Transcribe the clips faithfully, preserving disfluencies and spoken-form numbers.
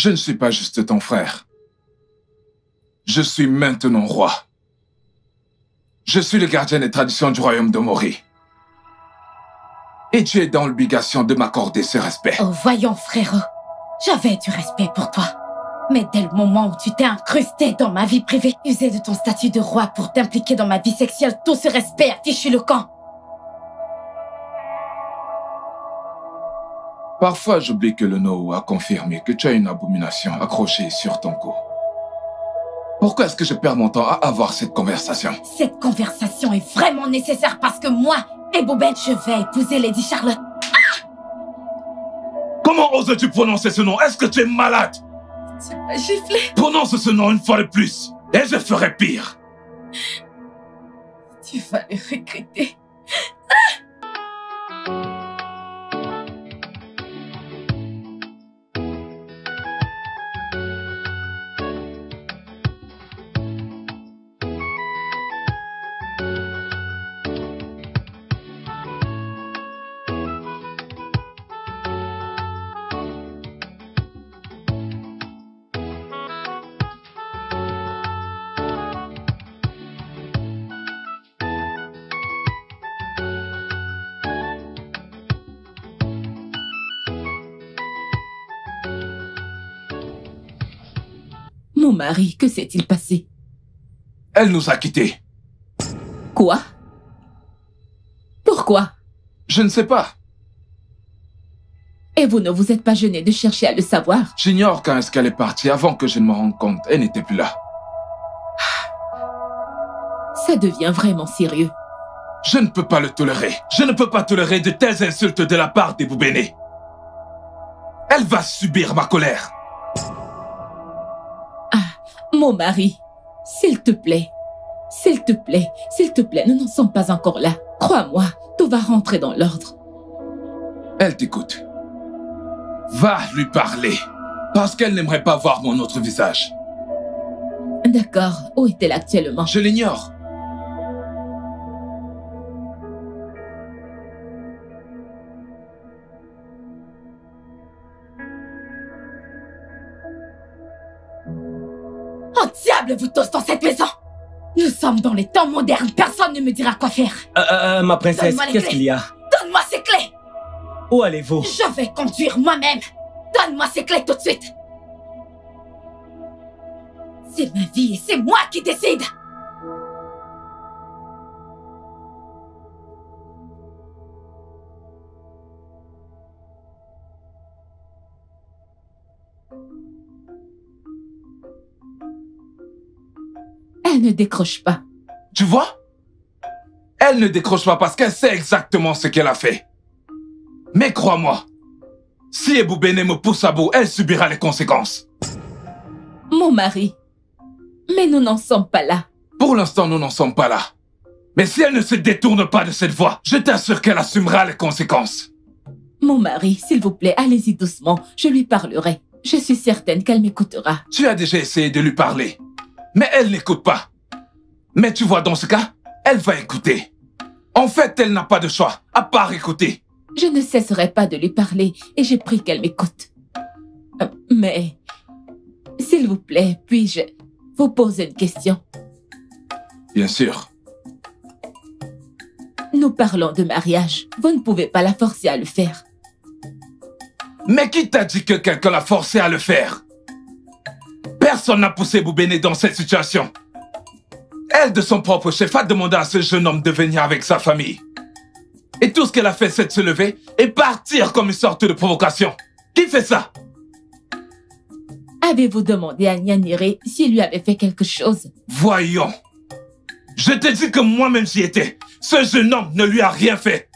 Je ne suis pas juste ton frère. Je suis maintenant roi. Je suis le gardien des traditions du royaume de Mori. Et tu es dans l'obligation de m'accorder ce respect. Oh, voyons, frérot. J'avais du respect pour toi. Mais dès le moment où tu t'es incrusté dans ma vie privée, usé de ton statut de roi pour t'impliquer dans ma vie sexuelle, tout ce respect a fichu le camp. Parfois, j'oublie que le No a confirmé que tu as une abomination accrochée sur ton cou. Pourquoi est-ce que je perds mon temps à avoir cette conversation? Cette conversation est vraiment nécessaire parce que moi, Ebouben, je vais épouser Lady Charlotte. Ah! Comment oses-tu prononcer ce nom? Est-ce que tu es malade? Tu m'as giflé. Prononce ce nom une fois de plus, et je ferai pire. Tu vas le regretter. Mon mari, que s'est-il passé? Elle nous a quittés. Quoi? Pourquoi? Je ne sais pas. Et vous ne vous êtes pas gêné de chercher à le savoir? J'ignore quand est-ce qu'elle est partie. Avant que je ne me rende compte, elle n'était plus là. Ça devient vraiment sérieux. Je ne peux pas le tolérer. Je ne peux pas tolérer de telles insultes de la part d'Ebouben. Elle va subir ma colère. Mon mari, s'il te plaît, s'il te plaît, s'il te plaît, nous n'en sommes pas encore là. Crois-moi, tout va rentrer dans l'ordre. Elle t'écoute. Va lui parler, parce qu'elle n'aimerait pas voir mon autre visage. D'accord, où est-elle actuellement? Je l'ignore. Oh diable, vous tous dans cette maison! Nous sommes dans les temps modernes, personne ne me dira quoi faire. Euh, euh, ma princesse, qu'est-ce qu'il y a? Donne-moi ces clés! Où allez-vous? Je vais conduire moi-même. Donne-moi ces clés tout de suite. C'est ma vie et c'est moi qui décide. Elle ne décroche pas. Tu vois? Elle ne décroche pas parce qu'elle sait exactement ce qu'elle a fait. Mais crois-moi, si Ebouben me pousse à bout, elle subira les conséquences. Mon mari, mais nous n'en sommes pas là. Pour l'instant, nous n'en sommes pas là. Mais si elle ne se détourne pas de cette voie, je t'assure qu'elle assumera les conséquences. Mon mari, s'il vous plaît, allez-y doucement, je lui parlerai. Je suis certaine qu'elle m'écoutera. Tu as déjà essayé de lui parler, mais elle n'écoute pas. Mais tu vois, dans ce cas, elle va écouter. En fait, elle n'a pas de choix, à part écouter. Je ne cesserai pas de lui parler et j'ai pris qu'elle m'écoute. Euh, mais, s'il vous plaît, puis-je vous poser une question? Bien sûr. Nous parlons de mariage. Vous ne pouvez pas la forcer à le faire. Mais qui t'a dit que quelqu'un l'a forcé à le faire? Personne n'a poussé Ebouben dans cette situation. Elle, de son propre chef, a demandé à ce jeune homme de venir avec sa famille. Et tout ce qu'elle a fait, c'est de se lever et partir comme une sorte de provocation. Qui fait ça? Avez-vous demandé à Nyanire s'il lui avait fait quelque chose? Voyons. Je te dis que moi-même j'y étais. Ce jeune homme ne lui a rien fait.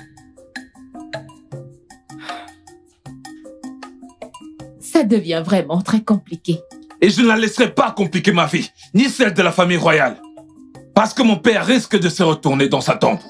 Ça devient vraiment très compliqué. Et je ne la laisserai pas compliquer ma vie, ni celle de la famille royale. Parce que mon père risque de se retourner dans sa tombe.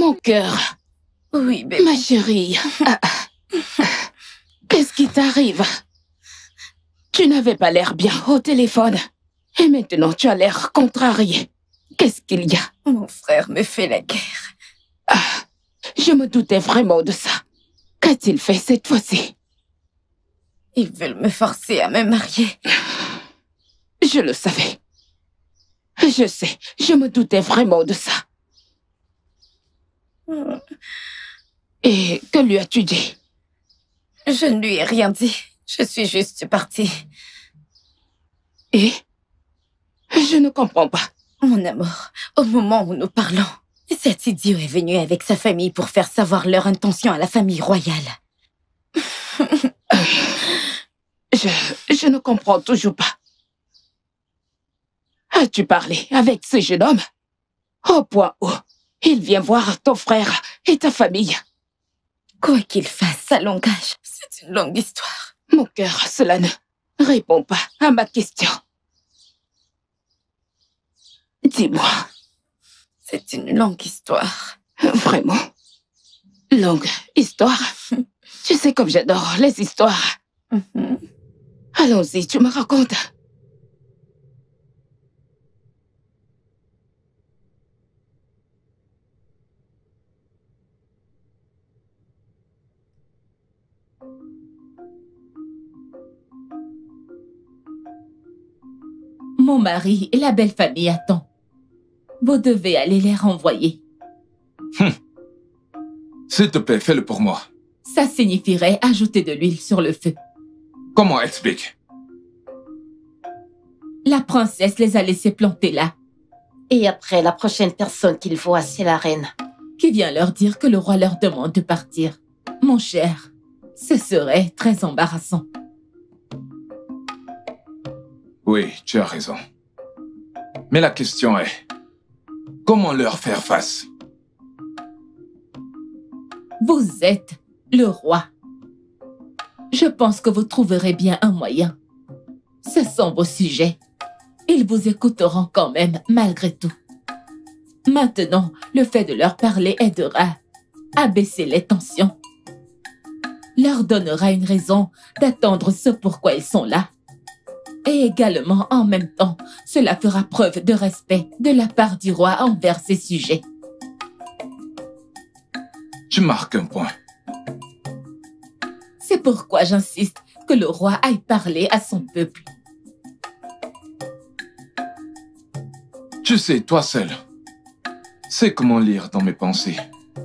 Mon cœur. Oui, bébé. Ma chérie. Qu'est-ce qui t'arrive? Tu n'avais pas l'air bien au téléphone. Et maintenant, tu as l'air contrarié. Qu'est-ce qu'il y a? Mon frère me fait la guerre. Ah, je me doutais vraiment de ça. Qu'a-t-il fait cette fois-ci? Ils veulent me forcer à me marier. Je le savais. Je sais, je me doutais vraiment de ça. Et que lui as-tu dit? Je ne lui ai rien dit. Je suis juste partie. Et? Je ne comprends pas. Mon amour, au moment où nous parlons, cet idiot est venu avec sa famille pour faire savoir leur intention à la famille royale. je, je ne comprends toujours pas. As-tu parlé avec ce jeune homme? Au point où il vient voir ton frère et ta famille. Quoi qu'il fasse, sa langage, c'est une longue histoire. Mon cœur, cela ne répond pas à ma question. Dis-moi. C'est une longue histoire. Vraiment? Longue histoire? Tu sais comme j'adore les histoires. Mm-hmm. Allons-y, tu me racontes. Mon mari et la belle famille attendent. Vous devez aller les renvoyer. Hum. S'il te plaît, fais-le pour moi. Ça signifierait ajouter de l'huile sur le feu. Comment? Explique. La princesse les a laissés planter là. Et après, la prochaine personne qu'ils voient, c'est la reine. Qui vient leur dire que le roi leur demande de partir. Mon cher, ce serait très embarrassant. Oui, tu as raison. Mais la question est, comment leur faire face? Vous êtes le roi. Je pense que vous trouverez bien un moyen. Ce sont vos sujets. Ils vous écouteront quand même, malgré tout. Maintenant, le fait de leur parler aidera à baisser les tensions. Leur donnera une raison d'attendre ce pourquoi ils sont là. Et également, en même temps, cela fera preuve de respect de la part du roi envers ses sujets. Tu marques un point. C'est pourquoi j'insiste que le roi aille parler à son peuple. Tu sais, toi seul, sais comment lire dans mes pensées.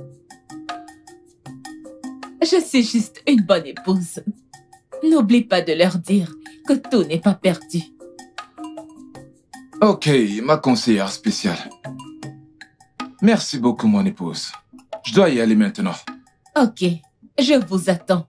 Je suis juste une bonne épouse. N'oublie pas de leur dire que tout n'est pas perdu. Ok, ma conseillère spéciale. Merci beaucoup, mon épouse. Je dois y aller maintenant. Ok, je vous attends.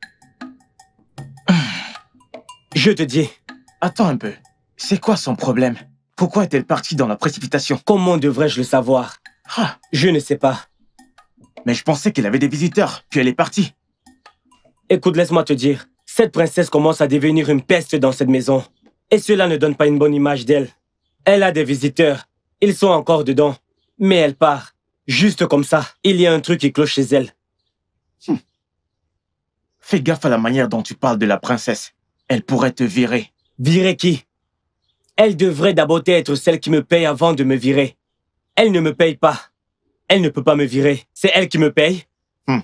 Je te dis. Attends un peu. C'est quoi son problème? Pourquoi est-elle partie dans la précipitation? Comment devrais-je le savoir? Ah, Je ne sais pas. mais je pensais qu'elle avait des visiteurs, puis elle est partie. Écoute, laisse-moi te dire. Cette princesse commence à devenir une peste dans cette maison. Et cela ne donne pas une bonne image d'elle. Elle a des visiteurs. Ils sont encore dedans. Mais elle part. Juste comme ça. Il y a un truc qui cloche chez elle. Hmm. Fais gaffe à la manière dont tu parles de la princesse. Elle pourrait te virer. Virer qui? Elle devrait d'abord être celle qui me paye avant de me virer. Elle ne me paye pas. Elle ne peut pas me virer. C'est elle qui me paye. Hmm.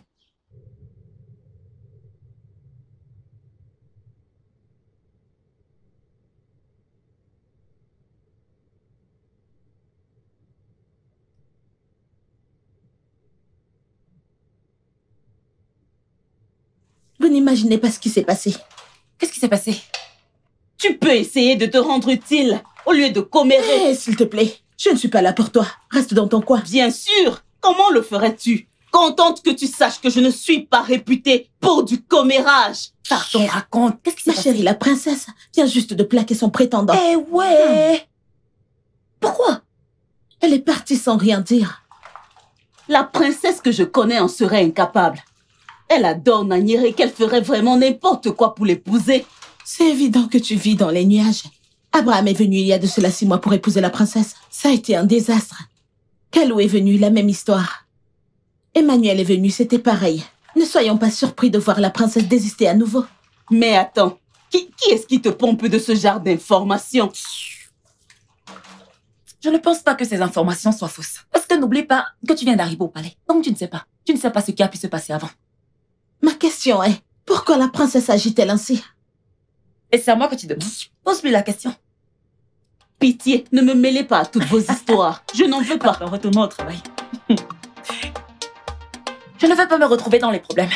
Vous n'imaginez pas ce qui s'est passé. Qu'est-ce qui s'est passé? Tu peux essayer de te rendre utile au lieu de commérer. Eh, s'il te plaît, je ne suis pas là pour toi. Reste dans ton coin. Bien sûr. Comment le ferais-tu? Contente que tu saches que je ne suis pas réputée pour du commérage. Pardon, raconte. Qu'est-ce qui s'est Ma passé? chérie, la princesse vient juste de plaquer son prétendant. Eh ouais. Pourquoi? Elle est partie sans rien dire. La princesse que je connais en serait incapable. Elle adore Nanyere qu'elle ferait vraiment n'importe quoi pour l'épouser. C'est évident que tu vis dans les nuages. Abraham est venu il y a de cela six mois pour épouser la princesse. Ça a été un désastre. Kalou est venu, la même histoire. Emmanuel est venu, c'était pareil. Ne soyons pas surpris de voir la princesse désister à nouveau. Mais attends, qui, qui est-ce qui te pompe de ce genre d'informations? Je ne pense pas que ces informations soient fausses. Parce que n'oublie pas que tu viens d'arriver au palais. Donc tu ne sais pas. Tu ne sais pas ce qui a pu se passer avant. Ma question est, pourquoi la princesse agit-elle ainsi? Et c'est à moi que tu demandes. Pose-lui la question. Pitié, ne me mêlez pas à toutes vos histoires. Je n'en veux pas. Pardon, retournons au travail. Je ne veux pas me retrouver dans les problèmes.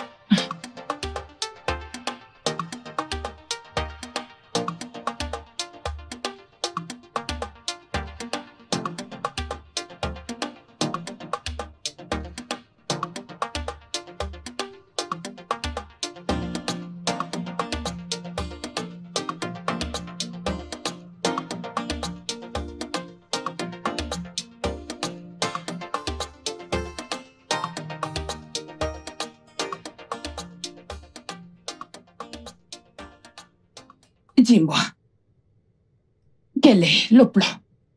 Dis-moi, quel est le plan?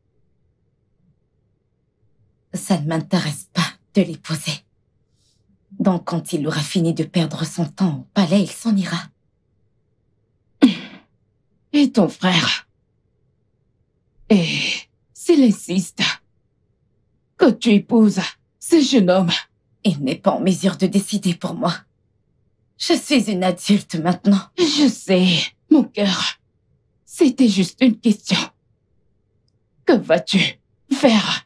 Ça ne m'intéresse pas de l'épouser. Donc quand il aura fini de perdre son temps au palais, il s'en ira. Et ton frère? Et s'il insiste que tu épouses ce jeune homme? Il n'est pas en mesure de décider pour moi. Je suis une adulte maintenant. Je sais, mon cœur. C'était juste une question. Que vas-tu faire?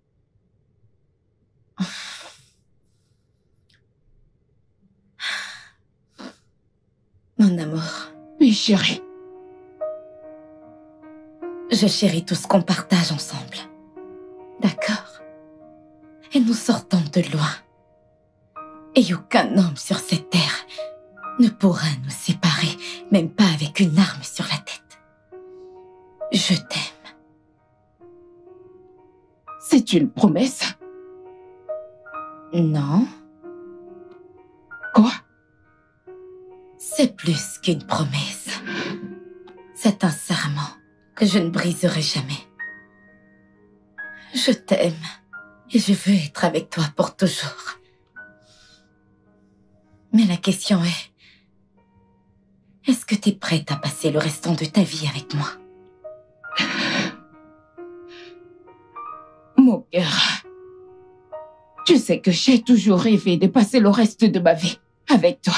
Mon amour. Oui, chérie. Je chéris tout ce qu'on partage ensemble. D'accord? Et nous sortons de loin. Et aucun homme sur cette terre ne pourra nous séparer, même pas avec une arme sur la tête. Je t'aime. C'est une promesse? Non. Quoi? C'est plus qu'une promesse. C'est un serment que je ne briserai jamais. Je t'aime et je veux être avec toi pour toujours. Mais la question est, est-ce que tu es prête à passer le restant de ta vie avec moi? Mon cœur, tu sais que j'ai toujours rêvé de passer le reste de ma vie avec toi.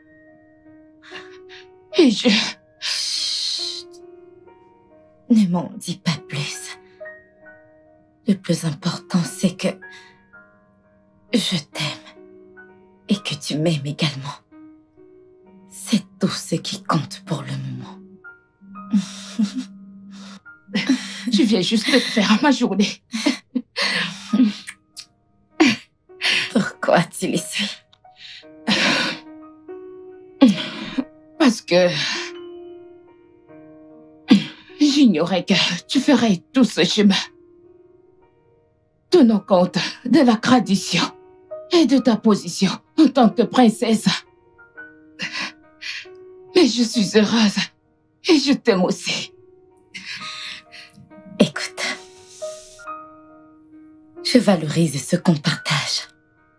Et je... Chut. Ne m'en dis pas plus. Le plus important, c'est que je t'aime et que tu m'aimes également. C'est tout ce qui compte pour le moment. Tu viens juste de faire ma journée. Pourquoi tu les suis? Parce que j'ignorais que tu ferais tout ce chemin. Tenant compte de la tradition et de ta position en tant que princesse. Mais je suis heureuse et je t'aime aussi. Écoute, je valorise ce qu'on partage.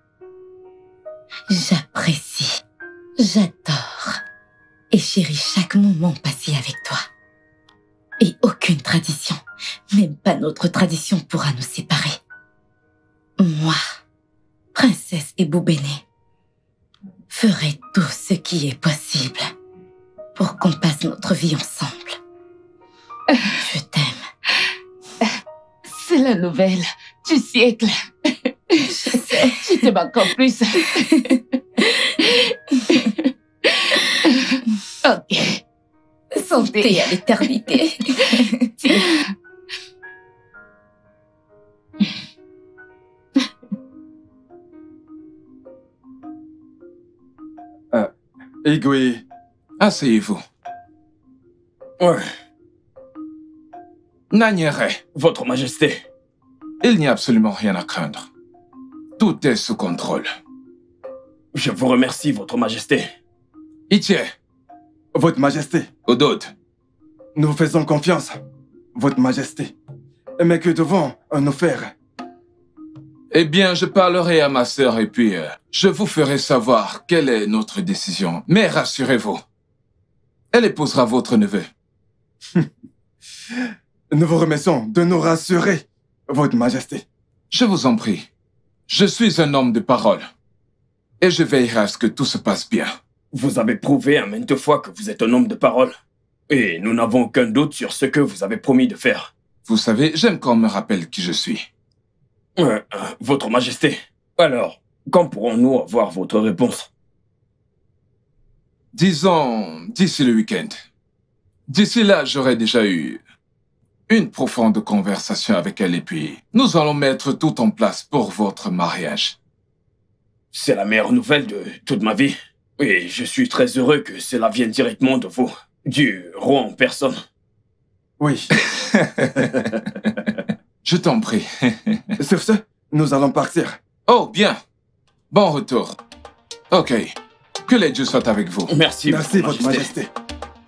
J'apprécie, j'adore et chéris chaque moment passé avec toi. Et aucune tradition, même pas notre tradition, pourra nous séparer. Moi, princesse Ebubene, ferai tout ce qui est possible pour qu'on passe notre vie ensemble. Je t'aime. C'est la nouvelle du siècle. Je sais. Je t'aime encore plus. Ok. Santé à l'éternité. euh, Igwe, asseyez-vous. Ouais. Nanyere, Votre Majesté. il n'y a absolument rien à craindre. Tout est sous contrôle. Je vous remercie, Votre Majesté. Itie, Votre Majesté, Odod, nous vous faisons confiance, Votre Majesté. Mais que devons-nous faire? Eh bien, je parlerai à ma sœur et puis euh, je vous ferai savoir quelle est notre décision. Mais rassurez-vous, elle épousera votre neveu. Nous vous remercions de nous rassurer, Votre Majesté. Je vous en prie. Je suis un homme de parole. Et je veillerai à ce que tout se passe bien. Vous avez prouvé à maintes fois que vous êtes un homme de parole. Et nous n'avons aucun doute sur ce que vous avez promis de faire. Vous savez, j'aime qu'on me rappelle qui je suis. Euh, euh, votre Majesté, alors, quand pourrons-nous avoir votre réponse? Disons, d'ici le week-end. D'ici là, j'aurai déjà eu une profonde conversation avec elle et puis nous allons mettre tout en place pour votre mariage. C'est la meilleure nouvelle de toute ma vie. Et je suis très heureux que cela vienne directement de vous, du roi en personne. Oui. Je t'en prie. Sur ce, nous allons partir. Oh, bien. Bon retour. Ok. Que les dieux soient avec vous. Merci, Merci, Votre Votre Majesté. Majesté.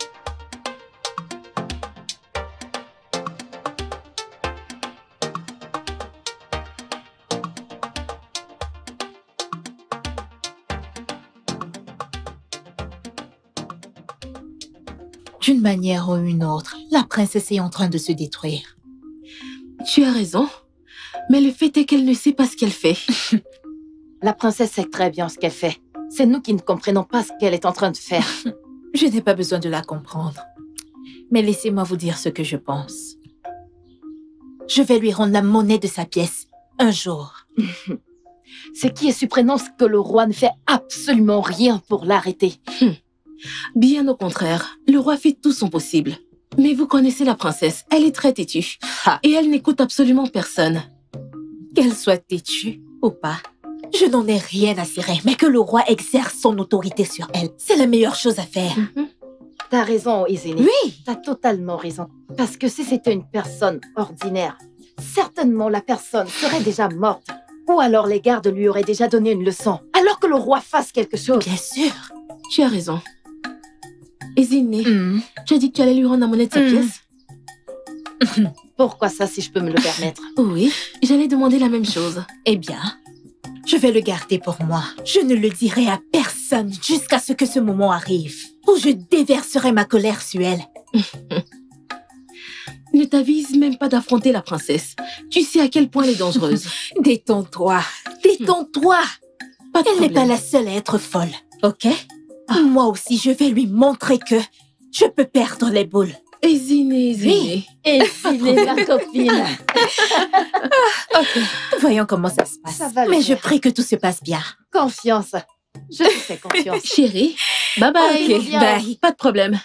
D'une manière ou une autre, la princesse est en train de se détruire. Tu as raison. Mais le fait est qu'elle ne sait pas ce qu'elle fait. La princesse sait très bien ce qu'elle fait. C'est nous qui ne comprenons pas ce qu'elle est en train de faire. Je n'ai pas besoin de la comprendre. Mais laissez-moi vous dire ce que je pense. Je vais lui rendre la monnaie de sa pièce, un jour. Ce qui est surprenant, c'est que le roi ne fait absolument rien pour l'arrêter. Bien au contraire, le roi fait tout son possible. Mais vous connaissez la princesse, elle est très têtue. Et elle n'écoute absolument personne. Qu'elle soit têtue ou pas, je n'en ai rien à cirer, mais que le roi exerce son autorité sur elle, c'est la meilleure chose à faire. Mm-hmm. T'as raison, Izini. Oui. T'as totalement raison. Parce que si c'était une personne ordinaire, certainement la personne serait déjà morte. Ou alors les gardes lui auraient déjà donné une leçon. Alors que le roi fasse quelque chose. Bien sûr. Tu as raison. Izini, Mm. tu as dit que tu allais lui rendre la monnaie de sa Mm. pièce? Pourquoi ça, si je peux me le permettre? Oui, j'allais demander la même chose. Eh bien, je vais le garder pour moi. Je ne le dirai à personne jusqu'à ce que ce moment arrive, où je déverserai ma colère sur elle. Ne t'avise même pas d'affronter la princesse. Tu sais à quel point elle est dangereuse. Détends-toi, détends-toi. Pas de Elle n'est problème. pas la seule à être folle, ok? Moi aussi, je vais lui montrer que je peux perdre les boules. Izini, Izini. Izini, ma copine. Ok, voyons comment ça se passe. Ça va le Mais je faire. prie que tout se passe bien. Confiance. Je te fais confiance. Chérie, bye bye. Ok, bye. Pas de problème.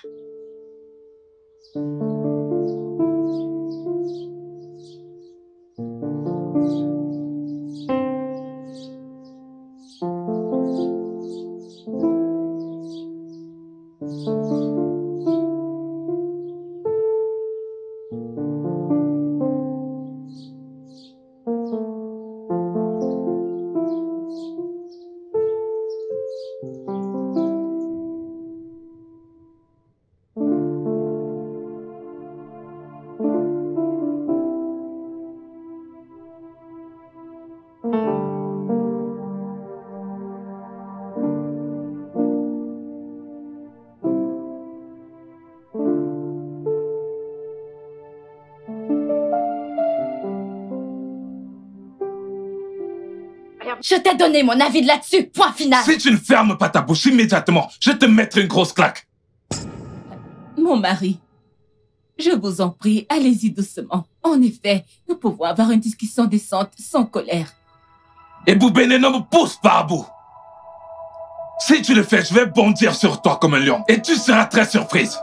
Je t'ai donné mon avis de là-dessus, point final. Si tu ne fermes pas ta bouche immédiatement, je te mettrai une grosse claque. Mon mari, je vous en prie, allez-y doucement. En effet, nous pouvons avoir une discussion décente, sans colère. Et Boubéné ne me pousse pas à bout. Si tu le fais, je vais bondir sur toi comme un lion. Et tu seras très surprise.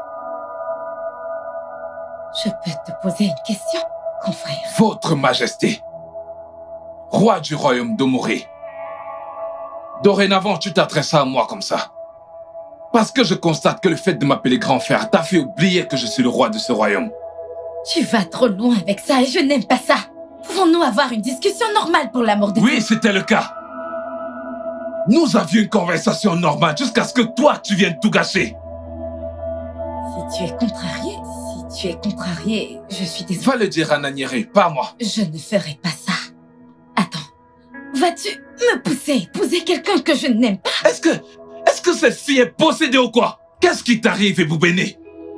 Je peux te poser une question, confrère? Votre Majesté, roi du royaume d'Omori. Dorénavant, tu t'adresses à moi comme ça. Parce que je constate que le fait de m'appeler grand frère t'a fait oublier que je suis le roi de ce royaume. Tu vas trop loin avec ça et je n'aime pas ça. Pouvons-nous avoir une discussion normale pour l'amour de Dieu? Oui, c'était le cas. Nous avions une conversation normale jusqu'à ce que toi, tu viennes tout gâcher. Si tu es contrarié, si tu es contrarié, je suis désolée. Va le dire à Nanyere, pas à moi. Je ne ferai pas ça. Attends, vas-tu me pousser à épouser quelqu'un que je n'aime pas? Est-ce que... Est-ce que cette fille est possédée ou quoi? Qu'est-ce qui t'arrive, Eboubéné?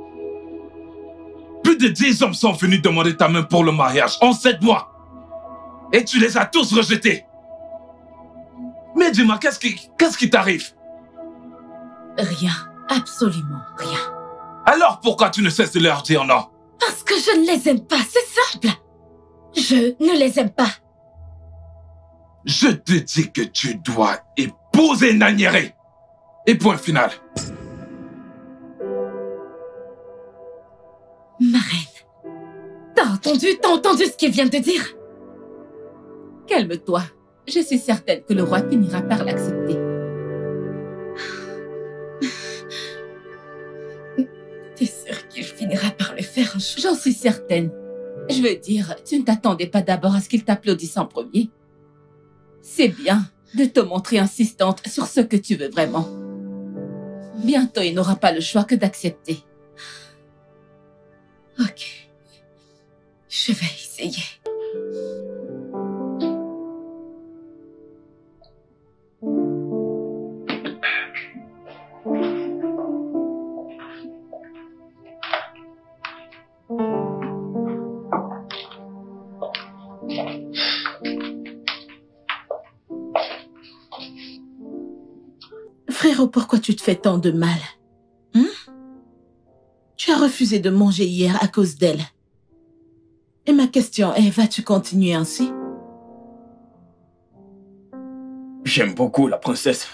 Plus de dix hommes sont venus demander ta main pour le mariage en sept mois. Et tu les as tous rejetés. Mais dis-moi, qu'est-ce qui... Qu'est-ce qui t'arrive? Rien. Absolument rien. Alors pourquoi tu ne cesses de leur dire non? Parce que je ne les aime pas, c'est simple. Je ne les aime pas. Je te dis que tu dois épouser Nanyere. Et point final. Ma reine, t'as entendu, t'as entendu ce qu'il vient de dire? Calme-toi. Je suis certaine que le roi finira par l'accepter. T'es sûre qu'il finira par le faire un jour? J'en suis certaine. Je veux dire, tu ne t'attendais pas d'abord à ce qu'il t'applaudisse en premier. C'est bien de te montrer insistante sur ce que tu veux vraiment. Bientôt, il n'aura pas le choix que d'accepter. Ok. Je vais essayer. Frérot, pourquoi tu te fais tant de mal? Hein? Tu as refusé de manger hier à cause d'elle. Et ma question est, vas-tu continuer ainsi? J'aime beaucoup la princesse.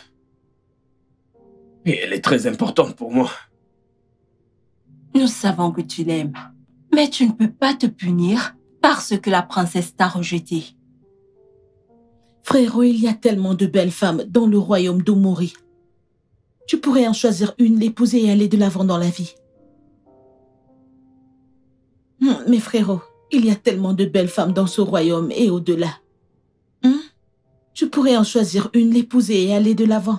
Et elle est très importante pour moi. Nous savons que tu l'aimes. Mais tu ne peux pas te punir parce que la princesse t'a rejeté. Frérot, il y a tellement de belles femmes dans le royaume d'Omori. Tu pourrais en choisir une, l'épouser et aller de l'avant dans la vie. Hum, mais frérot, il y a tellement de belles femmes dans ce royaume et au-delà. Hum? Tu pourrais en choisir une, l'épouser et aller de l'avant.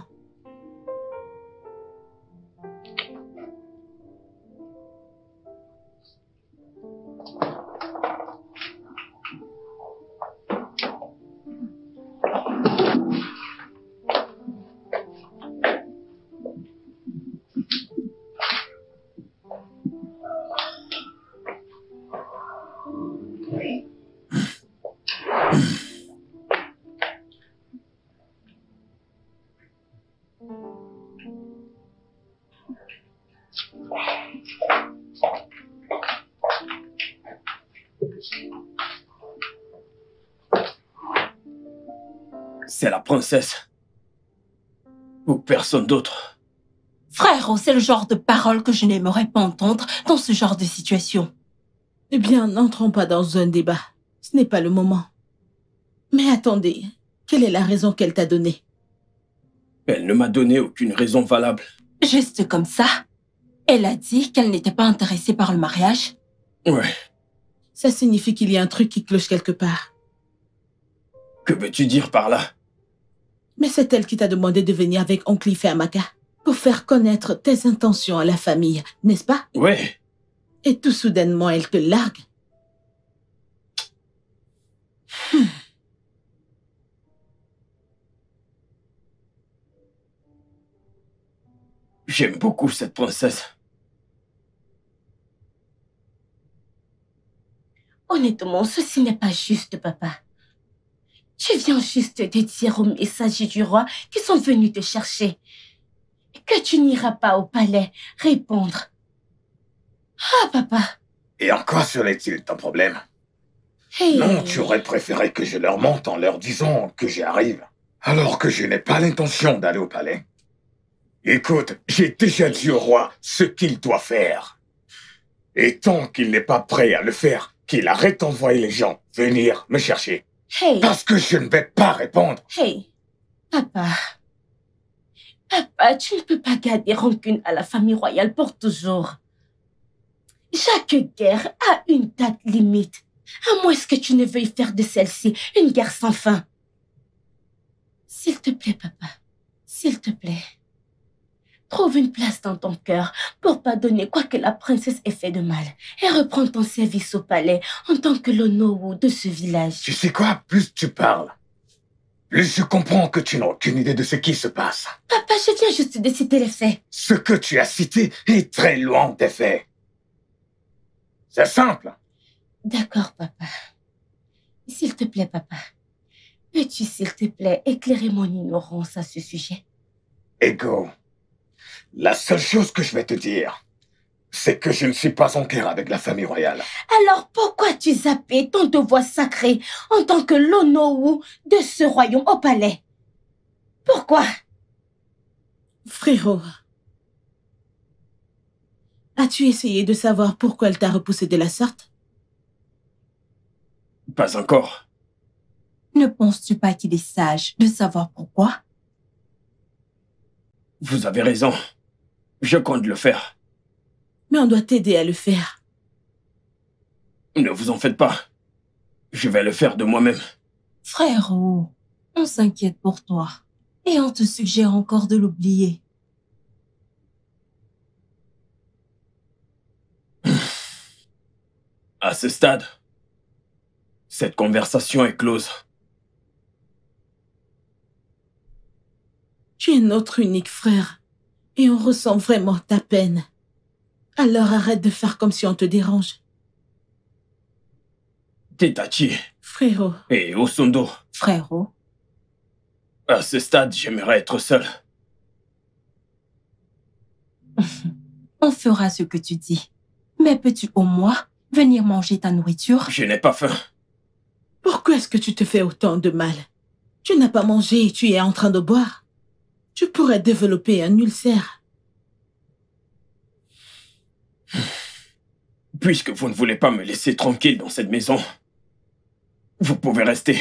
C'est la princesse. Ou personne d'autre. Frérot, c'est le genre de parole que je n'aimerais pas entendre dans ce genre de situation. Eh bien, n'entrons pas dans un débat. Ce n'est pas le moment. Mais attendez, quelle est la raison qu'elle t'a donnée? Elle ne m'a donné aucune raison valable. Juste comme ça? Elle a dit qu'elle n'était pas intéressée par le mariage? Ouais. Ça signifie qu'il y a un truc qui cloche quelque part. Que veux-tu dire par là? Mais c'est elle qui t'a demandé de venir avec Oncle Ife Amaka pour faire connaître tes intentions à la famille, n'est-ce pas? Ouais. Et tout soudainement, elle te largue. Hmm. J'aime beaucoup cette princesse. Honnêtement, ceci n'est pas juste, papa. Tu viens juste de dire aux messagers du roi qui sont venus te chercher que tu n'iras pas au palais répondre. Ah, papa. Et en quoi serait-il ton problème? Hey. Non, tu aurais préféré que je leur monte en leur disant que j'y arrive, alors que je n'ai pas l'intention d'aller au palais. Écoute, j'ai déjà dit au roi ce qu'il doit faire. Et tant qu'il n'est pas prêt à le faire, qu'il arrête d'envoyer les gens venir me chercher. Hey. Parce que je ne vais pas répondre. Hey, papa. Papa, tu ne peux pas garder rancune à la famille royale pour toujours. Chaque guerre a une date limite. À moins que tu ne veuilles faire de celle-ci une guerre sans fin. S'il te plaît, papa. S'il te plaît. Trouve une place dans ton cœur pour pardonner quoi que la princesse ait fait de mal et reprends ton service au palais en tant que l'Onowu de ce village. Tu sais quoi? Plus tu parles, plus je comprends que tu n'as aucune idée de ce qui se passe. Papa, je viens juste de citer les faits. Ce que tu as cité est très loin des faits. C'est simple. D'accord, papa. S'il te plaît, papa, peux-tu, s'il te plaît, éclairer mon ignorance à ce sujet? Ego, la seule chose que je vais te dire, c'est que je ne suis pas en guerre avec la famille royale. Alors pourquoi tu zappes ton devoir sacré en tant que l'Onowu de ce royaume au palais? Pourquoi? Frérot, as-tu essayé de savoir pourquoi elle t'a repoussé de la sorte? Pas encore. Ne penses-tu pas qu'il est sage de savoir pourquoi? Vous avez raison. Je compte le faire. Mais on doit t'aider à le faire. Ne vous en faites pas. Je vais le faire de moi-même. Frérot, on s'inquiète pour toi. Et on te suggère encore de l'oublier. À ce stade, cette conversation est close. Tu es notre unique frère. Et on ressent vraiment ta peine. Alors arrête de faire comme si on te dérange. Tetachi. Frérot. Et Osondo. Frérot. À ce stade, j'aimerais être seul. On fera ce que tu dis. Mais peux-tu au moins venir manger ta nourriture? Je n'ai pas faim. Pourquoi est-ce que tu te fais autant de mal? Tu n'as pas mangé et tu es en train de boire. Tu pourrais développer un ulcère. Puisque vous ne voulez pas me laisser tranquille dans cette maison, vous pouvez rester.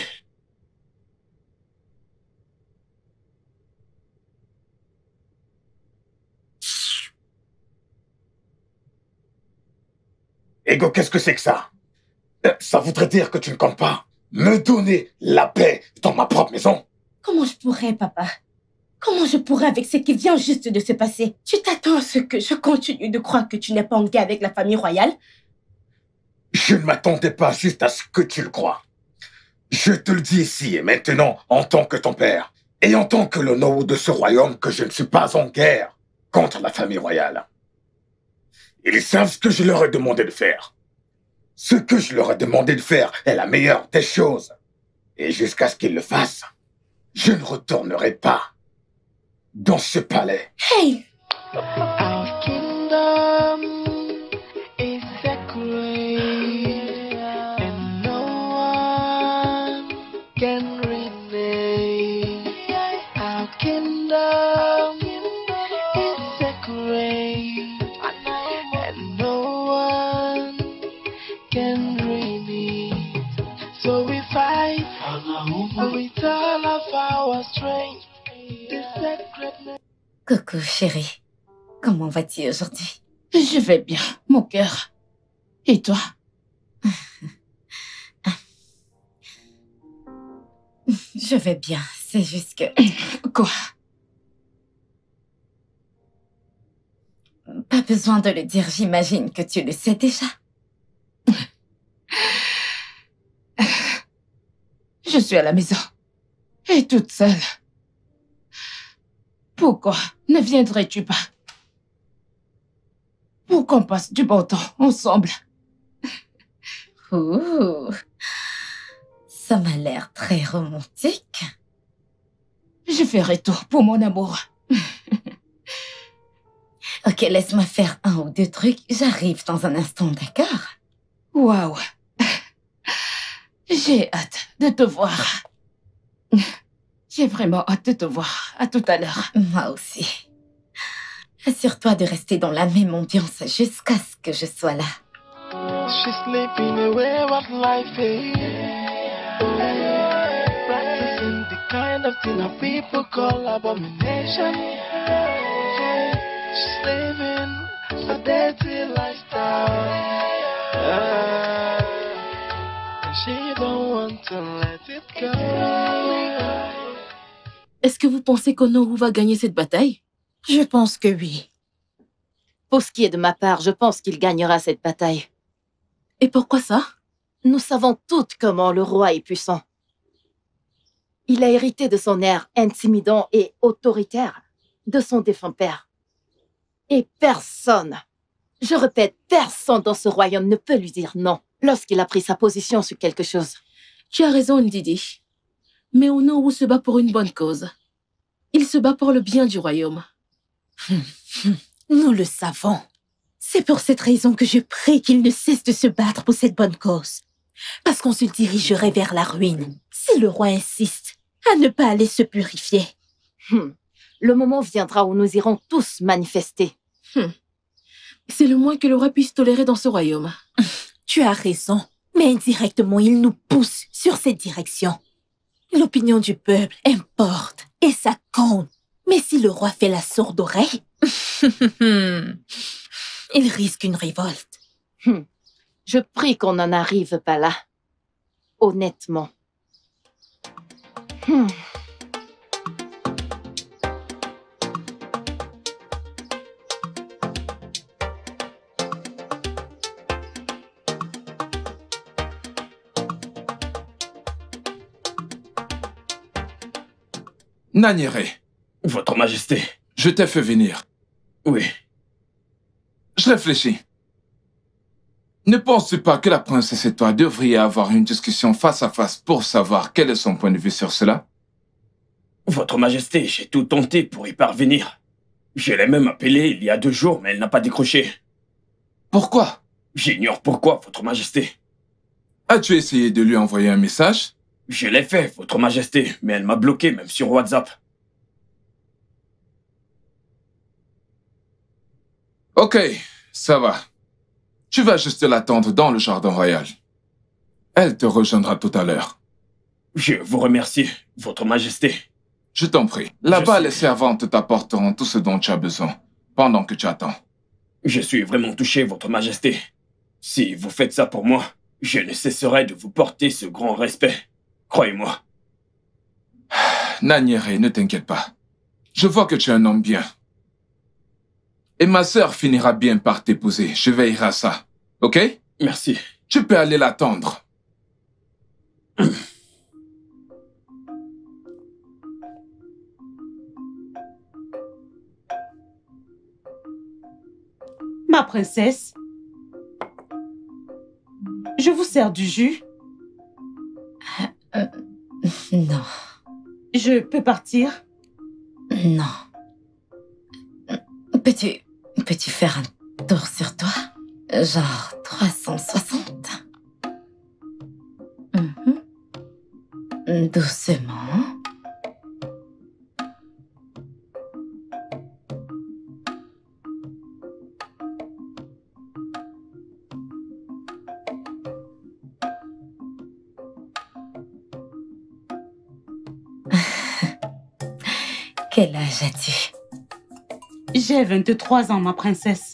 Ego, qu'est-ce que c'est que ça? Ça voudrait dire que tu ne comptes pas me donner la paix dans ma propre maison? Comment je pourrais, papa? Comment je pourrais avec ce qui vient juste de se passer? Tu t'attends à ce que je continue de croire que tu n'es pas en guerre avec la famille royale? Je ne m'attendais pas juste à ce que tu le crois. Je te le dis ici et maintenant en tant que ton père et en tant que l'Onowu de ce royaume que je ne suis pas en guerre contre la famille royale. Ils savent ce que je leur ai demandé de faire. Ce que je leur ai demandé de faire est la meilleure des choses. Et jusqu'à ce qu'ils le fassent, je ne retournerai pas dans ce palais. Hey! Our kingdom is sacred, and no one can rename. Our kingdom is sacred, and no one can rename. So we fight with all of our strength. Coucou, chérie. Comment vas-tu aujourd'hui? Je vais bien, mon cœur. Et toi? Je vais bien, c'est juste que... Quoi? Pas besoin de le dire, j'imagine que tu le sais déjà. Je suis à la maison. Et toute seule. Pourquoi ne viendrais-tu pas? Pour qu'on passe du bon temps ensemble. Ouh, ça m'a l'air très romantique. Je ferai tout pour mon amour. Ok, laisse-moi faire un ou deux trucs. J'arrive dans un instant, d'accord? Waouh. J'ai hâte de te voir. J'ai vraiment hâte de te voir. À tout à l'heure. Moi aussi. Assure-toi de rester dans la même ambiance jusqu'à ce que je sois là. She's living a way of life, eh? Practicing the kind of thing that people call abomination. She's living a dirty lifestyle, and she don't want to let it go. Est-ce que vous pensez qu'Onowu va gagner cette bataille? Je pense que oui. Pour ce qui est de ma part, je pense qu'il gagnera cette bataille. Et pourquoi ça? Nous savons toutes comment le roi est puissant. Il a hérité de son air intimidant et autoritaire de son défunt père. Et personne, je répète, personne dans ce royaume ne peut lui dire non lorsqu'il a pris sa position sur quelque chose. Tu as raison, Ndidi. Mais Onowu se bat pour une bonne cause. Il se bat pour le bien du royaume. Nous le savons. C'est pour cette raison que je prie qu'il ne cesse de se battre pour cette bonne cause. Parce qu'on se dirigerait vers la ruine si le roi insiste à ne pas aller se purifier. Hmm. Le moment viendra où nous irons tous manifester. Hmm. C'est le moins que le roi puisse tolérer dans ce royaume. Tu as raison, mais indirectement, il nous pousse sur cette direction. L'opinion du peuple importe et ça compte. Mais si le roi fait la sourde oreille, il risque une révolte. Hmm. Je prie qu'on n'en arrive pas là. Honnêtement. Hmm. Nanyere. Votre Majesté. Je t'ai fait venir. Oui. Je réfléchis. Ne penses-tu pas que la princesse et toi devriez avoir une discussion face à face pour savoir quel est son point de vue sur cela? Votre Majesté, j'ai tout tenté pour y parvenir. Je l'ai même appelée il y a deux jours, mais elle n'a pas décroché. Pourquoi? J'ignore pourquoi, Votre Majesté. As-tu essayé de lui envoyer un message? Je l'ai fait, Votre Majesté, mais elle m'a bloqué, même sur WhatsApp. Ok, ça va. Tu vas juste l'attendre dans le jardin royal. Elle te rejoindra tout à l'heure. Je vous remercie, Votre Majesté. Je t'en prie. Là-bas, les servantes t'apporteront tout ce dont tu as besoin, pendant que tu attends. Je suis vraiment touché, Votre Majesté. Si vous faites ça pour moi, je ne cesserai de vous porter ce grand respect. Croyez-moi. Nanyere, ne t'inquiète pas. Je vois que tu es un homme bien. Et ma sœur finira bien par t'épouser. Je veillerai à ça. Ok? Merci. Tu peux aller l'attendre. Ma princesse, je vous sers du jus. Euh, non. Je peux partir? Non. Peux-tu... Peux-tu faire un tour sur toi? Genre trois cent soixante? Mm-hmm. Doucement. Quel âge as-tu? J'ai vingt-trois ans, ma princesse.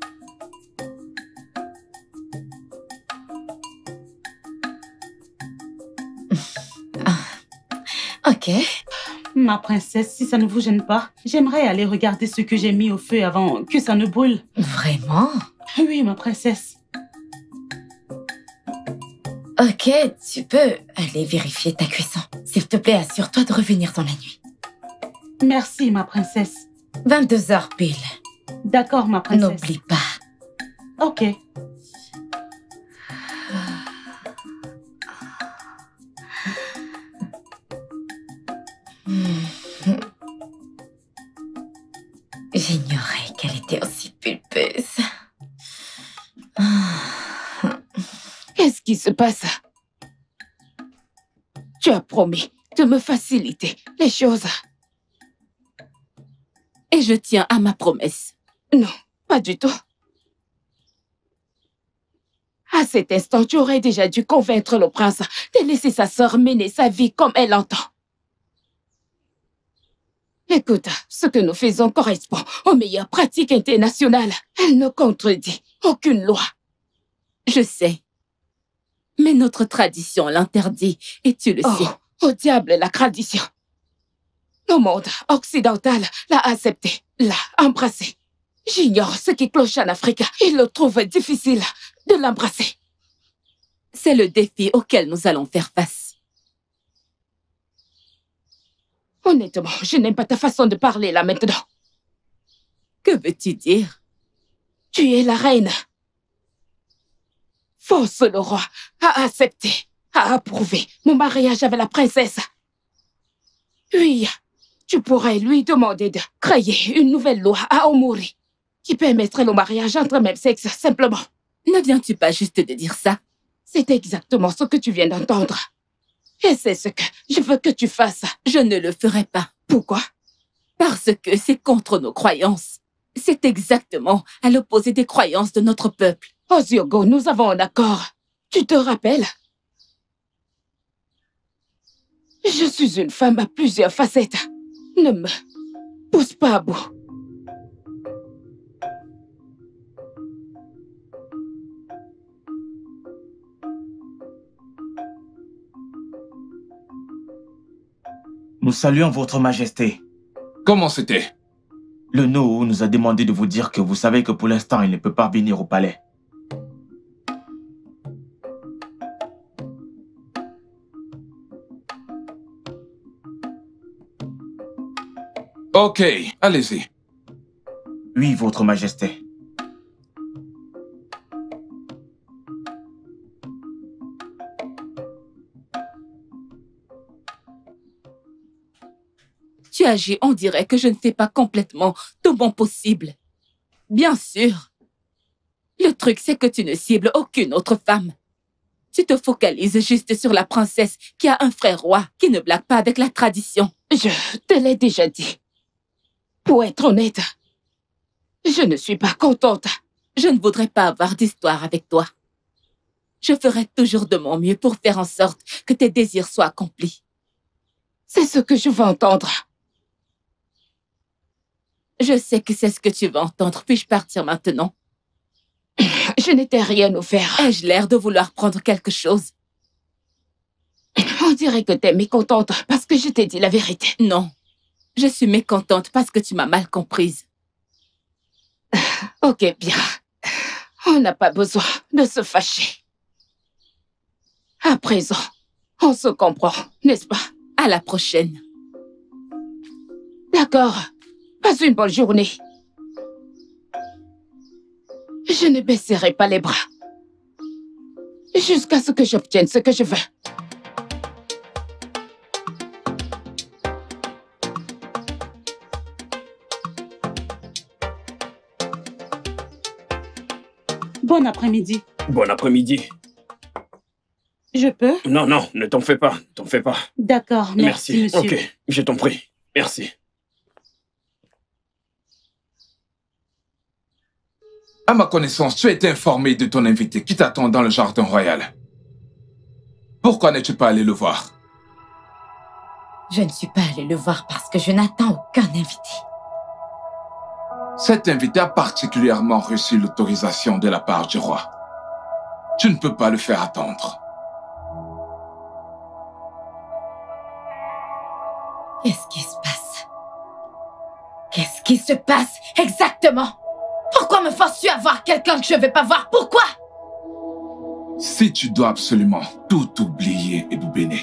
Ah. Ok. Ma princesse, si ça ne vous gêne pas, j'aimerais aller regarder ce que j'ai mis au feu avant que ça ne brûle. Vraiment? Oui, ma princesse. Ok, tu peux aller vérifier ta cuisson. S'il te plaît, assure-toi de revenir dans la nuit. Merci, ma princesse. vingt-deux heures pile. D'accord, ma princesse. N'oublie pas. Ok. J'ignorais qu'elle était aussi pulpeuse. Qu'est-ce qui se passe? Tu as promis de me faciliter les choses. Et je tiens à ma promesse. Non, pas du tout. À cet instant, tu aurais déjà dû convaincre le prince de laisser sa sœur mener sa vie comme elle entend. Écoute, ce que nous faisons correspond aux meilleures pratiques internationales. Elle ne contredit aucune loi. Je sais. Mais notre tradition l'interdit, et tu le oh, sais. Au diable la tradition. Le monde occidental l'a accepté, l'a embrassé. J'ignore ce qui cloche en Afrique. Il le trouve difficile de l'embrasser. C'est le défi auquel nous allons faire face. Honnêtement, je n'aime pas ta façon de parler là maintenant. Que veux-tu dire? Tu es la reine. Force le roi à accepter, à approuver mon mariage avec la princesse. Oui, tu pourrais lui demander de créer une nouvelle loi à Omori qui permettrait le mariage entre même sexe simplement. Ne viens-tu pas juste de dire ça? C'est exactement ce que tu viens d'entendre. Et c'est ce que je veux que tu fasses. Je ne le ferai pas. Pourquoi? Parce que c'est contre nos croyances. C'est exactement à l'opposé des croyances de notre peuple. Ozyogo, nous avons un accord. Tu te rappelles? Je suis une femme à plusieurs facettes. Ne me pousse pas à bout. Nous saluons votre majesté. Comment c'était? Le Noho nous a demandé de vous dire que vous savez que pour l'instant, il ne peut pas venir au palais. Ok, allez-y. Oui, votre majesté. Tu agis, on dirait que je ne fais pas complètement tout mon possible. Bien sûr. Le truc, c'est que tu ne cibles aucune autre femme. Tu te focalises juste sur la princesse qui a un frère roi qui ne blague pas avec la tradition. Je te l'ai déjà dit. Pour être honnête, je ne suis pas contente. Je ne voudrais pas avoir d'histoire avec toi. Je ferai toujours de mon mieux pour faire en sorte que tes désirs soient accomplis. C'est ce que je veux entendre. Je sais que c'est ce que tu veux entendre. Puis-je partir maintenant? Je n'étais rien offert. Ai-je l'air de vouloir prendre quelque chose? On dirait que t'es mécontente parce que je t'ai dit la vérité. Non. Je suis mécontente parce que tu m'as mal comprise. Ok, bien. On n'a pas besoin de se fâcher. À présent, on se comprend, n'est-ce pas? À la prochaine. D'accord. Passe une bonne journée. Je ne baisserai pas les bras. Jusqu'à ce que j'obtienne ce que je veux. Bon après-midi. Bon après-midi. Je peux? Non, non, ne t'en fais pas, t'en fais pas. D'accord, merci, merci, monsieur. Ok, je t'en prie. Merci. À ma connaissance, tu as été informé de ton invité qui t'attend dans le jardin royal. Pourquoi n'es-tu pas allé le voir? Je ne suis pas allée le voir parce que je n'attends aucun invité. Cet invité a particulièrement reçu l'autorisation de la part du roi. Tu ne peux pas le faire attendre. Qu'est-ce qui se passe? Qu'est-ce qui se passe exactement? Pourquoi me forces-tu à voir quelqu'un que je ne vais pas voir? Pourquoi? Si tu dois absolument tout oublier, Ebubene,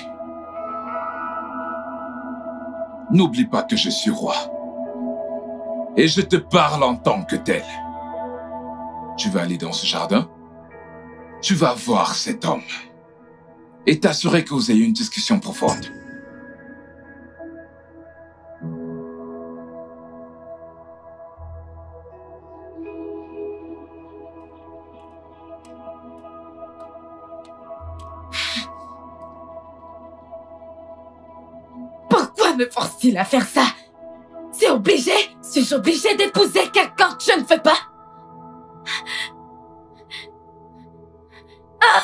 n'oublie pas que je suis roi. Et je te parle en tant que tel. Tu vas aller dans ce jardin, tu vas voir cet homme et t'assurer que vous ayez une discussion profonde. Pourquoi me force-t-il à faire ça? C'est obligé? Suis-je obligée d'épouser quelqu'un que je ne veux pas? Ah!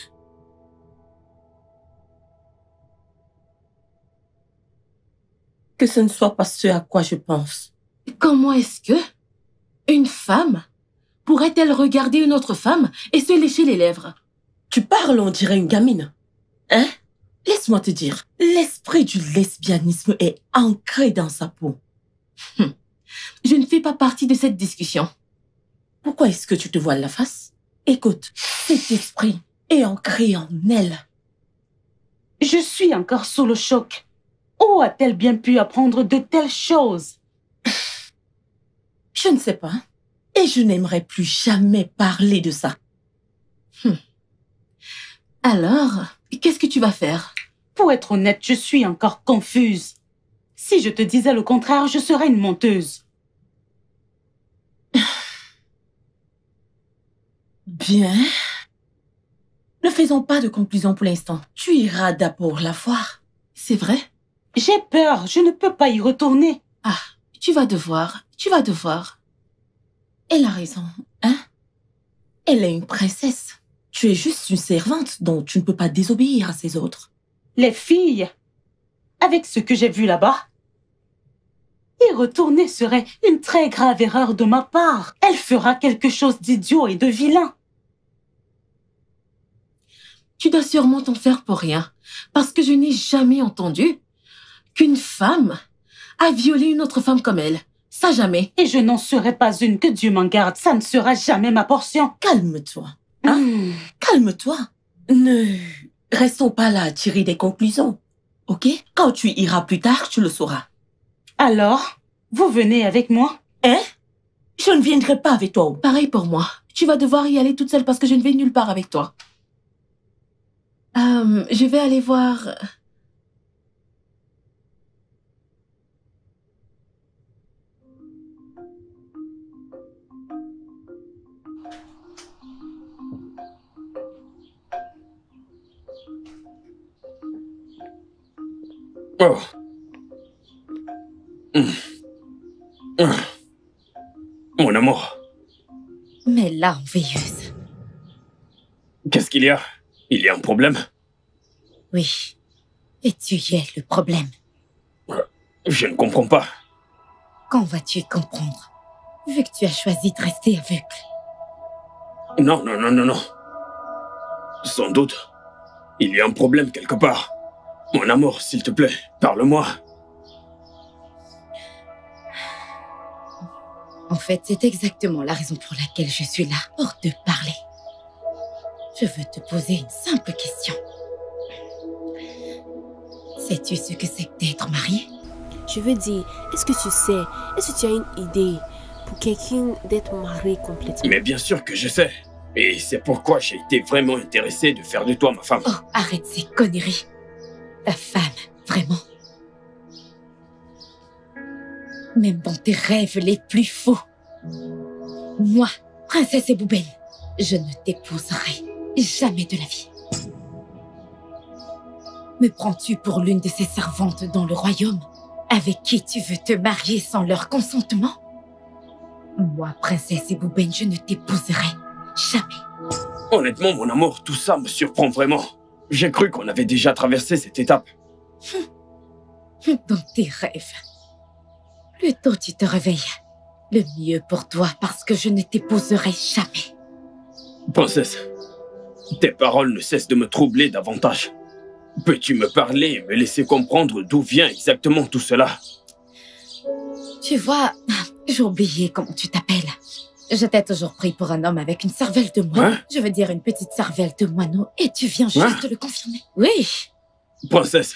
Que ce ne soit pas ce à quoi je pense. Comment est-ce que une femme pourrait-elle regarder une autre femme et se lécher les lèvres? Tu parles, on dirait une gamine. Hein? Laisse-moi te dire, l'esprit du lesbianisme est ancré dans sa peau. Hum. Je ne fais pas partie de cette discussion. Pourquoi est-ce que tu te voiles la face? Écoute, cet esprit est ancré en elle. Je suis encore sous le choc. Où a-t-elle bien pu apprendre de telles choses? Je ne sais pas. Et je n'aimerais plus jamais parler de ça. Hum. Alors, qu'est-ce que tu vas faire? Pour être honnête, je suis encore confuse. Si je te disais le contraire, je serais une menteuse. Bien. Ne faisons pas de conclusion pour l'instant. Tu iras d'abord la voir. C'est vrai? J'ai peur, je ne peux pas y retourner. Ah, tu vas devoir, tu vas devoir. Elle a raison, hein? Elle est une princesse. Tu es juste une servante, donc tu ne peux pas désobéir à ses autres. Les filles, avec ce que j'ai vu là-bas, y retourner serait une très grave erreur de ma part. Elle fera quelque chose d'idiot et de vilain. Tu dois sûrement t'en faire pour rien, parce que je n'ai jamais entendu qu'une femme a violé une autre femme comme elle. Ça, jamais. Et je n'en serai pas une, que Dieu m'en garde. Ça ne sera jamais ma portion. Calme-toi. Hein? Mm. Calme-toi. Ne restons pas là à tirer des conclusions. Ok? Quand tu iras plus tard, tu le sauras. Alors, vous venez avec moi? Hein? Je ne viendrai pas avec toi. Pareil pour moi. Tu vas devoir y aller toute seule parce que je ne vais nulle part avec toi. Euh, je vais aller voir... Oh. Mmh. Mmh. Mon amour. Mais là, veilleuse. Qu'est-ce qu'il y a? Il y a un problème? Oui. Et tu y es le problème. Je ne comprends pas. Quand vas-tu comprendre? Vu que tu as choisi de rester aveugle. Non, non, non, non, non. Sans doute. Il y a un problème quelque part. Mon amour, s'il te plaît, parle-moi. En fait, c'est exactement la raison pour laquelle je suis là, pour te parler. Je veux te poser une simple question. Sais-tu ce que c'est que d'être marié? Je veux dire, est-ce que tu sais, est-ce que tu as une idée pour quelqu'un d'être marié complètement? Mais bien sûr que je sais. Et c'est pourquoi j'ai été vraiment intéressé de faire de toi ma femme. Oh, arrête ces conneries. Ta femme, vraiment. Même dans tes rêves les plus fous. Moi, princesse Ebouben, je ne t'épouserai jamais de la vie. Me prends-tu pour l'une de ces servantes dans le royaume avec qui tu veux te marier sans leur consentement? Moi, princesse Ebouben, je ne t'épouserai jamais. Honnêtement, mon amour, tout ça me surprend vraiment. J'ai cru qu'on avait déjà traversé cette étape. Dans tes rêves. Plus tôt tu te réveilles, le mieux pour toi parce que je ne t'épouserai jamais. Princesse, tes paroles ne cessent de me troubler davantage. Peux-tu me parler et me laisser comprendre d'où vient exactement tout cela? Tu vois, j'ai oublié comment tu t'appelles. Je t'ai toujours pris pour un homme avec une cervelle de moineau. Hein? Je veux dire une petite cervelle de moineau. Et tu viens juste hein? de le confirmer. Oui. Princesse.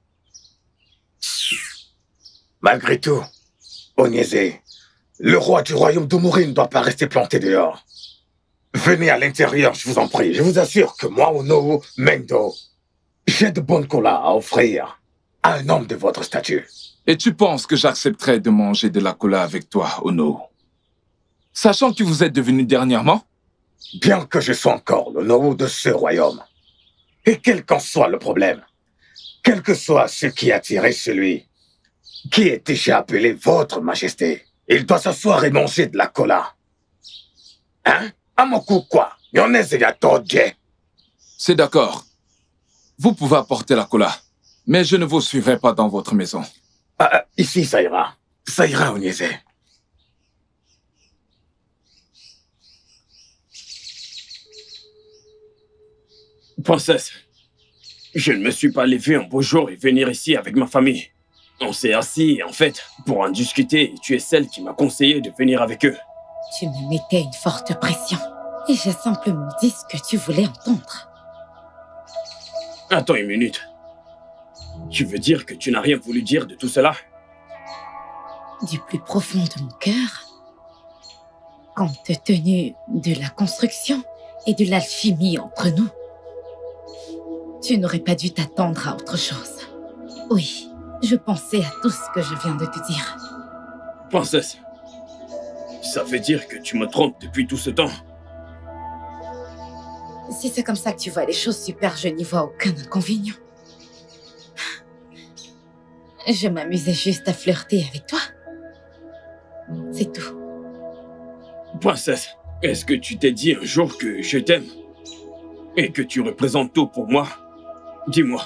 Malgré tout, Onyeze, le roi du royaume d'Omori ne doit pas rester planté dehors. Venez à l'intérieur, je vous en prie. Je vous assure que moi, Onowu Mendo, j'ai de bonnes colas à offrir à un homme de votre statut. Et tu penses que j'accepterais de manger de la cola avec toi, Onowu? Sachant que vous êtes devenu dernièrement? Bien que je sois encore l'Onowu de ce royaume. Et quel qu'en soit le problème, quel que soit ce qui a tiré celui qui est déjà appelé votre majesté, il doit s'asseoir et manger de la cola. Hein? Amoku quoi? C'est d'accord. Vous pouvez apporter la cola, mais je ne vous suivrai pas dans votre maison. Ah, ici, ça ira. Ça ira, Onyeze. Princesse, je ne me suis pas levé un beau jour et venir ici avec ma famille. On s'est assis, en fait, pour en discuter et tu es celle qui m'a conseillé de venir avec eux. Tu me mettais une forte pression et j'ai simplement dit ce que tu voulais entendre. Attends une minute. Tu veux dire que tu n'as rien voulu dire de tout cela? Du plus profond de mon cœur, compte tenu de la construction et de l'alchimie entre nous, tu n'aurais pas dû t'attendre à autre chose. Oui, je pensais à tout ce que je viens de te dire. Princesse, ça veut dire que tu me trompes depuis tout ce temps. Si c'est comme ça que tu vois les choses, super, je n'y vois aucun inconvénient. Je m'amusais juste à flirter avec toi. C'est tout. Princesse, est-ce que tu t'es dit un jour que je t'aime et que tu représentes tout pour moi? Dis-moi.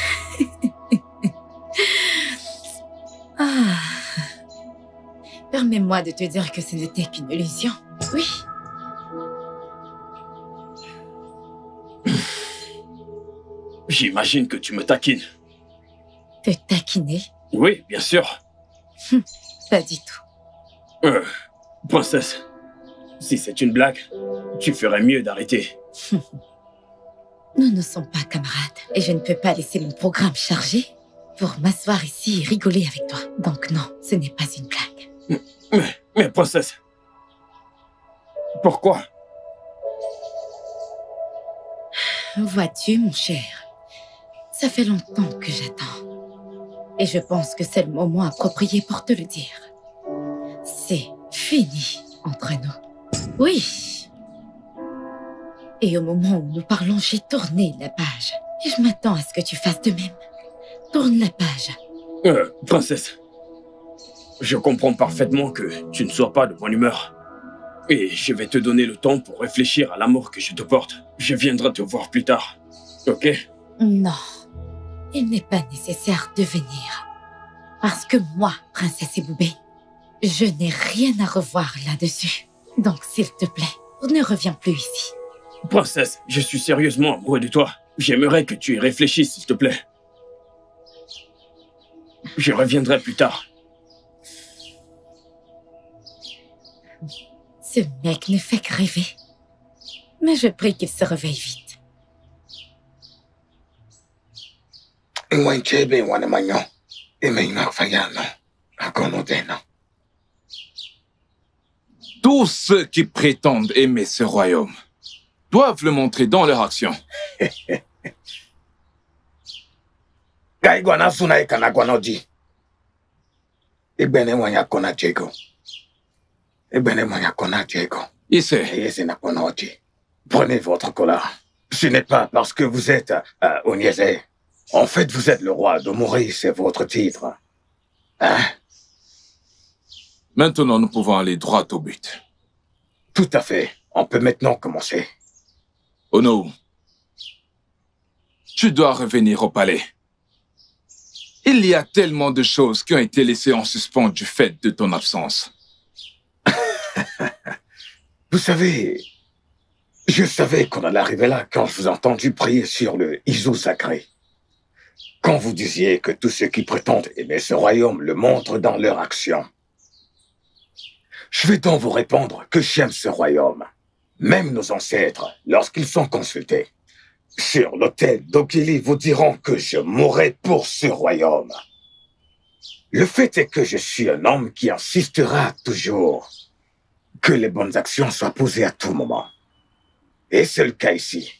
Ah. Permets-moi de te dire que ce n'était qu'une illusion. Oui. J'imagine que tu me taquines. Te taquiner? Oui, bien sûr. Hum, pas du tout. Euh, princesse, si c'est une blague, tu ferais mieux d'arrêter. Nous ne sommes pas camarades et je ne peux pas laisser mon programme chargé pour m'asseoir ici et rigoler avec toi. Donc non, ce n'est pas une blague. Mais, mais princesse, pourquoi? Vois-tu, mon cher, ça fait longtemps que j'attends. Et je pense que c'est le moment approprié pour te le dire. C'est fini entre nous. Oui. Et au moment où nous parlons, j'ai tourné la page. Et je m'attends à ce que tu fasses de même. Tourne la page. Euh, princesse, je comprends parfaitement que tu ne sois pas de bonne humeur. Et je vais te donner le temps pour réfléchir à l'amour que je te porte. Je viendrai te voir plus tard. Ok? Non. Il n'est pas nécessaire de venir. Parce que moi, princesse Eboubé, je n'ai rien à revoir là-dessus. Donc, s'il te plaît, ne reviens plus ici. Princesse, je suis sérieusement amoureux de toi. J'aimerais que tu y réfléchisses, s'il te plaît. Je reviendrai plus tard. Ce mec ne fait que rêver. Mais je prie qu'il se réveille vite. Tous ceux qui prétendent aimer ce royaume doivent le montrer dans leur action. Ici. Prenez votre colère. Ce n'est pas parce que vous êtes euh, Onyeze. En fait, vous êtes le roi de Mori, c'est votre titre. Hein? Maintenant, nous pouvons aller droit au but. Tout à fait. On peut maintenant commencer. Ono, tu dois revenir au palais. Il y a tellement de choses qui ont été laissées en suspens du fait de ton absence. Vous savez, je savais qu'on allait arriver là quand je vous ai entendu prier sur le Izu sacré. Quand vous disiez que tous ceux qui prétendent aimer ce royaume le montrent dans leur action. Je vais donc vous répondre que j'aime ce royaume. Même nos ancêtres, lorsqu'ils sont consultés, sur l'autel d'Ogili vous diront que je mourrai pour ce royaume. Le fait est que je suis un homme qui insistera toujours que les bonnes actions soient posées à tout moment. Et c'est le cas ici.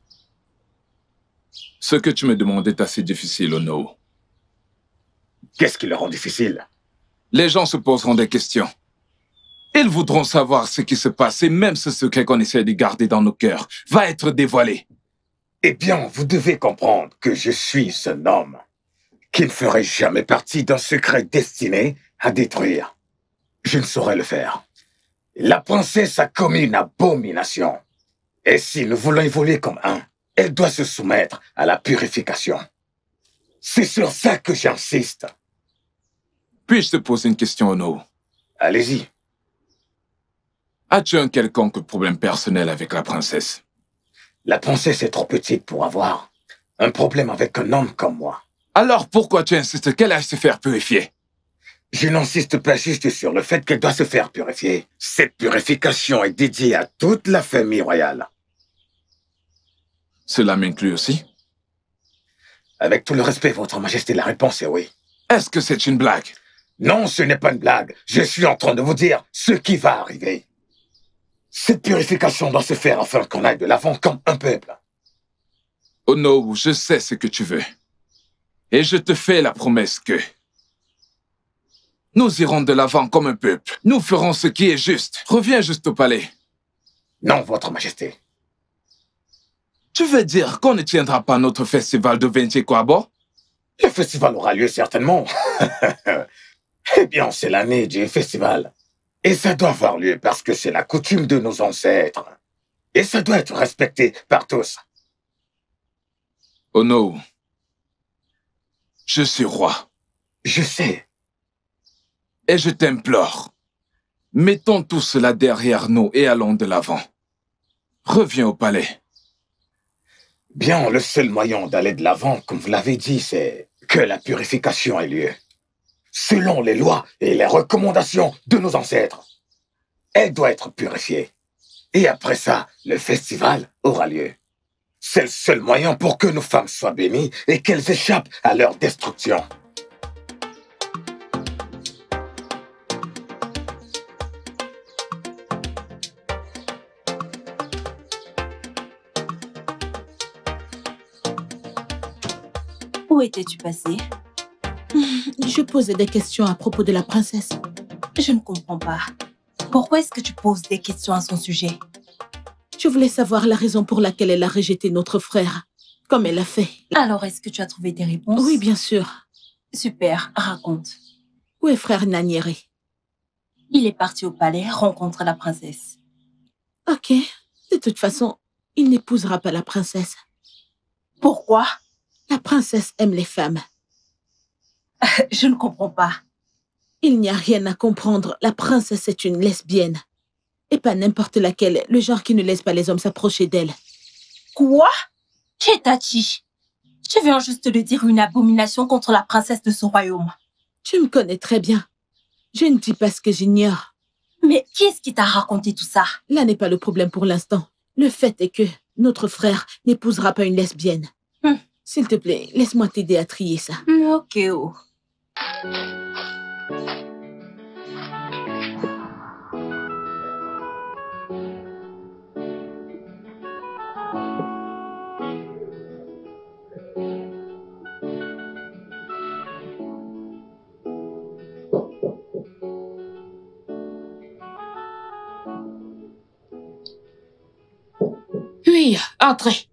Ce que tu me demandes est assez difficile, Ono. Qu'est-ce qui le rend difficile? Les gens se poseront des questions. Ils voudront savoir ce qui se passe et même ce secret qu'on essaie de garder dans nos cœurs va être dévoilé. Eh bien, vous devez comprendre que je suis un homme qui ne ferait jamais partie d'un secret destiné à détruire. Je ne saurais le faire. La princesse a commis une abomination. Et si nous voulons évoluer comme un, elle doit se soumettre à la purification. C'est sur ça que j'insiste. Puis-je te poser une question, Ono? Allez-y. As-tu un quelconque problème personnel avec la princesse? La princesse est trop petite pour avoir un problème avec un homme comme moi. Alors pourquoi tu insistes qu'elle aille se faire purifier? Je n'insiste pas juste sur le fait qu'elle doit se faire purifier. Cette purification est dédiée à toute la famille royale. Cela m'inclut aussi? Avec tout le respect, Votre Majesté, la réponse est oui. Est-ce que c'est une blague? Non, ce n'est pas une blague. Je suis en train de vous dire ce qui va arriver. Cette purification doit se faire afin qu'on aille de l'avant comme un peuple. Oh non, je sais ce que tu veux. Et je te fais la promesse que nous irons de l'avant comme un peuple. Nous ferons ce qui est juste. Reviens juste au palais. Non, Votre Majesté. Tu veux dire qu'on ne tiendra pas notre festival de Vintiquabo? Le festival aura lieu certainement. Eh bien, c'est l'année du festival. Et ça doit avoir lieu parce que c'est la coutume de nos ancêtres. Et ça doit être respecté par tous. Oh non. Je suis roi. Je sais. Et je t'implore. Mettons tout cela derrière nous et allons de l'avant. Reviens au palais. Bien, le seul moyen d'aller de l'avant, comme vous l'avez dit, c'est que la purification ait lieu. Selon les lois et les recommandations de nos ancêtres. Elle doit être purifiée. Et après ça, le festival aura lieu. C'est le seul moyen pour que nos femmes soient bénies et qu'elles échappent à leur destruction. Où étais-tu passé? Je posais des questions à propos de la princesse. Je ne comprends pas. Pourquoi est-ce que tu poses des questions à son sujet? Je voulais savoir la raison pour laquelle elle a rejeté notre frère, comme elle a fait. Alors, est-ce que tu as trouvé des réponses? Oui, bien sûr. Super, raconte. Où est frère Nanieri? Il est parti au palais rencontrer la princesse. Ok. De toute façon, il n'épousera pas la princesse. Pourquoi? La princesse aime les femmes. Je ne comprends pas. Il n'y a rien à comprendre. La princesse est une lesbienne. Et pas n'importe laquelle, le genre qui ne laisse pas les hommes s'approcher d'elle. Quoi? Chetachi, tu viens juste de dire une abomination contre la princesse de ce royaume. Tu me connais très bien. Je ne dis pas ce que j'ignore. Mais qui est-ce qui t'a raconté tout ça? Là n'est pas le problème pour l'instant. Le fait est que notre frère n'épousera pas une lesbienne. Hum. S'il te plaît, laisse-moi t'aider à trier ça. Ok, oh. Oui, entrez.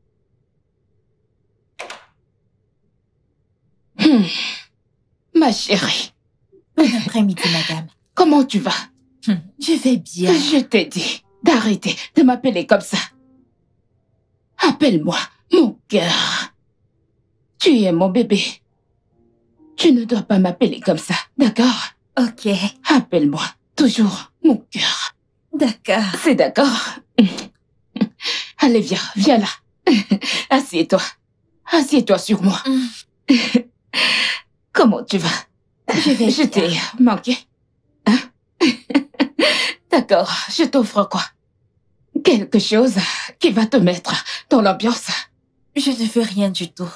Hmm. Ma chérie. Bon après-midi, madame. Comment tu vas? Hmm. Je vais bien. Je t'ai dit d'arrêter de m'appeler comme ça. Appelle-moi mon cœur. Tu es mon bébé. Tu ne dois pas m'appeler comme ça, d'accord? Ok. Appelle-moi toujours mon cœur. D'accord. C'est d'accord? Allez, viens, viens là. Assieds-toi. Assieds-toi sur moi. Mm. Comment tu vas? Je vais Je t'ai manqué. Hein? D'accord, je t'offre quoi? Quelque chose qui va te mettre dans l'ambiance. Je ne veux rien du tout.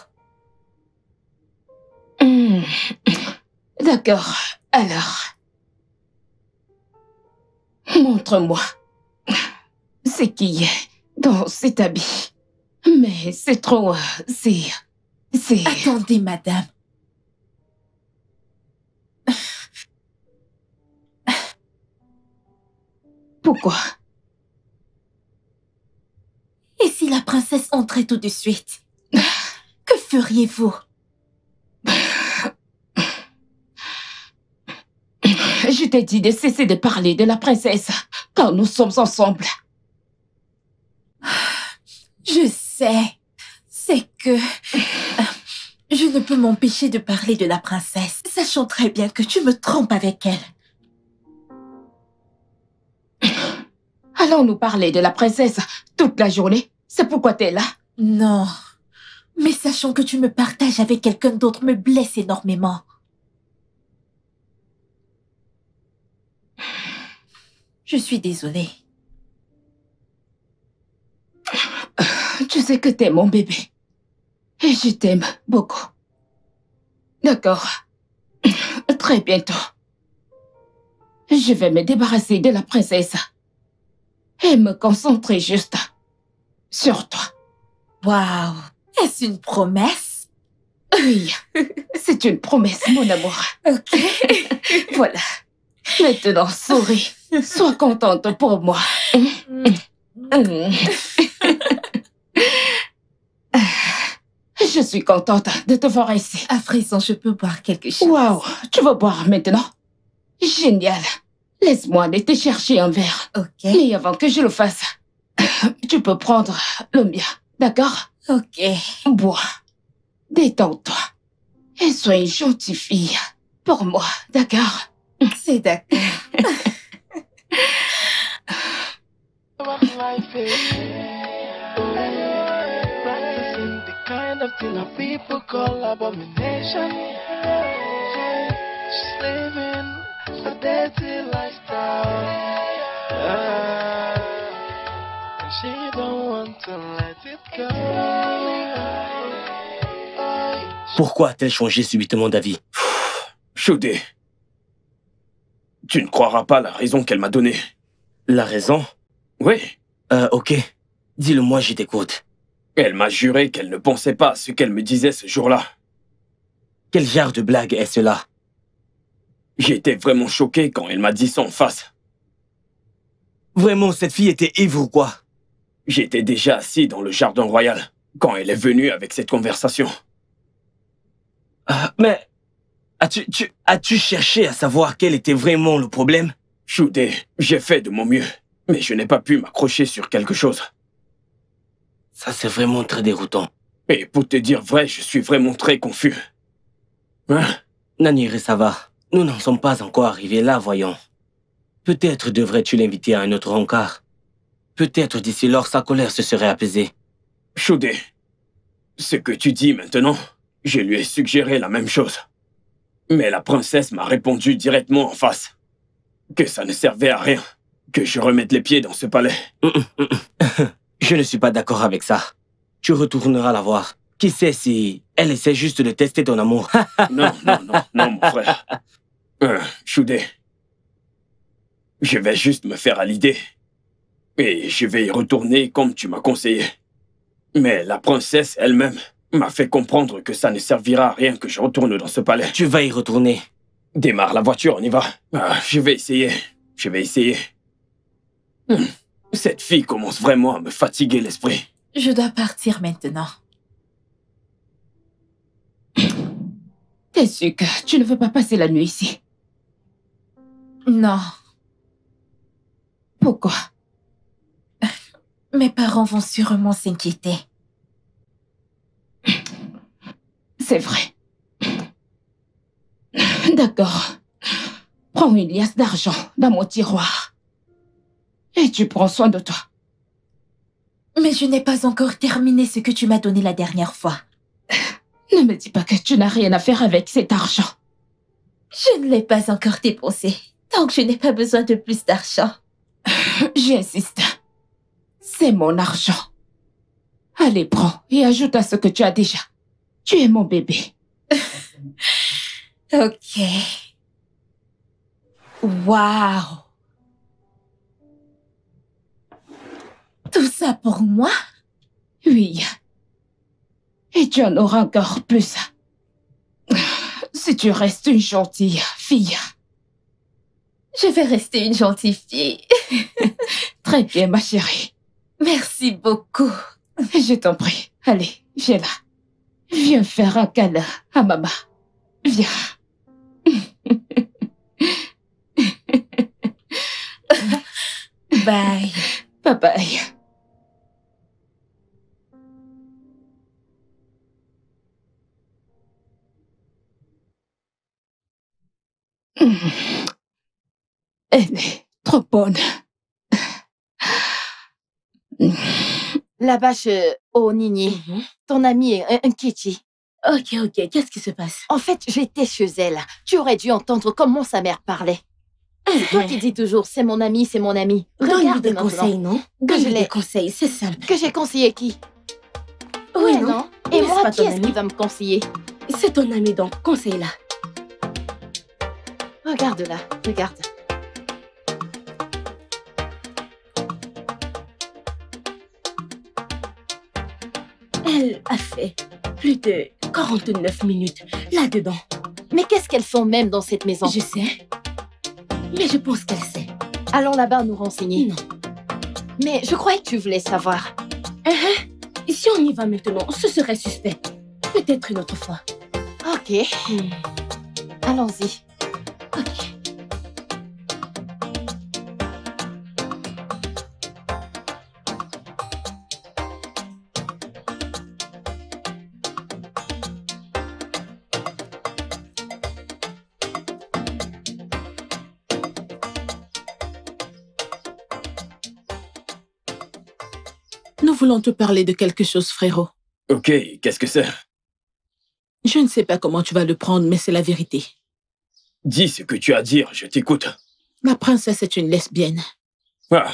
Mm. D'accord, alors. Montre-moi ce qui est dans cet habit. Mais c'est trop... euh, C'est... C'est... Attendez, madame. Pourquoi? Et si la princesse entrait tout de suite? Que feriez-vous? Je t'ai dit de cesser de parler de la princesse quand nous sommes ensemble. Je sais. C'est que... Je ne peux m'empêcher de parler de la princesse, sachant très bien que tu me trompes avec elle. Allons-nous parler de la princesse toute la journée? C'est pourquoi t'es là? Non. Mais sachant que tu me partages avec quelqu'un d'autre me blesse énormément. Je suis désolée. Tu sais que t'es mon bébé. Et je t'aime beaucoup. D'accord. Très bientôt. Je vais me débarrasser de la princesse et me concentrer juste sur toi. Waouh! Est-ce une promesse? Oui, c'est une promesse, mon amour. Ok. Voilà. Maintenant, souris. Sois contente pour moi. Je suis contente de te voir ici. À présent, je peux boire quelque chose. Waouh, tu vas boire maintenant? Génial. Laisse-moi aller te chercher un verre. Ok. Mais avant que je le fasse, tu peux prendre le mien, d'accord? Ok. Bois. Détends-toi. Et sois une gentille fille pour moi, d'accord? C'est d'accord. Kind of thing that people call abomination. She's living a dirty lifestyle, uh, and she don't want to let it go. Pourquoi a-t-elle changé subitement d'avis? Shudé, tu ne croiras pas la raison qu'elle m'a donnée. La raison? Oui. Euh, ok. Dis-le-moi, je t'écoute. Elle m'a juré qu'elle ne pensait pas à ce qu'elle me disait ce jour-là. Quel genre de blague est cela? J'ai été vraiment choqué quand elle m'a dit ça en face. Vraiment, cette fille était ivre ou quoi? J'étais déjà assis dans le jardin royal quand elle est venue avec cette conversation. Euh, mais as-tu tu, as-tu cherché à savoir quel était vraiment le problème? Shudé, j'ai fait de mon mieux, mais je n'ai pas pu m'accrocher sur quelque chose. Ça, c'est vraiment très déroutant. Et pour te dire vrai, je suis vraiment très confus. Hein? Nanire, ça va. Nous n'en sommes pas encore arrivés là, voyons. Peut-être devrais-tu l'inviter à un autre rencard. Peut-être d'ici lors, sa colère se serait apaisée. Shudé, ce que tu dis maintenant, je lui ai suggéré la même chose. Mais la princesse m'a répondu directement en face. Que ça ne servait à rien. Que je remette les pieds dans ce palais. Je ne suis pas d'accord avec ça. Tu retourneras la voir. Qui sait si elle essaie juste de tester ton amour. Non, non, non, non, mon frère. Euh, Shudé. Je vais juste me faire à l'idée. Et je vais y retourner comme tu m'as conseillé. Mais la princesse elle-même m'a fait comprendre que ça ne servira à rien que je retourne dans ce palais. Tu vas y retourner. Démarre la voiture, on y va. Ah, je vais essayer. Je vais essayer. Hmm. Cette fille commence vraiment à me fatiguer l'esprit. Je dois partir maintenant. T'es sûr que tu ne veux pas passer la nuit ici? Non. Pourquoi? Mes parents vont sûrement s'inquiéter. C'est vrai. D'accord. Prends une liasse d'argent dans mon tiroir. Et tu prends soin de toi. Mais je n'ai pas encore terminé ce que tu m'as donné la dernière fois. Ne me dis pas que tu n'as rien à faire avec cet argent. Je ne l'ai pas encore dépensé. Donc je n'ai pas besoin de plus d'argent. J'insiste. C'est mon argent. Allez, prends et ajoute à ce que tu as déjà. Tu es mon bébé. Ok. Waouh. Tout ça pour moi? Oui. Et tu en auras encore plus. Si tu restes une gentille fille. Je vais rester une gentille fille. Très bien, ma chérie. Merci beaucoup. Je t'en prie. Allez, viens là. Viens faire un câlin à maman. Viens. Bye. Bye bye. Elle est trop bonne. La vache au Nini, Mm-hmm. ton amie est un, un Kitty. Ok, ok, qu'est-ce qui se passe? En fait, j'étais chez elle. Tu aurais dû entendre comment sa mère parlait. C'est toi qui dis toujours, c'est mon ami, c'est mon ami. Donne-lui Regarde des maintenant. conseils, non? Que je Donne-lui l'ai- des conseils, c'est simple. Que j'ai conseillé qui? Oui, Ouais, non? Et N'est-ce moi, pas qui ton est-ce ami? qui va me conseiller? C'est ton ami donc, conseille-la. Regarde-la, regarde. Elle a fait plus de quarante-neuf minutes là-dedans. Mais qu'est-ce qu'elles font même dans cette maison? Je sais. Mais je pense qu'elle sait. Allons là-bas nous renseigner. Non. Mais je croyais que tu voulais savoir. Uh-huh. Si on y va maintenant, ce serait suspect. Peut-être une autre fois. Ok. Hmm. Allons-y. Ok. Nous voulons te parler de quelque chose, frérot. Ok, qu'est-ce que c'est? Je ne sais pas comment tu vas le prendre, mais c'est la vérité. Dis ce que tu as à dire, je t'écoute. La princesse est une lesbienne. Ah.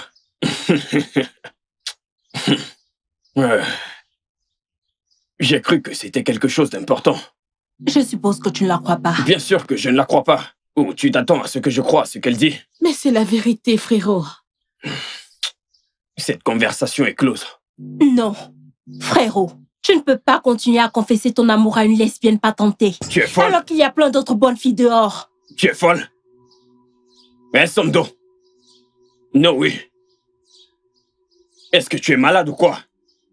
Ouais. J'ai cru que c'était quelque chose d'important. Je suppose que tu ne la crois pas. Bien sûr que je ne la crois pas. Ou tu t'attends à ce que je croie, ce qu'elle dit. Mais c'est la vérité, frérot. Cette conversation est close. Non. Frérot, tu ne peux pas continuer à confesser ton amour à une lesbienne patentée. Tu es folle. Alors qu'il y a plein d'autres bonnes filles dehors. Tu es folle. Hein, Somdo? Non, oui. Est-ce que tu es malade ou quoi?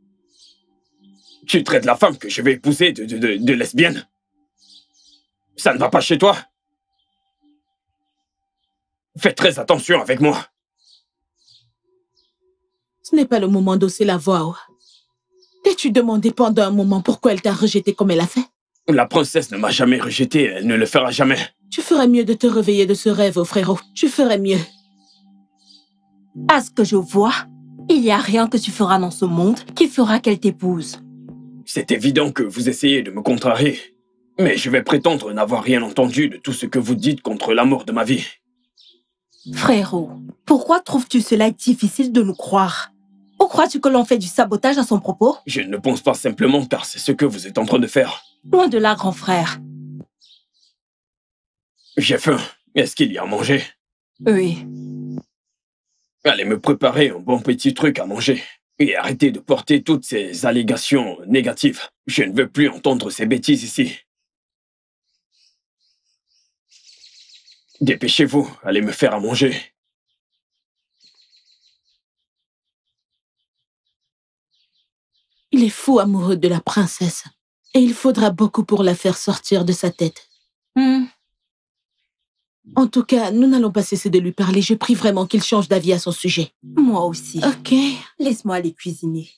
Tu traites la femme que je vais épouser de, de, de, de lesbienne? Ça ne va pas chez toi? Fais très attention avec moi. Ce n'est pas le moment d'hausser la voix. T'es-tu demandé pendant un moment pourquoi elle t'a rejeté comme elle a fait? La princesse ne m'a jamais rejeté, elle ne le fera jamais. Tu ferais mieux de te réveiller de ce rêve, oh frérot. Tu ferais mieux. À ce que je vois, il n'y a rien que tu feras dans ce monde qui fera qu'elle t'épouse. C'est évident que vous essayez de me contrarier. Mais je vais prétendre n'avoir rien entendu de tout ce que vous dites contre l'amour de ma vie. Frérot, pourquoi trouves-tu cela difficile de nous croire? Ou crois-tu que l'on fait du sabotage à son propos? Je ne pense pas simplement car c'est ce que vous êtes en train de faire. Loin de là, grand frère. J'ai faim. Est-ce qu'il y a à manger? Oui. Allez me préparer un bon petit truc à manger. Et arrêtez de porter toutes ces allégations négatives. Je ne veux plus entendre ces bêtises ici. Dépêchez-vous, allez me faire à manger. Il est fou amoureux de la princesse. Et il faudra beaucoup pour la faire sortir de sa tête. Mm. En tout cas, nous n'allons pas cesser de lui parler. Je prie vraiment qu'il change d'avis à son sujet. Moi aussi. Ok. Laisse-moi aller cuisiner.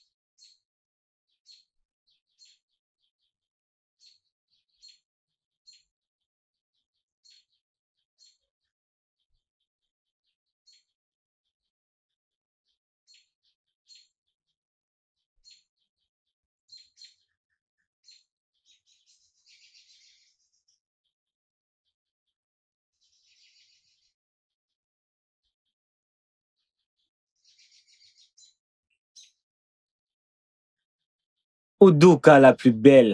Udoka la plus belle.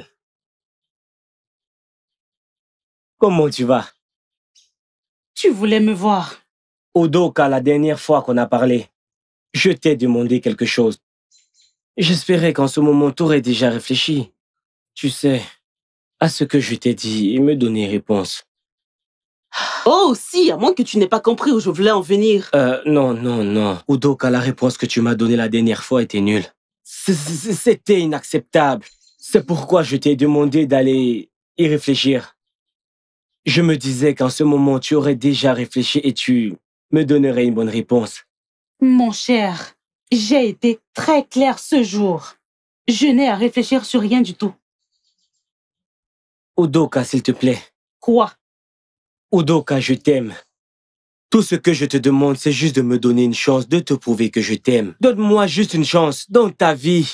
Comment tu vas? Tu voulais me voir. Udoka, la dernière fois qu'on a parlé, je t'ai demandé quelque chose. J'espérais qu'en ce moment, tu aurais déjà réfléchi. Tu sais, à ce que je t'ai dit et me donner réponse. Oh, si, à moins que tu n'aies pas compris où je voulais en venir. Euh, non, non, non. Udoka, la réponse que tu m'as donnée la dernière fois était nulle. C'était inacceptable. C'est pourquoi je t'ai demandé d'aller y réfléchir. Je me disais qu'en ce moment, tu aurais déjà réfléchi et tu me donnerais une bonne réponse. Mon cher, j'ai été très clair ce jour. Je n'ai à réfléchir sur rien du tout. Udoka, s'il te plaît. Quoi? Udoka, je t'aime. Tout ce que je te demande, c'est juste de me donner une chance de te prouver que je t'aime. Donne-moi juste une chance dans ta vie.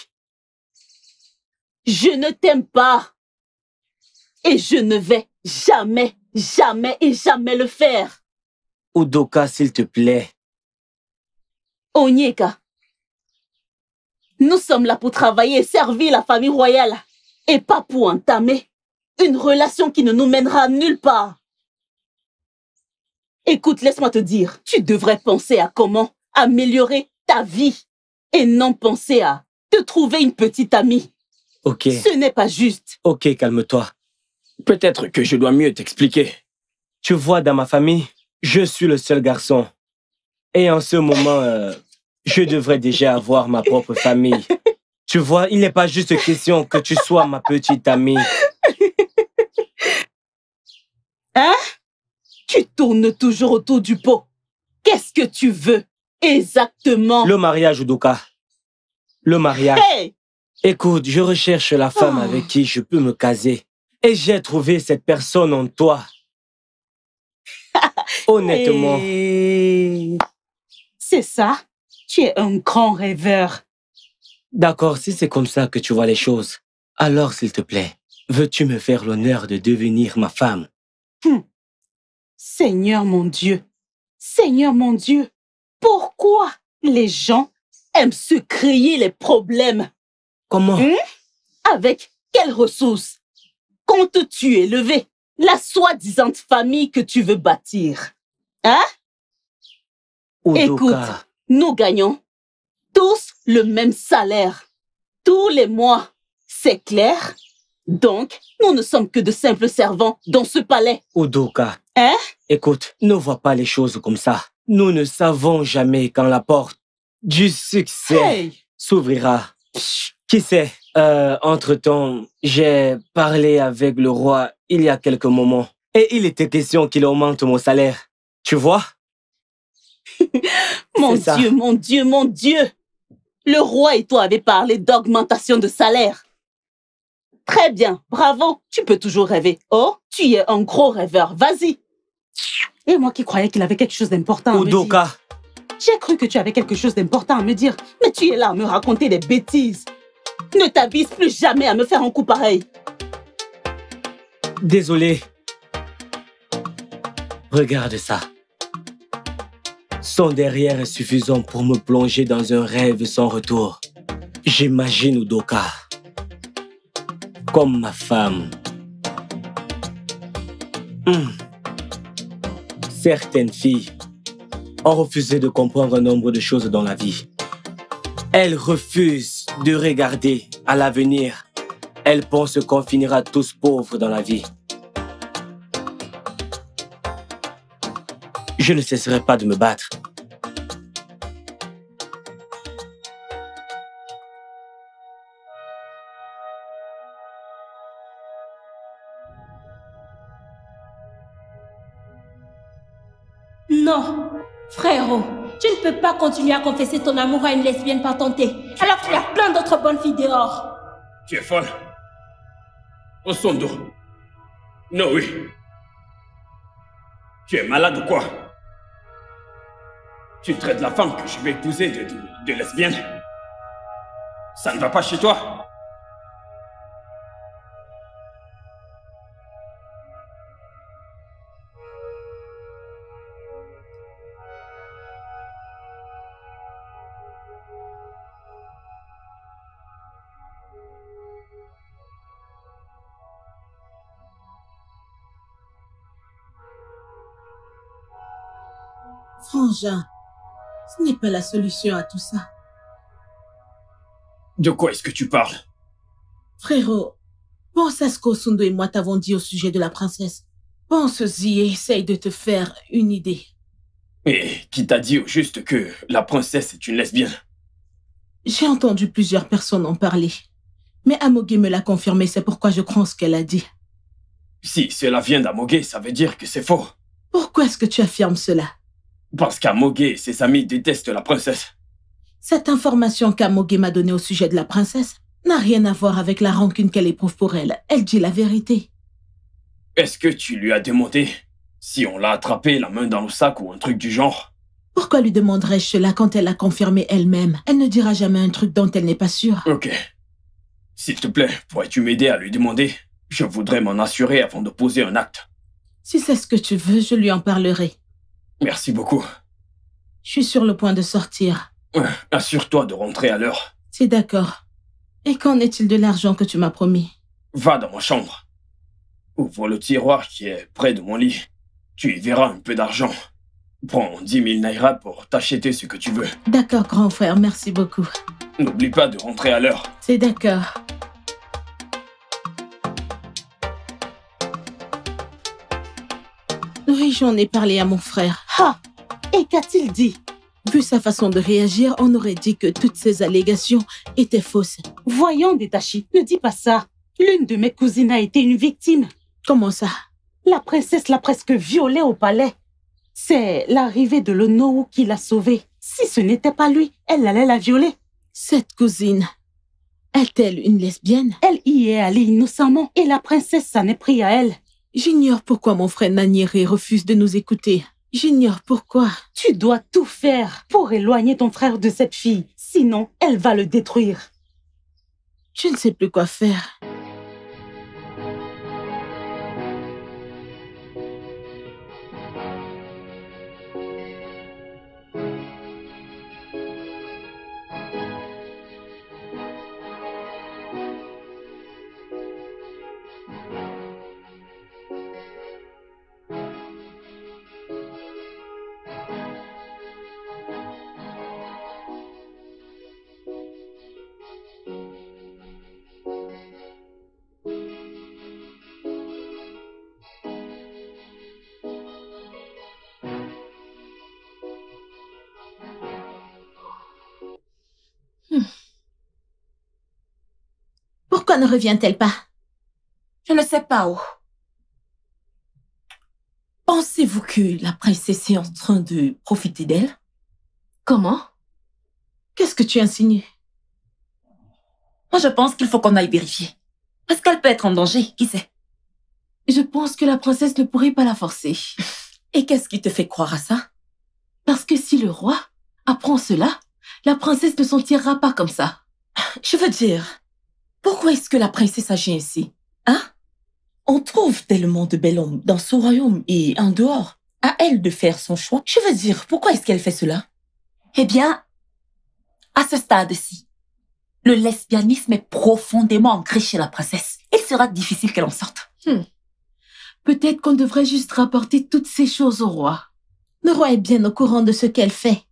Je ne t'aime pas. Et je ne vais jamais, jamais et jamais le faire. Udoka, s'il te plaît. Onyeka, nous sommes là pour travailler et servir la famille royale. Et pas pour entamer Une relation qui ne nous mènera nulle part. Écoute, laisse-moi te dire, tu devrais penser à comment améliorer ta vie et non penser à te trouver une petite amie. Ok. Ce n'est pas juste. Ok, calme-toi. Peut-être que je dois mieux t'expliquer. Tu vois, dans ma famille, je suis le seul garçon. Et en ce moment, euh, je devrais déjà avoir ma propre famille. Tu vois, il n'est pas juste question que tu sois ma petite amie. Hein? Tu tournes toujours autour du pot. Qu'est-ce que tu veux exactement? Le mariage, Udoka. Le mariage. Hey! Écoute, je recherche la femme Oh. avec qui je peux me caser. Et j'ai trouvé cette personne en toi. Honnêtement. Hey. C'est ça? Tu es un grand rêveur. D'accord, si c'est comme ça que tu vois les choses, alors s'il te plaît, veux-tu me faire l'honneur de devenir ma femme? Hum. Seigneur mon Dieu, Seigneur mon Dieu, pourquoi les gens aiment se créer les problèmes? Comment? Hum? Avec quelles ressources comptes-tu élever la soi-disant famille que tu veux bâtir? Hein? Udoka. Écoute, nous gagnons tous le même salaire, tous les mois, c'est clair? Donc, nous ne sommes que de simples servants dans ce palais. Udoka. Hein? Écoute, ne vois pas les choses comme ça. Nous ne savons jamais quand la porte du succès Hey! s'ouvrira. Qui sait? Euh, entre-temps, j'ai parlé avec le roi il y a quelques moments. Et il était question qu'il augmente mon salaire. Tu vois? Mon C'est ça. Dieu, mon Dieu, mon Dieu! Le roi et toi avez parlé d'augmentation de salaire. Très bien, bravo, tu peux toujours rêver. Oh, tu es un gros rêveur, vas-y. Et moi qui croyais qu'il avait quelque chose d'important à me dire. Udoka. J'ai cru que tu avais quelque chose d'important à me dire, mais tu es là à me raconter des bêtises. Ne t'avise plus jamais à me faire un coup pareil. Désolé. Regarde ça. Son derrière est suffisant pour me plonger dans un rêve sans retour. J'imagine Udoka comme ma femme. Hmm. Certaines filles ont refusé de comprendre un nombre de choses dans la vie. Elles refusent de regarder à l'avenir. Elles pensent qu'on finira tous pauvres dans la vie. Je ne cesserai pas de me battre. Non, frérot, tu ne peux pas continuer à confesser ton amour à une lesbienne patentée, alors qu'il y a plein d'autres bonnes filles dehors. Tu es folle. Au son dos. Non, oui. Tu es malade ou quoi? Tu traites la femme que je vais épouser de, de, de lesbienne? Ça ne va pas chez toi? Frangin, ce n'est pas la solution à tout ça. De quoi est-ce que tu parles? Frérot, pense à ce qu'Osundo et moi t'avons dit au sujet de la princesse. Pense-y et essaye de te faire une idée. Et qui t'a dit au juste que la princesse est une lesbienne? J'ai entendu plusieurs personnes en parler. Mais Amogué me l'a confirmé, c'est pourquoi je crois en ce qu'elle a dit. Si cela vient d'Amogué, ça veut dire que c'est faux. Pourquoi est-ce que tu affirmes cela? Parce qu'Amogué et ses amis détestent la princesse. Cette information qu'Amogué m'a donnée au sujet de la princesse n'a rien à voir avec la rancune qu'elle éprouve pour elle. Elle dit la vérité. Est-ce que tu lui as demandé si on l'a attrapée la main dans le sac ou un truc du genre? Pourquoi lui demanderais-je cela quand elle l'a confirmé elle-même? Elle ne dira jamais un truc dont elle n'est pas sûre. Ok. S'il te plaît, pourrais-tu m'aider à lui demander? Je voudrais m'en assurer avant de poser un acte. Si c'est ce que tu veux, je lui en parlerai. Merci beaucoup. Je suis sur le point de sortir. Euh, Assure-toi de rentrer à l'heure. C'est d'accord. Et qu'en est-il de l'argent que tu m'as promis? Va dans ma chambre. Ouvre le tiroir qui est près de mon lit. Tu y verras un peu d'argent. Prends dix mille naira pour t'acheter ce que tu veux. D'accord, grand frère, merci beaucoup. N'oublie pas de rentrer à l'heure. C'est d'accord. Oui, j'en ai parlé à mon frère. Ah! Et qu'a-t-il dit? Vu sa façon de réagir, on aurait dit que toutes ces allégations étaient fausses. Voyons, Détachi, ne dis pas ça. L'une de mes cousines a été une victime. Comment ça? La princesse l'a presque violée au palais. C'est l'arrivée de l'Onowu qui l'a sauvée. Si ce n'était pas lui, elle allait la violer. Cette cousine, est-elle une lesbienne? Elle y est allée innocemment et la princesse s'en est pris à elle. J'ignore pourquoi mon frère Nanyere refuse de nous écouter. J'ignore pourquoi. Tu dois tout faire pour éloigner ton frère de cette fille. Sinon, elle va le détruire. Je ne sais plus quoi faire. Pourquoi ne revient-elle pas? Je ne sais pas où. Pensez-vous que la princesse est en train de profiter d'elle? Comment? Qu'est-ce que tu insinues? Moi, je pense qu'il faut qu'on aille vérifier. Parce qu'elle peut être en danger, qui sait? Je pense que la princesse ne pourrait pas la forcer. Et qu'est-ce qui te fait croire à ça? Parce que si le roi apprend cela, la princesse ne s'en tirera pas comme ça. Je veux dire, pourquoi est-ce que la princesse agit ainsi? Hein? On trouve tellement de bel hommes dans ce royaume et en dehors. À elle de faire son choix. Je veux dire, pourquoi est-ce qu'elle fait cela? Eh bien, à ce stade-ci, le lesbianisme est profondément ancré chez la princesse. Il sera difficile qu'elle en sorte. Hmm. Peut-être qu'on devrait juste rapporter toutes ces choses au roi. Le roi est bien au courant de ce qu'elle fait.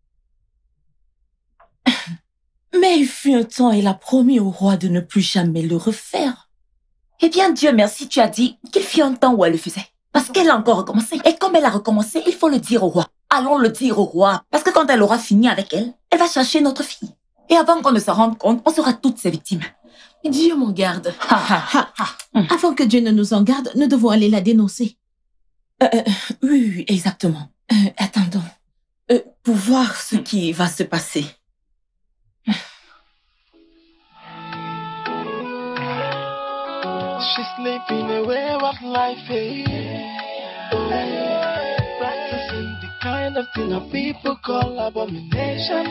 Mais il fut un temps, elle a promis au roi de ne plus jamais le refaire. Eh bien, Dieu merci, tu as dit qu'il fut un temps où elle le faisait. Parce qu'elle a encore recommencé. Et comme elle a recommencé, il faut le dire au roi. Allons le dire au roi. Parce que quand elle aura fini avec elle, elle va chercher notre fille. Et avant qu'on ne se rende compte, on sera toutes ses victimes. Dieu m'en garde. Ha, ha, ha. Avant que Dieu ne nous en garde, nous devons aller la dénoncer. Euh, euh, oui, oui, exactement. Euh, attendons. Euh, pour voir ce qui va se passer. She's sleeping away what life is. Practicing the kind of thing that people call abomination.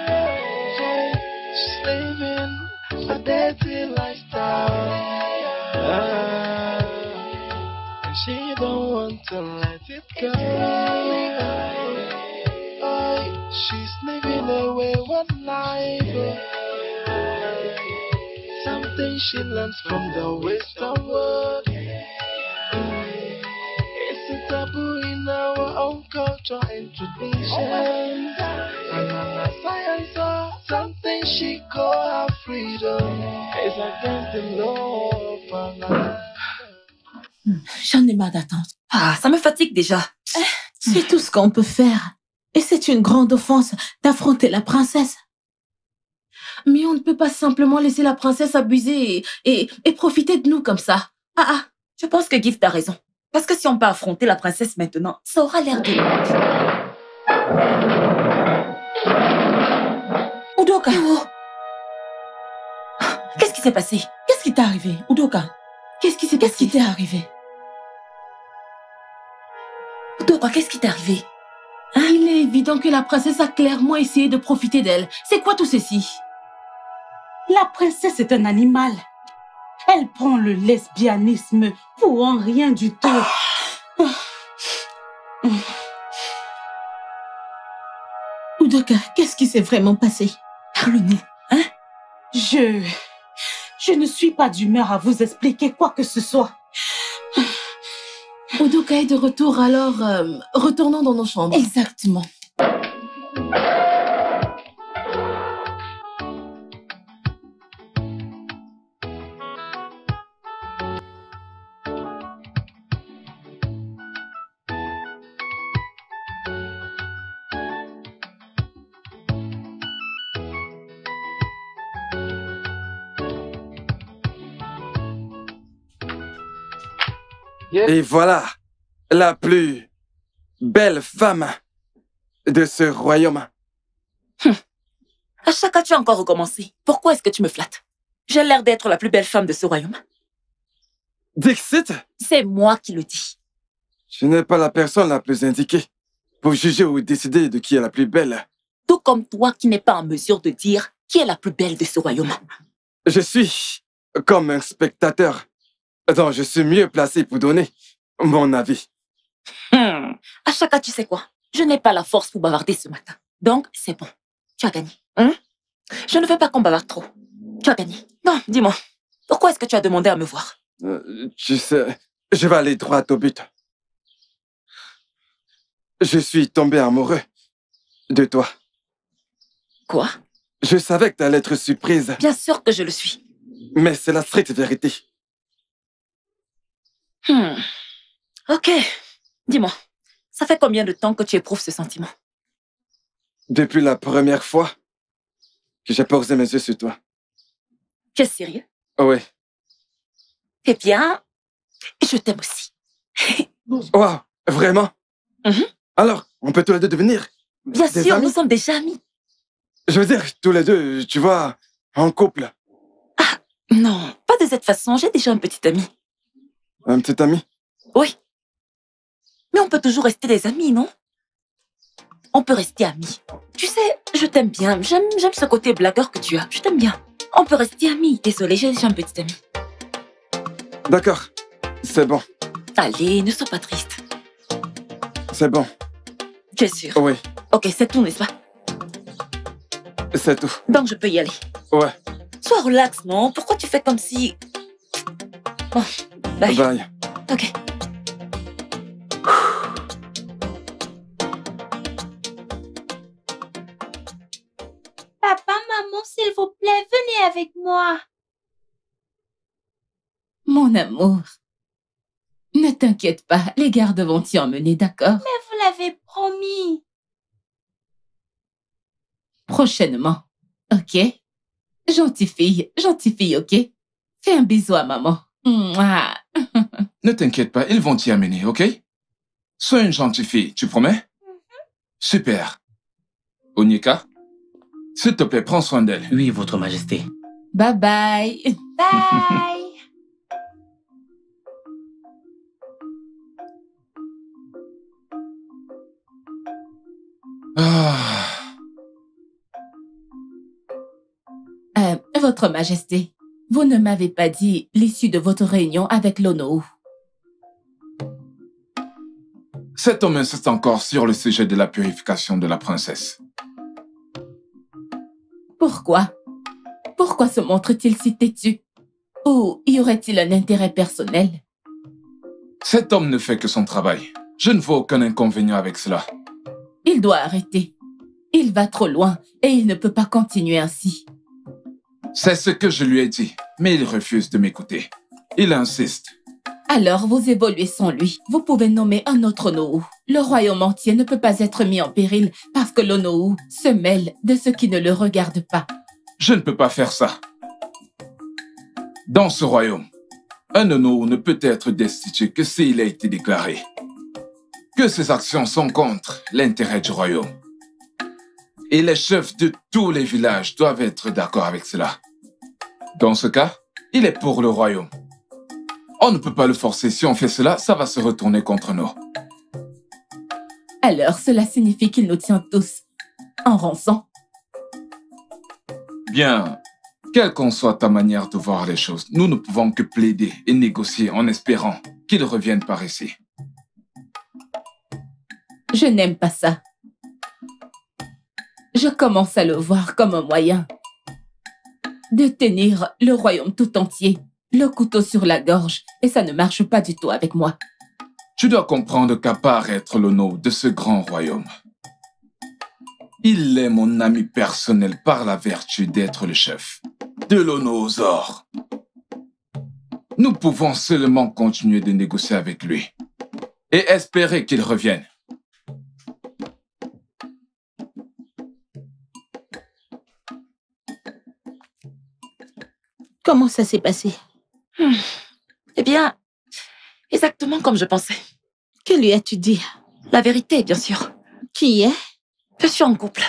She's living a dirty lifestyle. And she don't want to let it go. She's living away what life. Something she learns from the Western world. It's a taboo in our own culture and traditions. And on a science or something she call her freedom. It's against the law of our life. J'en ai marre d'attendre. Ah, ça me fatigue déjà. C'est tout ce qu'on peut faire. Et c'est une grande offense d'affronter la princesse. Mais on ne peut pas simplement laisser la princesse abuser et, et, et profiter de nous comme ça. Ah ah, je pense que Gift a raison. Parce que si on peut affronter la princesse maintenant, ça aura l'air de... Udoka! Qu'est-ce qui s'est passé? Qu'est-ce qui t'est arrivé, Udoka? Qu'est-ce qui s'est Qu'est-ce qui t'est arrivé? Udoka, qu'est-ce qui t'est arrivé? Hein? Il est évident que la princesse a clairement essayé de profiter d'elle. C'est quoi tout ceci? La princesse est un animal. Elle prend le lesbianisme pour en rien du tout. Udoka, qu'est-ce qui s'est vraiment passé? Parle-nous, hein? Je... Je ne suis pas d'humeur à vous expliquer quoi que ce soit. Udoka est de retour, alors euh, retournons dans nos chambres. Exactement. Et voilà, la plus belle femme de ce royaume. Hum. Ashaka, tu as encore recommencé. Pourquoi est-ce que tu me flattes? J'ai l'air d'être la plus belle femme de ce royaume. Dixit? C'est moi qui le dis. Je n'ai pas la personne la plus indiquée pour juger ou décider de qui est la plus belle. Tout comme toi qui n'es pas en mesure de dire qui est la plus belle de ce royaume. Je suis comme un spectateur. Donc, je suis mieux placé pour donner mon avis. Hmm. Ashaka, tu sais quoi? Je n'ai pas la force pour bavarder ce matin. Donc, c'est bon. Tu as gagné. Hein? Je ne veux pas qu'on bavarde trop. Tu as gagné. Non, dis-moi. Pourquoi est-ce que tu as demandé à me voir? Euh, tu sais, je vais aller droit au but. Je suis tombé amoureux de toi. Quoi? Je savais que tu allais être surprise. Bien sûr que je le suis. Mais c'est la stricte vérité. Hmm. Ok. Dis-moi, ça fait combien de temps que tu éprouves ce sentiment? Depuis la première fois que j'ai posé mes yeux sur toi. Tu es sérieux? Oui. Eh bien, je t'aime aussi. Wow, vraiment? Mm-hmm. Alors, on peut tous les deux devenir Bien des sûr, amis? nous sommes déjà amis. Je veux dire, tous les deux, tu vois, en couple. Ah, non, pas de cette façon. J'ai déjà un petit ami. Un petit ami? Oui. Mais on peut toujours rester des amis, non? On peut rester amis. Tu sais, je t'aime bien. J'aime j'aime ce côté blagueur que tu as. Je t'aime bien. On peut rester amis. Désolée, j'ai déjà un petit ami. D'accord, c'est bon. Allez, ne sois pas triste. C'est bon. Tu es sûr? Oui. Ok, c'est tout, n'est-ce pas? C'est tout. Donc je peux y aller. Ouais. Sois relax, non? Pourquoi tu fais comme si... Bon, bye. Bye. Ok. Papa, maman, s'il vous plaît, venez avec moi. Mon amour, ne t'inquiète pas, les gardes vont t'y emmener, d'accord? Mais vous l'avez promis. Prochainement, ok? Gentille fille, gentille fille, ok? Fais un bisou à maman. Mouah. Ne t'inquiète pas, ils vont t'y amener, ok? Sois une gentille fille, tu promets? Mm-hmm. Super. Onyeka, s'il te plaît, prends soin d'elle. Oui, votre majesté. Bye bye. Bye. Ah. Euh, votre majesté, vous ne m'avez pas dit l'issue de votre réunion avec l'Onowu. Cet homme insiste encore sur le sujet de la purification de la princesse. Pourquoi? Pourquoi se montre-t-il si têtu? Ou y aurait-il un intérêt personnel? Cet homme ne fait que son travail. Je ne vois aucun inconvénient avec cela. Il doit arrêter. Il va trop loin et il ne peut pas continuer ainsi. C'est ce que je lui ai dit, mais il refuse de m'écouter. Il insiste. Alors vous évoluez sans lui. Vous pouvez nommer un autre Onowu. Le royaume entier ne peut pas être mis en péril parce que l'Onowu se mêle de ce qui ne le regarde pas. Je ne peux pas faire ça. Dans ce royaume, un Onowu ne peut être destitué que s'il a été déclaré que ses actions sont contre l'intérêt du royaume. Et les chefs de tous les villages doivent être d'accord avec cela. Dans ce cas, il est pour le royaume. On ne peut pas le forcer. Si on fait cela, ça va se retourner contre nous. Alors, cela signifie qu'il nous tient tous en rançon. Bien, quelle qu'en soit ta manière de voir les choses, nous ne pouvons que plaider et négocier en espérant qu'il revienne par ici. Je n'aime pas ça. Je commence à le voir comme un moyen de tenir le royaume tout entier, le couteau sur la gorge, et ça ne marche pas du tout avec moi. Tu dois comprendre qu'à part être l'Ono de ce grand royaume, il est mon ami personnel par la vertu d'être le chef de l'Ono aux Ors. Nous pouvons seulement continuer de négocier avec lui et espérer qu'il revienne. Comment ça s'est passé? Hmm. Eh bien, exactement comme je pensais. Que lui as-tu dit? La vérité, bien sûr. Qui est? Je suis en couple.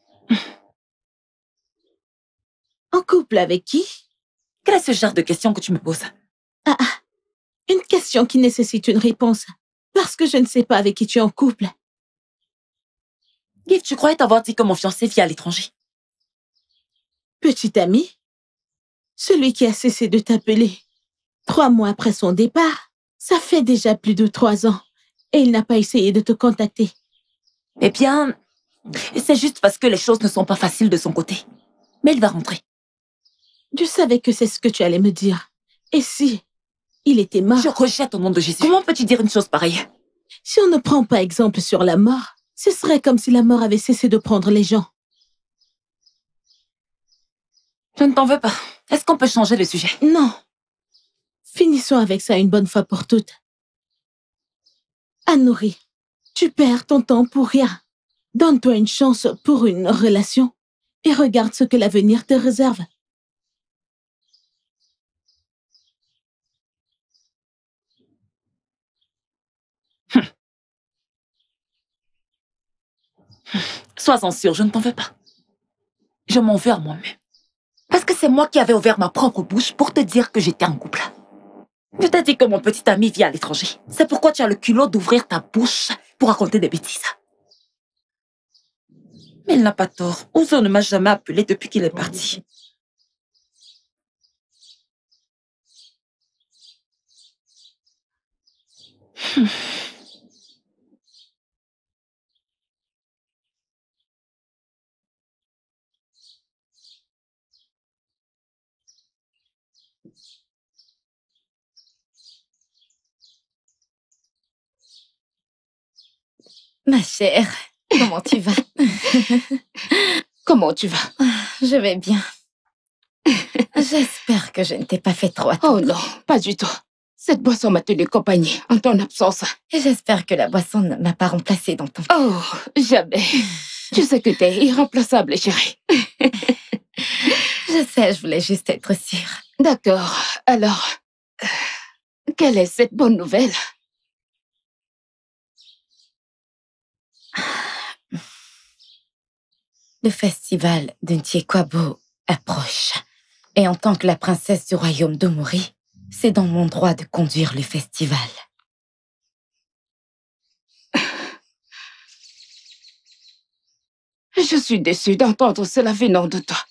En couple avec qui? Quel est ce genre de question que tu me poses? Ah, ah, une question qui nécessite une réponse. Parce que je ne sais pas avec qui tu es en couple. Gift, tu croyais t'avoir dit que mon fiancé vit à l'étranger? Petit ami, celui qui a cessé de t'appeler trois mois après son départ, ça fait déjà plus de trois ans et il n'a pas essayé de te contacter. Eh bien, c'est juste parce que les choses ne sont pas faciles de son côté. Mais il va rentrer. Je savais que c'est ce que tu allais me dire. Et si il était mort? Je rejette au nom de Jésus. Comment peux-tu dire une chose pareille? Si on ne prend pas exemple sur la mort, ce serait comme si la mort avait cessé de prendre les gens. Je ne t'en veux pas. Est-ce qu'on peut changer le sujet? Non. Finissons avec ça une bonne fois pour toutes. Anouri, tu perds ton temps pour rien. Donne-toi une chance pour une relation et regarde ce que l'avenir te réserve. Sois-en sûr, je ne t'en veux pas. Je m'en veux à moi-même. Parce que c'est moi qui avais ouvert ma propre bouche pour te dire que j'étais en couple. Je t'ai dit que mon petit ami vit à l'étranger. C'est pourquoi tu as le culot d'ouvrir ta bouche pour raconter des bêtises. Mais il n'a pas tort. Ouzo ne m'a jamais appelé depuis qu'il est parti. Hmm. Ma chère, comment tu vas? Comment tu vas? Je vais bien. J'espère que je ne t'ai pas fait trop attendre. Oh non, pas du tout. Cette boisson m'a tenu compagnie en ton absence. Et j'espère que la boisson ne m'a pas remplacée dans ton... Oh, jamais. Tu sais que t'es irremplaçable, chérie. Je sais, je voulais juste être sûre. D'accord. Alors, euh, quelle est cette bonne nouvelle? Le festival de Ntiekwabo approche. Et en tant que la princesse du royaume d'Omori, c'est dans mon droit de conduire le festival. Je suis déçue d'entendre cela venant de toi.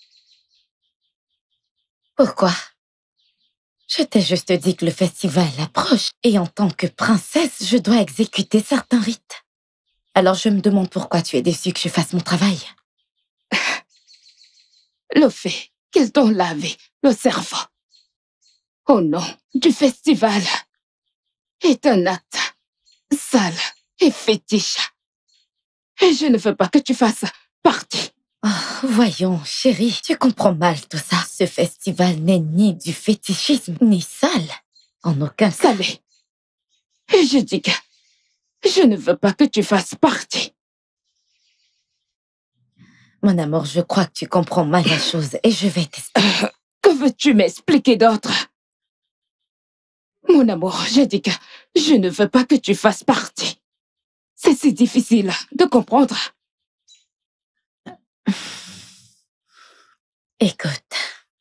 Pourquoi? Je t'ai juste dit que le festival approche et en tant que princesse, je dois exécuter certains rites. Alors je me demande pourquoi tu es déçue que je fasse mon travail. Le fait qu'ils t'ont lavé le cerveau au nom du festival est un acte sale et fétiche. Et je ne veux pas que tu fasses partie. Oh, voyons, chérie, tu comprends mal tout ça. Ce festival n'est ni du fétichisme, ni sale. En aucun cas. Salé. Et je dis que je ne veux pas que tu fasses partie. Mon amour, je crois que tu comprends mal la chose et je vais t'expliquer. Euh, que veux-tu m'expliquer d'autre? Mon amour, j'ai dit que je ne veux pas que tu fasses partie. C'est si difficile de comprendre. Écoute,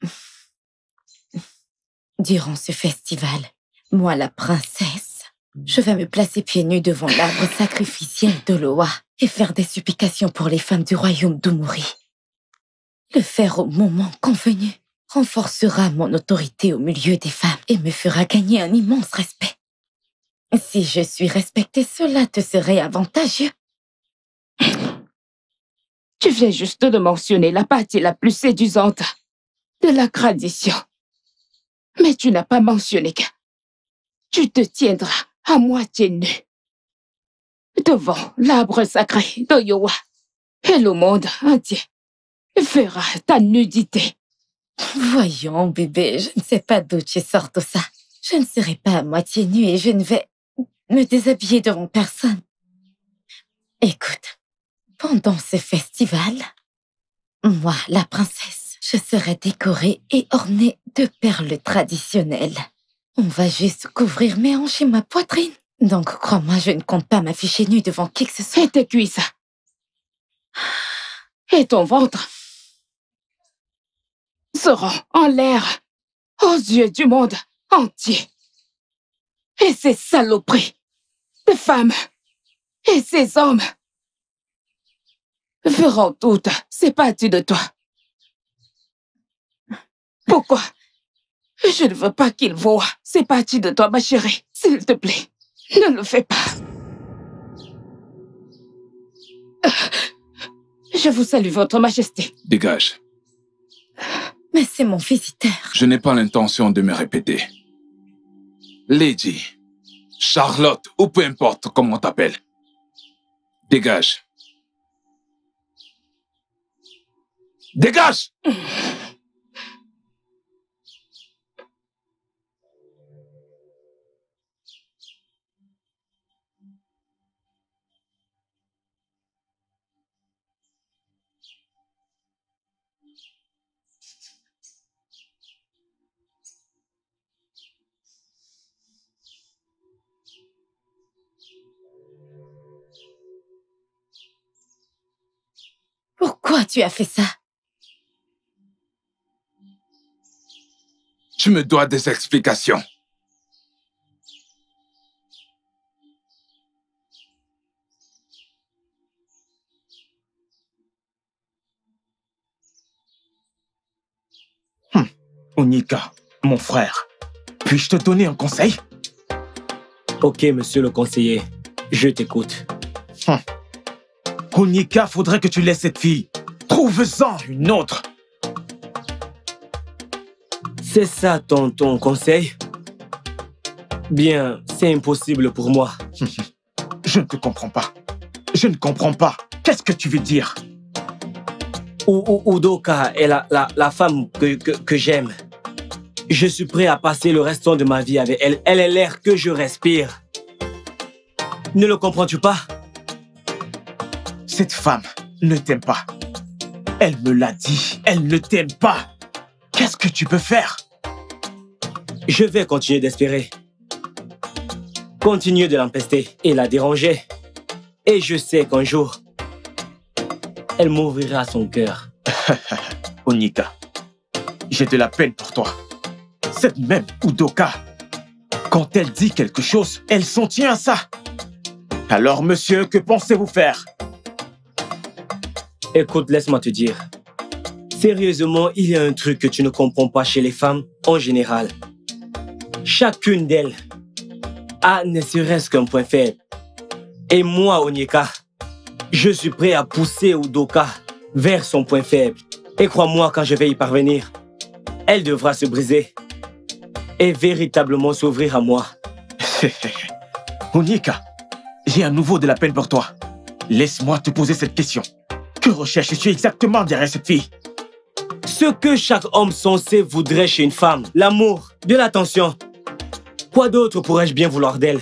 durant ce festival, moi la princesse, je vais me placer pieds nus devant l'arbre sacrificiel de Loa et faire des supplications pour les femmes du royaume d'Omori. Le faire au moment convenu renforcera mon autorité au milieu des femmes et me fera gagner un immense respect. Si je suis respectée, cela te serait avantageux. Tu viens juste de mentionner la partie la plus séduisante de la tradition. Mais tu n'as pas mentionné que tu te tiendras à moitié nu devant l'arbre sacré d'Oyowa et le monde entier verra ta nudité. Voyons, bébé, je ne sais pas d'où tu sors tout ça. Je ne serai pas à moitié nue et je ne vais me déshabiller devant personne. Écoute, pendant ce festival, moi, la princesse, je serai décorée et ornée de perles traditionnelles. On va juste couvrir mes hanches et ma poitrine. Donc, crois-moi, je ne compte pas m'afficher nue devant qui que ce soit. Et tes cuisses. Et ton ventre seront en l'air aux yeux du monde entier. Et ces saloperies de femmes et ces hommes verront toutes ces parties de toi. Pourquoi? Je ne veux pas qu'ils voient ces parties de toi, ma chérie. S'il te plaît, ne le fais pas. Je vous salue, votre majesté. Dégage. Mais c'est mon visiteur. Je n'ai pas l'intention de me répéter. Lady, Charlotte, ou peu importe comment on t'appelle. Dégage. Dégage! Pourquoi tu as fait ça? Tu me dois des explications. Hum. Onika, mon frère, puis-je te donner un conseil? Ok, monsieur le conseiller, je t'écoute. Hum. Onika, faudrait que tu laisses cette fille. Trouve-en une autre. C'est ça ton, ton conseil? Bien, c'est impossible pour moi. Je ne te comprends pas. Je ne comprends pas. Qu'est-ce que tu veux dire? U Udoka est la, la, la femme que, que, que j'aime. Je suis prêt à passer le restant de ma vie avec elle. Elle est l'air que je respire. Ne le comprends-tu pas? Cette femme ne t'aime pas. Elle me l'a dit. Elle ne t'aime pas. Qu'est-ce que tu peux faire? Je vais continuer d'espérer. Continuer de l'empester et la déranger. Et je sais qu'un jour, elle m'ouvrira son cœur. Onika, j'ai de la peine pour toi. Cette même Udoka, quand elle dit quelque chose, elle s'en tient à ça. Alors, monsieur, que pensez-vous faire? Écoute, laisse-moi te dire. Sérieusement, il y a un truc que tu ne comprends pas chez les femmes en général. Chacune d'elles a ne serait-ce qu'un point faible. Et moi, Onika, je suis prêt à pousser Udoka vers son point faible. Et crois-moi, quand je vais y parvenir, elle devra se briser et véritablement s'ouvrir à moi. Onika, j'ai à nouveau de la peine pour toi. Laisse-moi te poser cette question. Que recherches-tu exactement derrière cette fille? Ce que chaque homme censé voudrait chez une femme. L'amour, de l'attention. Quoi d'autre pourrais-je bien vouloir d'elle?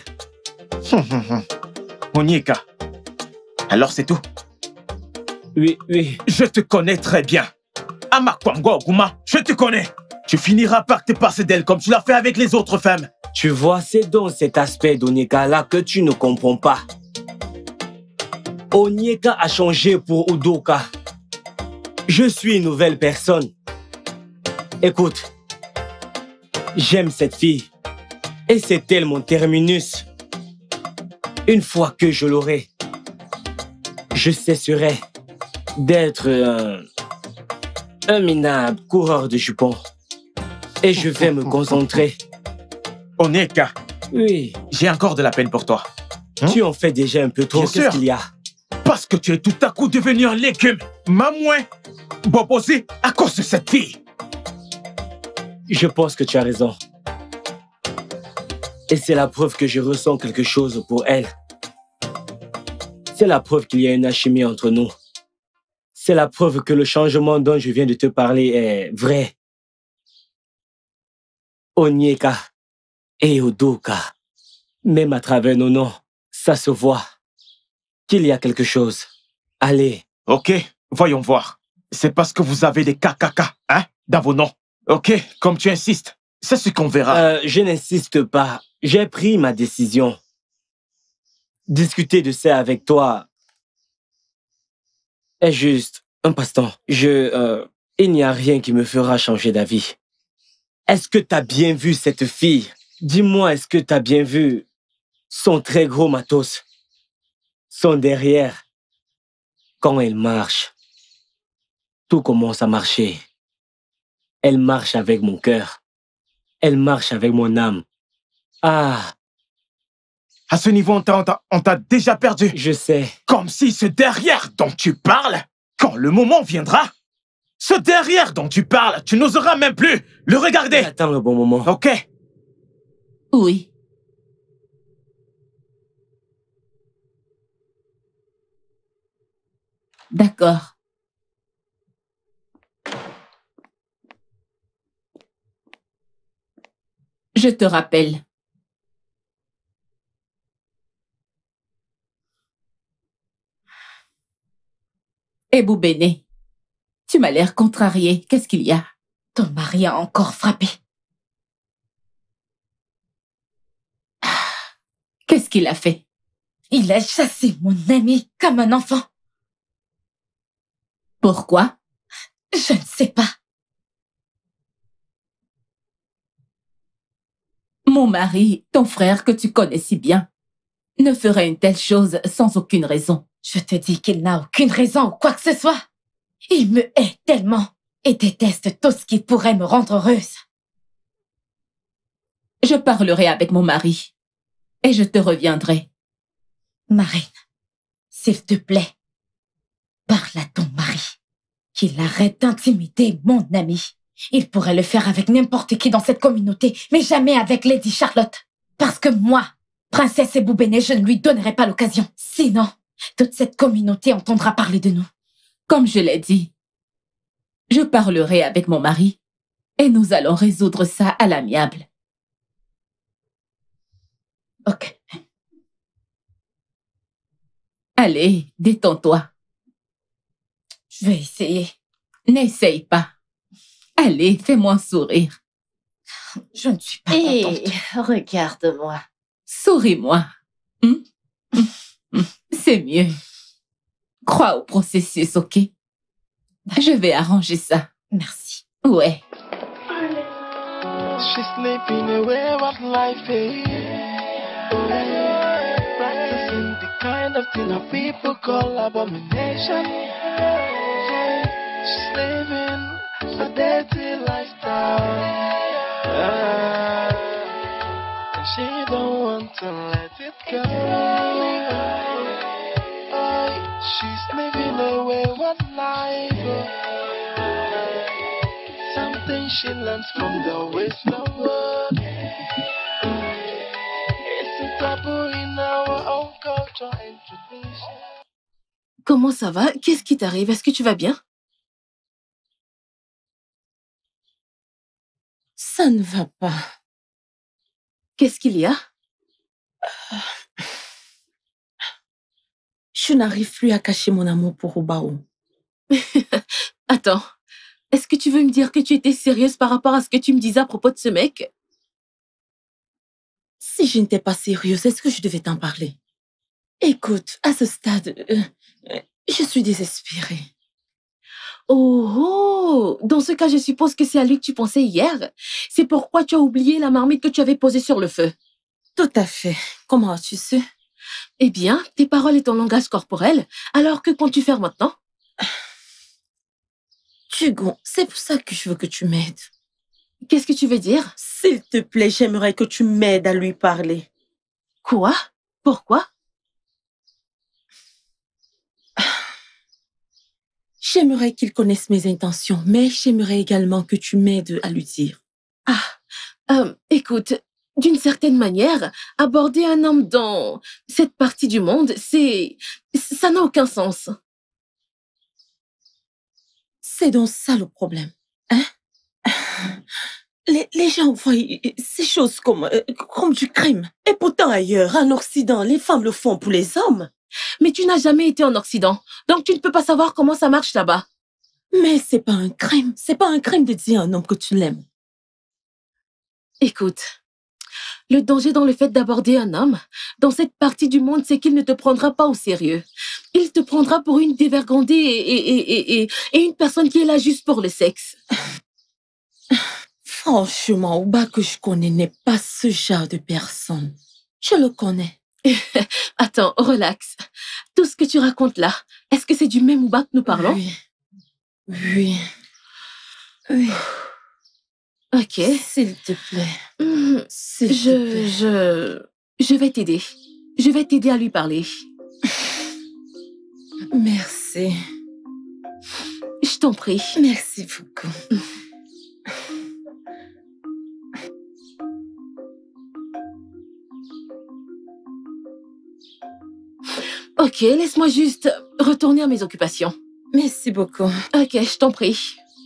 Onika, alors c'est tout? Oui, oui. Je te connais très bien. Amakwangwa Oguma, je te connais. Tu finiras par te passer d'elle comme tu l'as fait avec les autres femmes. Tu vois, c'est donc cet aspect d'Onika-là que tu ne comprends pas. Onyeka a changé pour Udoka. Je suis une nouvelle personne. Écoute, j'aime cette fille. Et c'est elle mon terminus. Une fois que je l'aurai, je cesserai d'être un, un minable coureur de jupons. Et je vais me concentrer. Onyeka. Oui. J'ai encore de la peine pour toi. Hein? Tu en fais déjà un peu trop. Qu'est-ce qu'il y a? Parce que tu es tout à coup devenu un légume. Mamouin. Bobosi à cause de cette fille. Je pense que tu as raison. Et c'est la preuve que je ressens quelque chose pour elle. C'est la preuve qu'il y a une alchimie entre nous. C'est la preuve que le changement dont je viens de te parler est vrai. Onyeka et Udoka, même à travers nos noms, ça se voit qu'il y a quelque chose. Allez. Ok, voyons voir. C'est parce que vous avez des K K K, hein, dans vos noms. Ok, comme tu insistes, c'est ce qu'on verra. Euh, je n'insiste pas. J'ai pris ma décision. Discuter de ça avec toi est juste un passe-temps. Je, euh, il n'y a rien qui me fera changer d'avis. Est-ce que t'as bien vu cette fille? Dis-moi, est-ce que t'as bien vu son très gros matos? Son derrière? Quand elle marche, tout commence à marcher. Elle marche avec mon cœur. Elle marche avec mon âme. Ah! À ce niveau, on t'a on t'a déjà perdu. Je sais. Comme si ce derrière dont tu parles, quand le moment viendra, ce derrière dont tu parles, tu n'oseras même plus le regarder. Attends le bon moment. Ok. Oui. D'accord. Je te rappelle. Eh Boubéné, tu m'as l'air contrarié. Qu'est-ce qu'il y a? Ton mari a encore frappé. Qu'est-ce qu'il a fait? Il a chassé mon ami comme un enfant. Pourquoi? Je ne sais pas. Mon mari, ton frère que tu connais si bien, ne ferait une telle chose sans aucune raison. Je te dis qu'il n'a aucune raison ou quoi que ce soit. Il me hait tellement et déteste tout ce qui pourrait me rendre heureuse. Je parlerai avec mon mari et je te reviendrai. Marine, s'il te plaît, parle à ton mari. Qu'il arrête d'intimider mon ami. Il pourrait le faire avec n'importe qui dans cette communauté, mais jamais avec Lady Charlotte. Parce que moi, princesse Eboubéné, je ne lui donnerai pas l'occasion. Sinon, toute cette communauté entendra parler de nous. Comme je l'ai dit, je parlerai avec mon mari et nous allons résoudre ça à l'amiable. Ok. Allez, détends-toi. Je vais essayer. N'essaye pas. Allez, fais-moi un sourire. Je ne suis pas hey, contente. Regarde-moi. Souris-moi. Hum? C'est mieux. Crois au processus, ok? Je vais arranger ça. Merci. Ouais. She's slipping away what life is. Practicing the kind of thing that people call abomination. She's living a dirty lifestyle. Ah, and she don't want to let it go. Oh, she's living away what life. Something she learns from the wisdom word. It's a taboo in our own culture and tradition. Comment ça va? Qu'est-ce qui t'arrive? Est-ce que tu vas bien? Ça ne va pas. Qu'est-ce qu'il y a? Je n'arrive plus à cacher mon amour pour Obao. Attends, est-ce que tu veux me dire que tu étais sérieuse par rapport à ce que tu me disais à propos de ce mec? Si je n'étais pas sérieuse, est-ce que je devais t'en parler? Écoute, à ce stade, euh, euh, je suis désespérée. Oh, oh, dans ce cas, je suppose que c'est à lui que tu pensais hier. C'est pourquoi tu as oublié la marmite que tu avais posée sur le feu. Tout à fait. Comment as-tu su? Eh bien, tes paroles et ton langage corporel. Alors que comptes-tu faire maintenant? Hugo, c'est pour ça que je veux que tu m'aides. Qu'est-ce que tu veux dire? S'il te plaît, j'aimerais que tu m'aides à lui parler. Quoi? Pourquoi? J'aimerais qu'il connaisse mes intentions, mais j'aimerais également que tu m'aides à lui dire. Ah, euh, écoute, D'une certaine manière, aborder un homme dans cette partie du monde, c'est... ça n'a aucun sens. C'est donc ça le problème, hein? Les, les gens voient ces choses comme, comme du crime. Et pourtant ailleurs, en Occident, les femmes le font pour les hommes. Mais tu n'as jamais été en Occident, donc tu ne peux pas savoir comment ça marche là-bas. Mais c'est pas un crime. C'est pas un crime de dire à un homme que tu l'aimes. Écoute, le danger dans le fait d'aborder un homme, dans cette partie du monde, c'est qu'il ne te prendra pas au sérieux. Il te prendra pour une dévergondée et, et, et, et, et une personne qui est là juste pour le sexe. Franchement, Ouba que je connais n'est pas ce genre de personne. Je le connais. Attends, relax. Tout ce que tu racontes là, est-ce que c'est du même Ouba que nous parlons? Oui. Oui. Oui. Ok. S'il te plaît. Mmh, S'il je, te plaît. je, je vais t'aider. Je vais t'aider à lui parler. Merci. Je t'en prie. Merci beaucoup. Ok, laisse-moi juste retourner à mes occupations. Merci beaucoup. Ok, je t'en prie.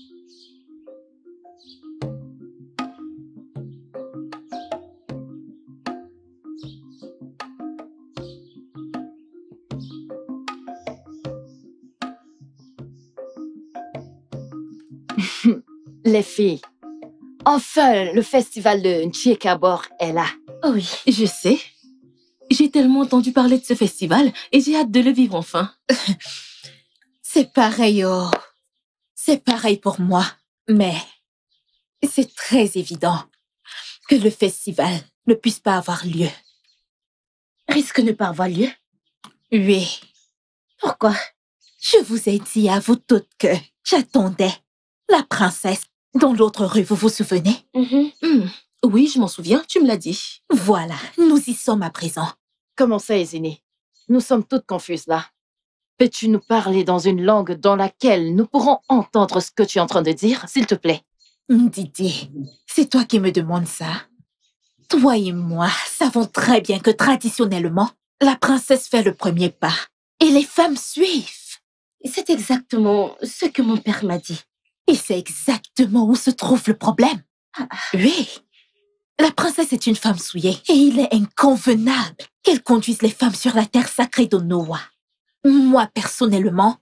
Les filles, enfin le festival de Nchiekabor est là. Oh oui, je sais. J'ai tellement entendu parler de ce festival et j'ai hâte de le vivre enfin. C'est pareil, oh. C'est pareil pour moi. Mais c'est très évident que le festival ne puisse pas avoir lieu. Risque de ne pas avoir lieu? Oui. Pourquoi? Je vous ai dit à vous toutes que j'attendais la princesse dans l'autre rue, vous vous souvenez? Mm-hmm. Mm. Oui, je m'en souviens, tu me l'as dit. Voilà, nous y sommes à présent. Comment ça, Ezini? Nous sommes toutes confuses là. Peux-tu nous parler dans une langue dans laquelle nous pourrons entendre ce que tu es en train de dire, s'il te plaît? Didi, c'est toi qui me demandes ça. Toi et moi savons très bien que traditionnellement, la princesse fait le premier pas et les femmes suivent. C'est exactement ce que mon père m'a dit. Et c'est exactement où se trouve le problème. Ah. Oui. La princesse est une femme souillée et il est inconvenable qu'elle conduise les femmes sur la terre sacrée de Noah. Moi, personnellement,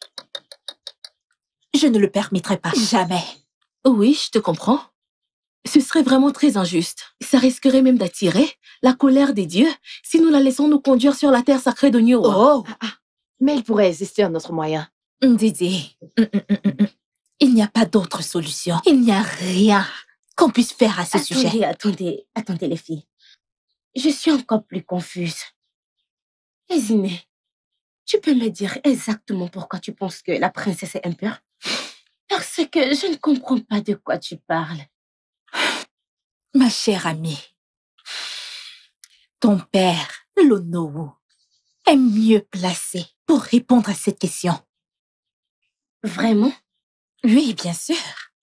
je ne le permettrai pas. Jamais. Oui, je te comprends. Ce serait vraiment très injuste. Ça risquerait même d'attirer la colère des dieux si nous la laissons nous conduire sur la terre sacrée de Noah. Oh. Mais il pourrait exister un autre moyen. Didi, il n'y a pas d'autre solution. Il n'y a rien qu'on puisse faire à ce attendez, sujet. Attendez, attendez les filles. Je suis encore plus confuse. Ezine, tu peux me dire exactement pourquoi tu penses que la princesse est impure? Parce que je ne comprends pas de quoi tu parles. Ma chère amie, ton père, l'Onowu, est mieux placé pour répondre à cette question. Vraiment? Oui, bien sûr.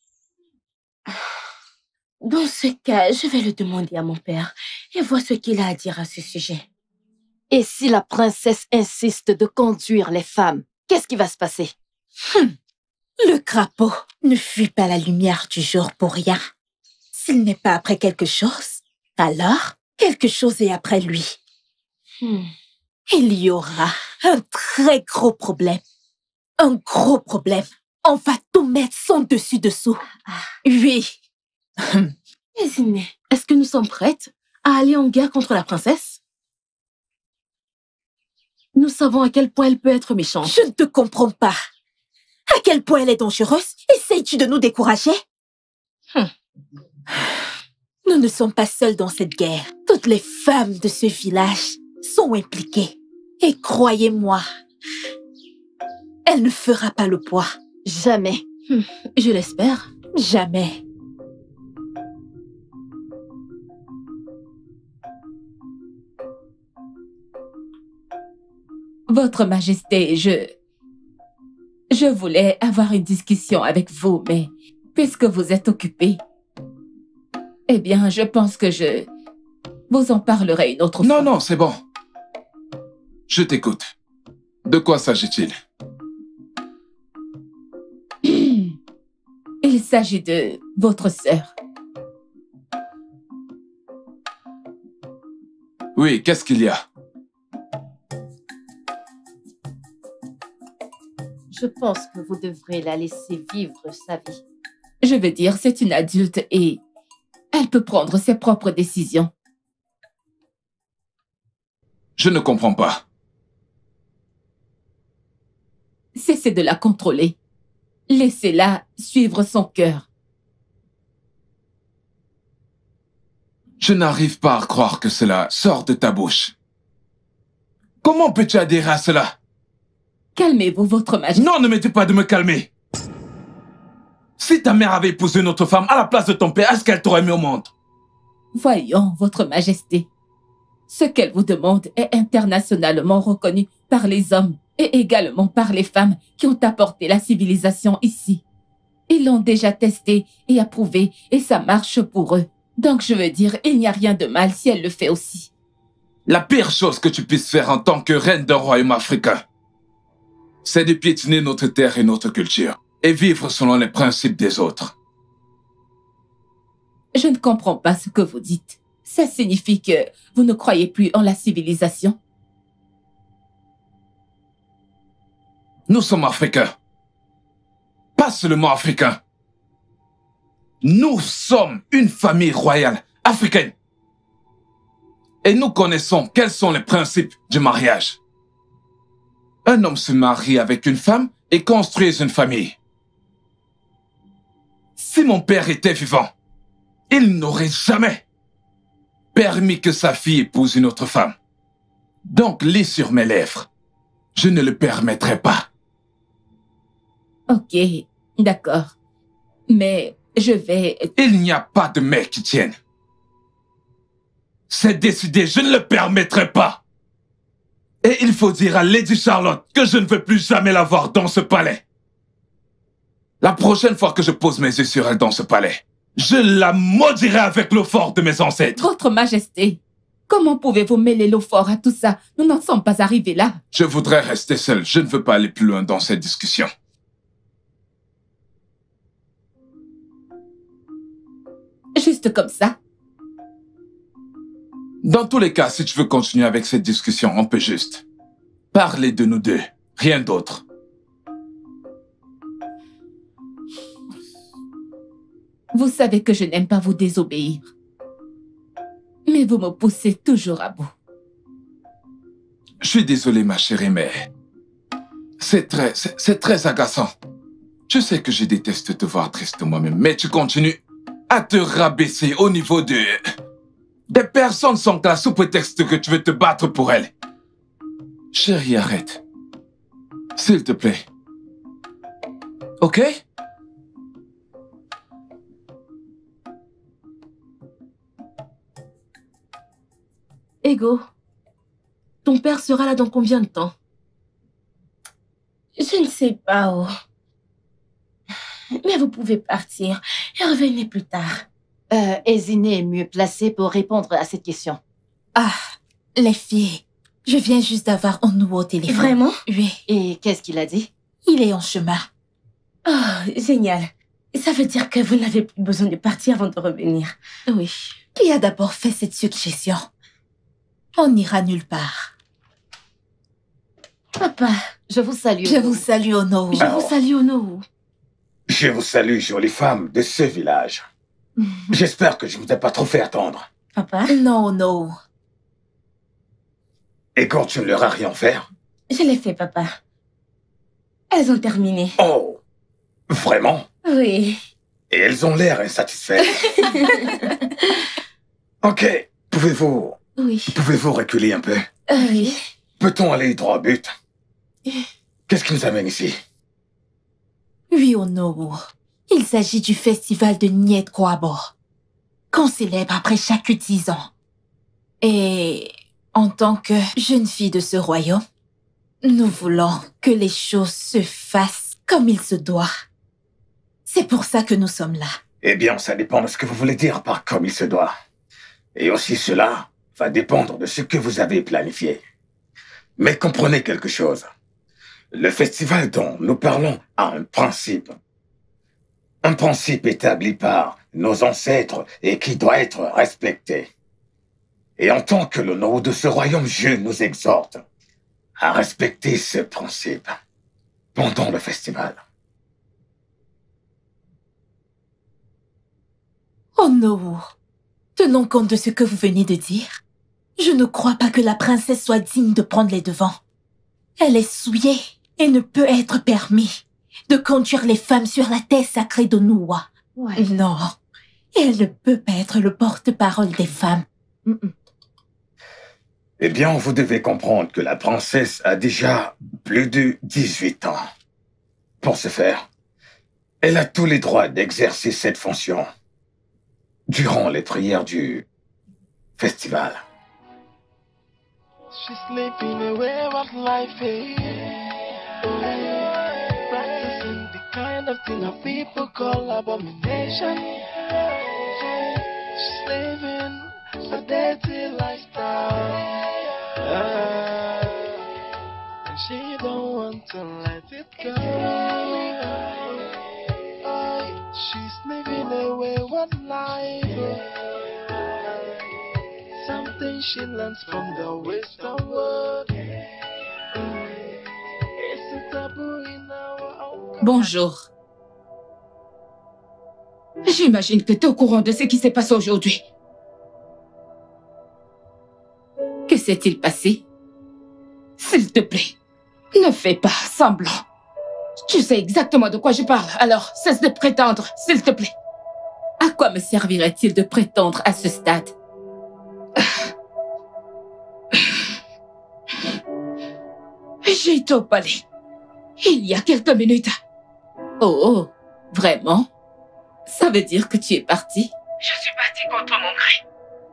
Dans ce cas, je vais le demander à mon père et voir ce qu'il a à dire à ce sujet. Et si la princesse insiste de conduire les femmes, qu'est-ce qui va se passer? hum. Le crapaud ne fuit pas la lumière du jour pour rien. S'il n'est pas après quelque chose, alors quelque chose est après lui. Hmm. Il y aura un très gros problème. Un gros problème. On va tout mettre son dessus-dessous. Ah. Oui. Ezine, est-ce que nous sommes prêtes à aller en guerre contre la princesse? Nous savons à quel point elle peut être méchante. Je ne te comprends pas. À quel point elle est dangereuse? Essayes-tu de nous décourager? hum. Nous ne sommes pas seuls dans cette guerre. Toutes les femmes de ce village sont impliquées. Et croyez-moi, elle ne fera pas le poids. Jamais. Hum. Je l'espère. Jamais. Votre Majesté, je... Je voulais avoir une discussion avec vous, mais puisque vous êtes occupée, eh bien, je pense que je... Vous en parlerez une autre non, fois. Non, non, c'est bon. Je t'écoute. De quoi s'agit-il? Il s'agit de votre sœur. Oui, qu'est-ce qu'il y a? Je pense que vous devrez la laisser vivre sa vie. Je veux dire, c'est une adulte et elle peut prendre ses propres décisions. Je ne comprends pas. Cessez de la contrôler. Laissez-la suivre son cœur. Je n'arrive pas à croire que cela sort de ta bouche. Comment peux-tu adhérer à cela? Calmez-vous, votre majesté. Non, ne me dis pas de me calmer. Si ta mère avait épousé une autre femme à la place de ton père, est-ce qu'elle t'aurait mis au monde? Voyons, votre majesté. Ce qu'elle vous demande est internationalement reconnu par les hommes et également par les femmes qui ont apporté la civilisation ici. Ils l'ont déjà testé et approuvé et ça marche pour eux. Donc je veux dire, il n'y a rien de mal si elle le fait aussi. La pire chose que tu puisses faire en tant que reine d'un royaume africain, c'est de piétiner notre terre et notre culture et vivre selon les principes des autres. Je ne comprends pas ce que vous dites. Ça signifie que vous ne croyez plus en la civilisation? Nous sommes africains. Pas seulement africains. Nous sommes une famille royale africaine. Et nous connaissons quels sont les principes du mariage. Un homme se marie avec une femme et construit une famille. Si mon père était vivant, il n'aurait jamais permis que sa fille épouse une autre femme. Donc, lis sur mes lèvres. Je ne le permettrai pas. Ok, d'accord. Mais je vais... Il n'y a pas de mais qui tienne. C'est décidé, je ne le permettrai pas. Et il faut dire à Lady Charlotte que je ne veux plus jamais la voir dans ce palais. La prochaine fois que je pose mes yeux sur elle dans ce palais, je la maudirai avec l'eau fort de mes ancêtres. Votre Majesté, comment pouvez-vous mêler l'eau fort à tout ça? Nous n'en sommes pas arrivés là. Je voudrais rester seul. Je ne veux pas aller plus loin dans cette discussion. Juste comme ça? Dans tous les cas, si tu veux continuer avec cette discussion, on peut juste parler de nous deux. Rien d'autre. Vous savez que je n'aime pas vous désobéir. Mais vous me poussez toujours à bout. Je suis désolé, ma chérie, mais c'est très, c'est très agaçant. Je sais que je déteste te voir triste moi-même, mais tu continues à te rabaisser au niveau de... des personnes sans classe sous prétexte que tu veux te battre pour elles. Chérie, arrête. S'il te plaît. Ok? Ego, ton père sera là dans combien de temps? Je ne sais pas où. Mais vous pouvez partir et revenez plus tard. Euh, Ezine est mieux placée pour répondre à cette question. Ah, les filles, je viens juste d'avoir un nouveau téléphone. Vraiment? Oui. Et qu'est-ce qu'il a dit? Il est en chemin. Oh, génial. Ça veut dire que vous n'avez plus besoin de partir avant de revenir. Oui. Qui a d'abord fait cette suggestion? On n'ira nulle part. Papa. Je vous salue. Je vous salue, Ono. Je vous salue, Ono. Je vous salue, jolie femme de ce village. J'espère que je ne vous ai pas trop fait attendre. Papa? Non, non. Et quand tu ne leur as rien fait? Je l'ai fait, papa. Elles ont terminé. Oh, vraiment? Oui. Et elles ont l'air insatisfaites. Ok, pouvez-vous... Oui. Pouvez-vous reculer un peu? Euh, oui. Peut-on aller droit au but? Qu'est-ce qui nous amène ici? Oui, Ono. Il s'agit du festival de Niet Kwabo, qu'on célèbre après chaque dix ans. Et en tant que jeune fille de ce royaume, nous voulons que les choses se fassent comme il se doit. C'est pour ça que nous sommes là. Eh bien, ça dépend de ce que vous voulez dire par comme il se doit. Et aussi cela va dépendre de ce que vous avez planifié. Mais comprenez quelque chose. Le festival dont nous parlons a un principe. Un principe établi par nos ancêtres et qui doit être respecté. Et en tant que le nom de ce royaume, je nous exhorte à respecter ce principe pendant le festival. Oh non! Tenons compte de ce que vous venez de dire. Je ne crois pas que la princesse soit digne de prendre les devants. Elle est souillée et ne peut être permis de conduire les femmes sur la terre sacrée de Nuwa. Ouais. Non, elle ne peut pas être le porte-parole des femmes. Mm -mm. Eh bien, vous devez comprendre que la princesse a déjà plus de dix-huit ans. Pour ce faire, elle a tous les droits d'exercer cette fonction durant les prières du festival. She's slipping away what life is. Practicing the kind of thing that people call abomination. She's living a dirty lifestyle. Uh, and she don't want to let it go. Uh, she's living away what life is. Something she learns from the wisdom word. It's a taboo in our own. Bonjour. J'imagine que tu es au courant de ce qui s'est passé aujourd'hui. Que s'est-il passé? S'il te plaît, ne fais pas semblant. Tu sais exactement de quoi je parle, alors cesse de prétendre, s'il te plaît. À quoi me servirait-il de prétendre à ce stade? J'ai été au palais, il y a quelques minutes. Oh, oh, vraiment? Ça veut dire que tu es parti? Je suis partie contre mon gré.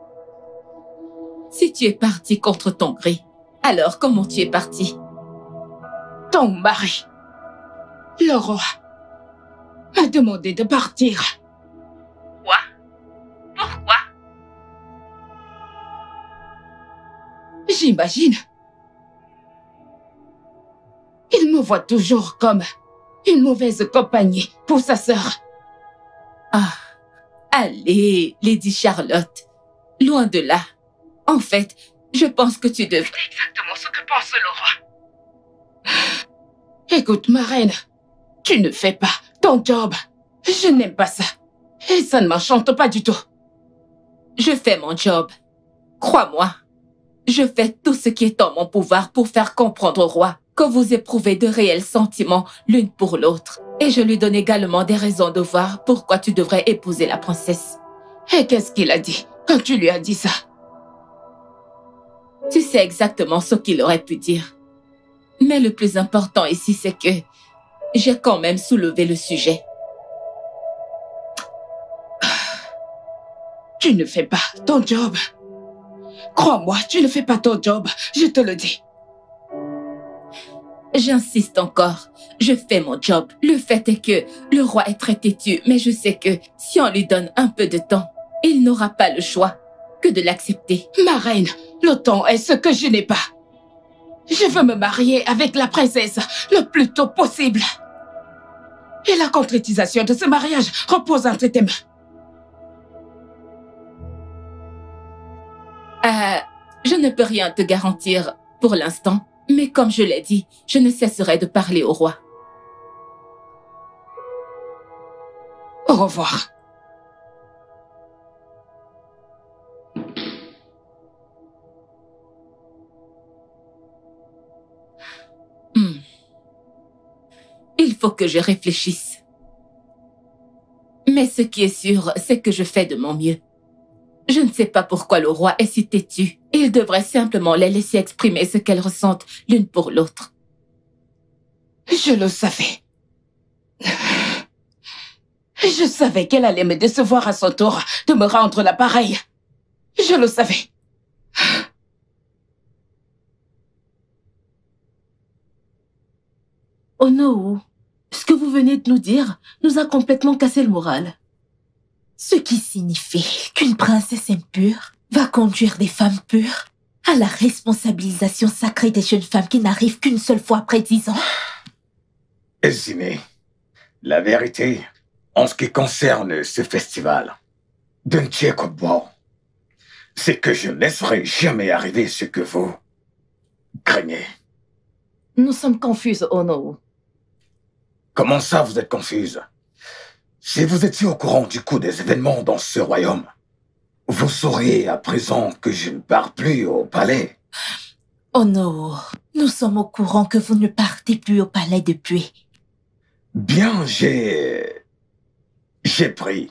Si tu es parti contre ton gré, alors comment tu es parti? Ton mari, le roi, m'a demandé de partir. Quoi? Pourquoi? J'imagine. Il me voit toujours comme une mauvaise compagnie pour sa sœur. Ah, allez, Lady Charlotte, loin de là. En fait, je pense que tu devrais... C'est exactement ce que pense le roi. Écoute, ma reine, tu ne fais pas ton job. Je n'aime pas ça. Et ça ne m'enchante pas du tout. Je fais mon job. Crois-moi. Je fais tout ce qui est en mon pouvoir pour faire comprendre au roi que vous éprouvez de réels sentiments l'une pour l'autre. Et je lui donne également des raisons de voir pourquoi tu devrais épouser la princesse. Et qu'est-ce qu'il a dit quand tu lui as dit ça? Tu sais exactement ce qu'il aurait pu dire. Mais le plus important ici, c'est que j'ai quand même soulevé le sujet. Tu ne fais pas ton job. Crois-moi, tu ne fais pas ton job, je te le dis. J'insiste encore, je fais mon job. Le fait est que le roi est très têtu, mais je sais que si on lui donne un peu de temps, il n'aura pas le choix que de l'accepter. Ma reine, le temps est ce que je n'ai pas. Je veux me marier avec la princesse le plus tôt possible. Et la concrétisation de ce mariage repose entre tes mains. Euh, je ne peux rien te garantir pour l'instant, mais comme je l'ai dit, je ne cesserai de parler au roi. Au revoir. Hmm. Il faut que je réfléchisse. Mais ce qui est sûr, c'est que je fais de mon mieux. Je ne sais pas pourquoi le roi est si têtu. Il devrait simplement les laisser exprimer ce qu'elles ressentent l'une pour l'autre. Je le savais. Je savais qu'elle allait me décevoir à son tour de me rendre l'appareil. Je le savais. Oh non, ce que vous venez de nous dire nous a complètement cassé le moral. Ce qui signifie qu'une princesse impure va conduire des femmes pures à la responsabilisation sacrée des jeunes femmes qui n'arrivent qu'une seule fois après dix ans? Esime, la vérité, en ce qui concerne ce festival de Ntchekobor, c'est que je ne laisserai jamais arriver ce que vous craignez. Nous sommes confuses, Ono. Comment ça, vous êtes confuse? Si vous étiez au courant du cours des événements dans ce royaume, vous sauriez à présent que je ne pars plus au palais. Ono, nous sommes au courant que vous ne partez plus au palais depuis. Bien, j'ai... J'ai pris...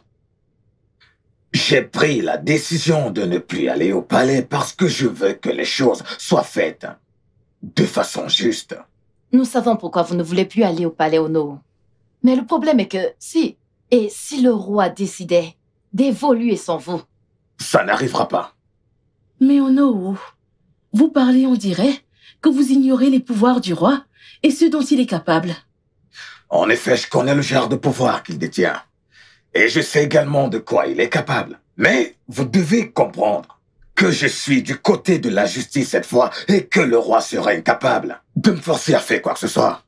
J'ai pris la décision de ne plus aller au palais parce que je veux que les choses soient faites de façon juste. Nous savons pourquoi vous ne voulez plus aller au palais Ono. Mais le problème est que si... Et si le roi décidait d'évoluer sans vous? Ça n'arrivera pas. Mais Ono, vous parlez, on dirait, que vous ignorez les pouvoirs du roi et ce dont il est capable. En effet, je connais le genre de pouvoir qu'il détient. Et je sais également de quoi il est capable. Mais vous devez comprendre que je suis du côté de la justice cette fois et que le roi serait incapable de me forcer à faire quoi que ce soit.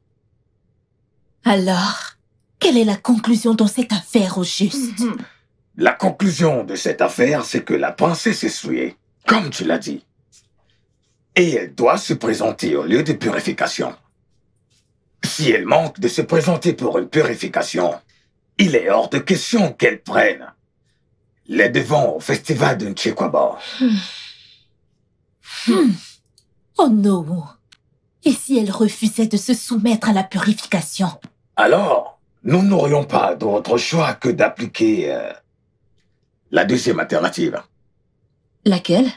Alors, quelle est la conclusion dans cette affaire au juste? La conclusion de cette affaire, c'est que la princesse est souillée, comme tu l'as dit. Et elle doit se présenter au lieu de purification. Si elle manque de se présenter pour une purification, il est hors de question qu'elle prenne les devants au festival de Ntchekobor. Hmm. Hmm. Oh non. Et si elle refusait de se soumettre à la purification? Alors, nous n'aurions pas d'autre choix que d'appliquer euh, la deuxième alternative. Laquelle?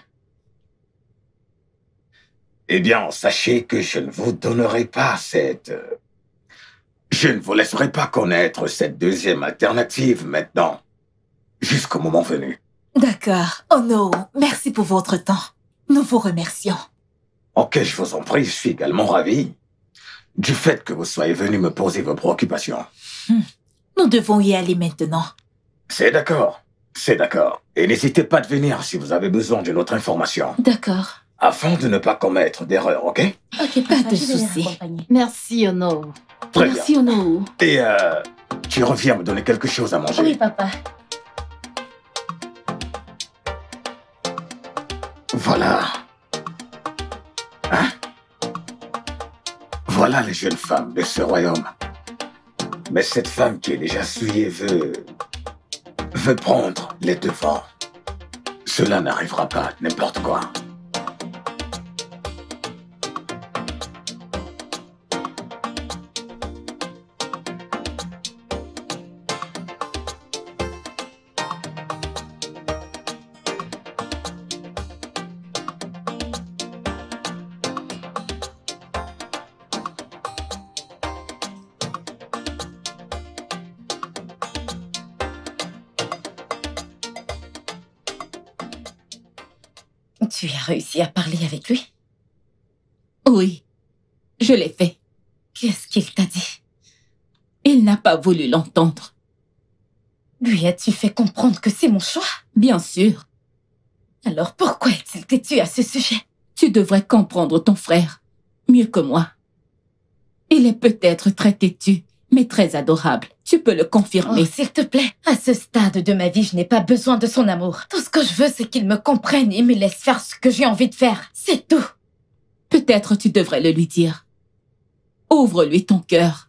Eh bien, sachez que je ne vous donnerai pas cette... euh, Je ne vous laisserai pas connaître cette deuxième alternative maintenant, jusqu'au moment venu. D'accord. Oh non, merci pour votre temps. Nous vous remercions. Ok, je vous en prie, je suis également ravi du fait que vous soyez venu me poser vos préoccupations. Hmm. Nous devons y aller maintenant. C'est d'accord, c'est d'accord. Et n'hésitez pas à venir si vous avez besoin d'une autre information. D'accord. Afin de ne pas commettre d'erreur, ok? Ok, pas de souci. Merci, Ono. Très Merci, bien. Ono. Et euh, tu reviens me donner quelque chose à manger. Oui, papa. Voilà. Hein? Voilà les jeunes femmes de ce royaume. Mais cette femme qui est déjà souillée veut... veut prendre les devants. Cela n'arrivera pas, n'importe quoi. Tu as réussi à parler avec lui? Oui, je l'ai fait. Qu'est-ce qu'il t'a dit? Il n'a pas voulu l'entendre. Lui as-tu fait comprendre que c'est mon choix? Bien sûr. Alors pourquoi est-il têtu à ce sujet? Tu devrais comprendre ton frère, mieux que moi. Il est peut-être très têtu, mais très adorable. Tu peux le confirmer. Oh, s'il te plaît, à ce stade de ma vie, je n'ai pas besoin de son amour. Tout ce que je veux, c'est qu'il me comprenne et me laisse faire ce que j'ai envie de faire. C'est tout. Peut-être tu devrais le lui dire. Ouvre-lui ton cœur.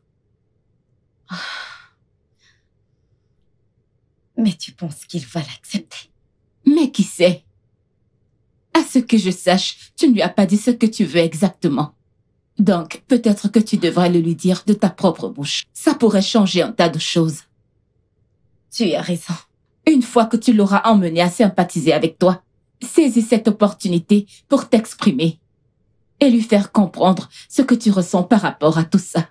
Mais tu penses qu'il va l'accepter? Mais qui sait? À ce que je sache, tu ne lui as pas dit ce que tu veux exactement. Donc, peut-être que tu devrais le lui dire de ta propre bouche. Ça pourrait changer un tas de choses. Tu as raison. Une fois que tu l'auras emmené à sympathiser avec toi, saisis cette opportunité pour t'exprimer et lui faire comprendre ce que tu ressens par rapport à tout ça.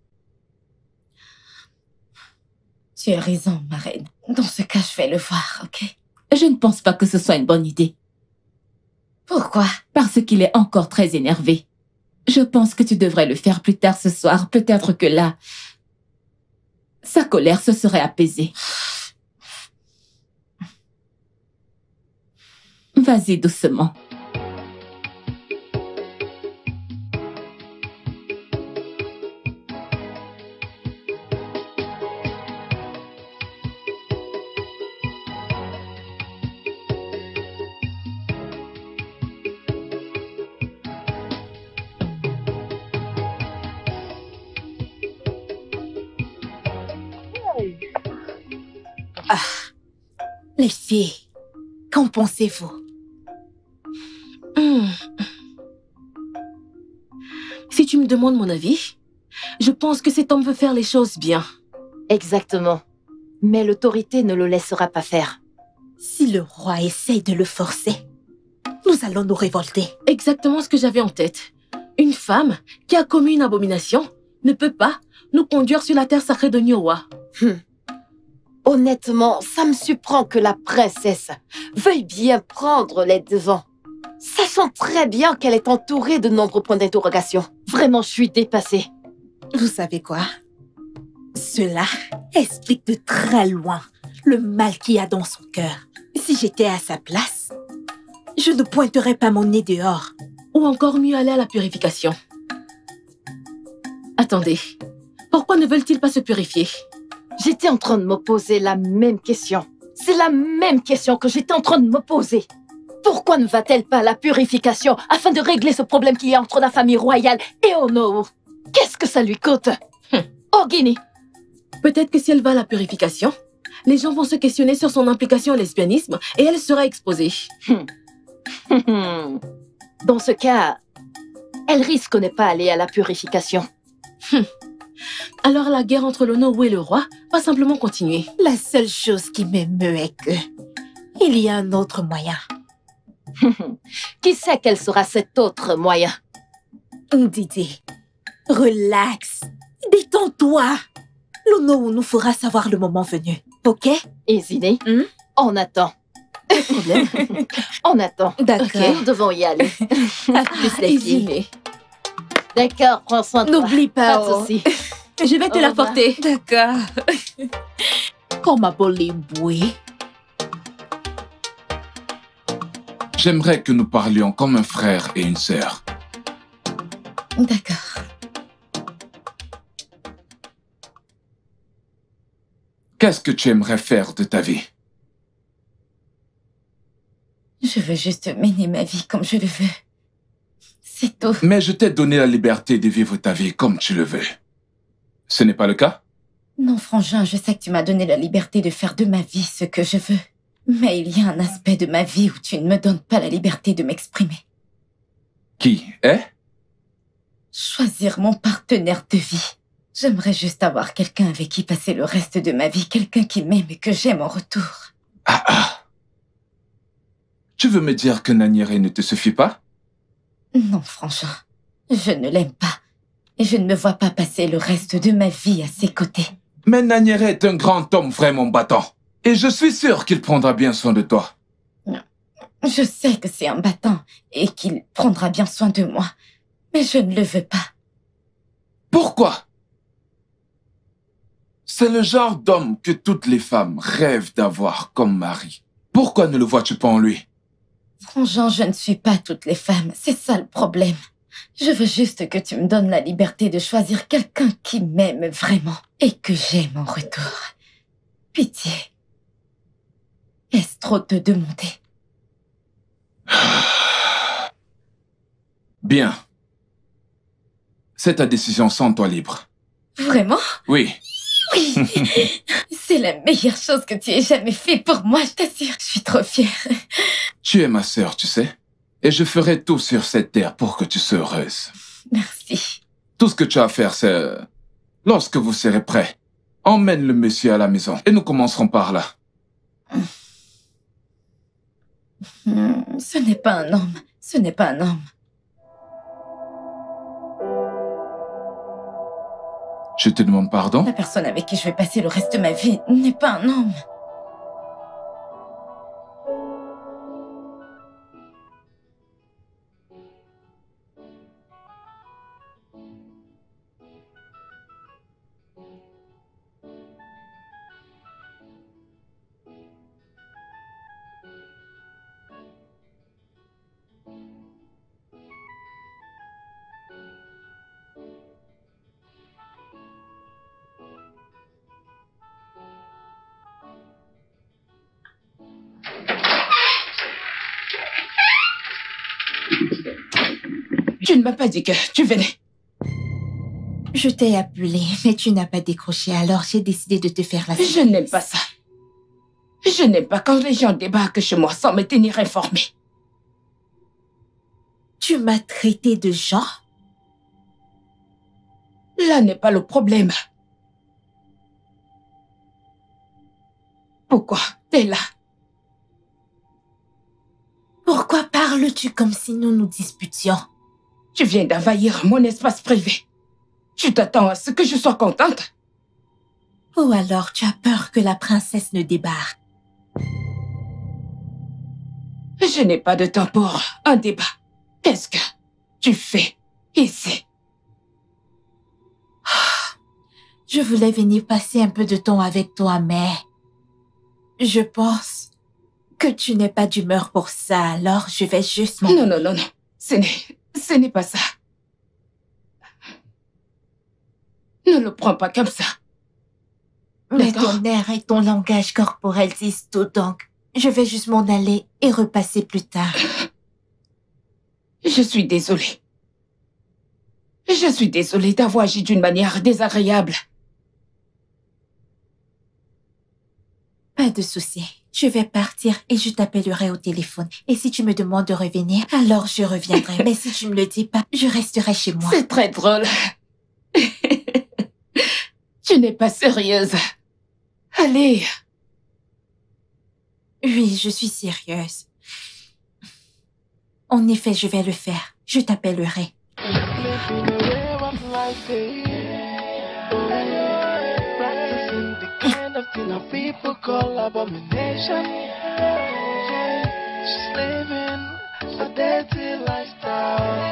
Tu as raison, ma reine. Dans ce cas, je vais le voir, ok? Je ne pense pas que ce soit une bonne idée. Pourquoi? Parce qu'il est encore très énervé. Je pense que tu devrais le faire plus tard ce soir. Peut-être que là, sa colère se serait apaisée. Vas-y doucement. Ah, les filles, qu'en pensez-vous? Hmm. Si tu me demandes mon avis, je pense que cet homme veut faire les choses bien. Exactement. Mais l'autorité ne le laissera pas faire. Si le roi essaye de le forcer, nous allons nous révolter. Exactement ce que j'avais en tête. Une femme qui a commis une abomination ne peut pas nous conduire sur la terre sacrée de Nyowa. Hmm. Honnêtement, ça me surprend que la princesse veuille bien prendre les devants. Sachant très bien qu'elle est entourée de nombreux points d'interrogation. Vraiment, je suis dépassée. Vous savez quoi? Cela explique de très loin le mal qu'il y a dans son cœur. Si j'étais à sa place, je ne pointerais pas mon nez dehors. Ou encore mieux aller à la purification. Attendez, pourquoi ne veulent-ils pas se purifier? J'étais en train de me poser la même question. C'est la même question que j'étais en train de me poser. Pourquoi ne va-t-elle pas à la purification afin de régler ce problème qu'il y a entre la famille royale et Ono? Qu'est-ce que ça lui coûte? hum. Oh, Guinée. Peut-être que si elle va à la purification, les gens vont se questionner sur son implication à l'espianisme et elle sera exposée. Hum. Dans ce cas, elle risque de ne pas aller à la purification. Hum. Alors la guerre entre l'Ono et le roi va simplement continuer. La seule chose qui m'émeut est que il y a un autre moyen. Qui sait quel sera cet autre moyen? Ndidi, relax, détends-toi. L'Ono nous fera savoir le moment venu, ok? Izine, hmm? On attend. Pas de problème. On attend. D'accord. Okay, nous devons y aller. À plus les filles. D'accord, prends soin de toi. N'oublie pas, Pas de souci. Je vais te la porter. D'accord. Comme à Boliboué. J'aimerais que nous parlions comme un frère et une sœur. D'accord. Qu'est-ce que tu aimerais faire de ta vie? Je veux juste mener ma vie comme je le veux. C'est tout. Mais je t'ai donné la liberté de vivre ta vie comme tu le veux. Ce n'est pas le cas? Non, frangin, je sais que tu m'as donné la liberté de faire de ma vie ce que je veux. Mais il y a un aspect de ma vie où tu ne me donnes pas la liberté de m'exprimer. Qui est? Choisir mon partenaire de vie. J'aimerais juste avoir quelqu'un avec qui passer le reste de ma vie, quelqu'un qui m'aime et que j'aime en retour. Ah ah. Tu veux me dire que Nanyere ne te suffit pas? Non, frangin. Je ne l'aime pas. Et je ne me vois pas passer le reste de ma vie à ses côtés. Mais Nanyere est un grand homme vraiment battant. Et je suis sûr qu'il prendra bien soin de toi. Je sais que c'est un battant et qu'il prendra bien soin de moi. Mais je ne le veux pas. Pourquoi? C'est le genre d'homme que toutes les femmes rêvent d'avoir comme mari. Pourquoi ne le vois-tu pas en lui? Frangin, je ne suis pas toutes les femmes. C'est ça le problème. Je veux juste que tu me donnes la liberté de choisir quelqu'un qui m'aime vraiment et que j'aime en retour. Pitié. Est-ce trop te demander? Bien. C'est ta décision sans toi libre. Vraiment? Oui. Oui. C'est la meilleure chose que tu aies jamais fait pour moi, je t'assure. Je suis trop fière. Tu es ma sœur, tu sais. Et je ferai tout sur cette terre pour que tu sois heureuse. Merci. Tout ce que tu as à faire, c'est... Lorsque vous serez prêts, emmène le monsieur à la maison et nous commencerons par là. Hmm, ce n'est pas un homme. Ce n'est pas un homme. Je te demande pardon? La personne avec qui je vais passer le reste de ma vie n'est pas un homme. Tu ne m'as pas dit que tu venais. Je t'ai appelé, mais tu n'as pas décroché, alors j'ai décidé de te faire la surprise. Je n'aime pas ça. Je n'aime pas quand les gens débarquent chez moi sans me tenir informée. Tu m'as traité de gens? Là n'est pas le problème. Pourquoi t'es là? Pourquoi parles-tu comme si nous nous disputions? Tu viens d'envahir mon espace privé. Tu t'attends à ce que je sois contente? Ou alors tu as peur que la princesse ne débarque? Je n'ai pas de temps pour un débat. Qu'est-ce que tu fais ici? Je voulais venir passer un peu de temps avec toi, mais je pense que tu n'es pas d'humeur pour ça, alors je vais juste... Non, non, non, non. Ce n'est... ce n'est pas ça. Ne le prends pas comme ça. Mais ton air et ton langage corporel disent tout, donc je vais juste m'en aller et repasser plus tard. Je suis désolée. Je suis désolée d'avoir agi d'une manière désagréable. Pas de souci. Je vais partir et je t'appellerai au téléphone. Et si tu me demandes de revenir, alors je reviendrai. Mais si tu ne me le dis pas, je resterai chez moi. C'est très drôle. Tu n'es pas sérieuse. Allez. Oui, je suis sérieuse. En effet, je vais le faire. Je t'appellerai. People call abomination. She's living a dirty lifestyle.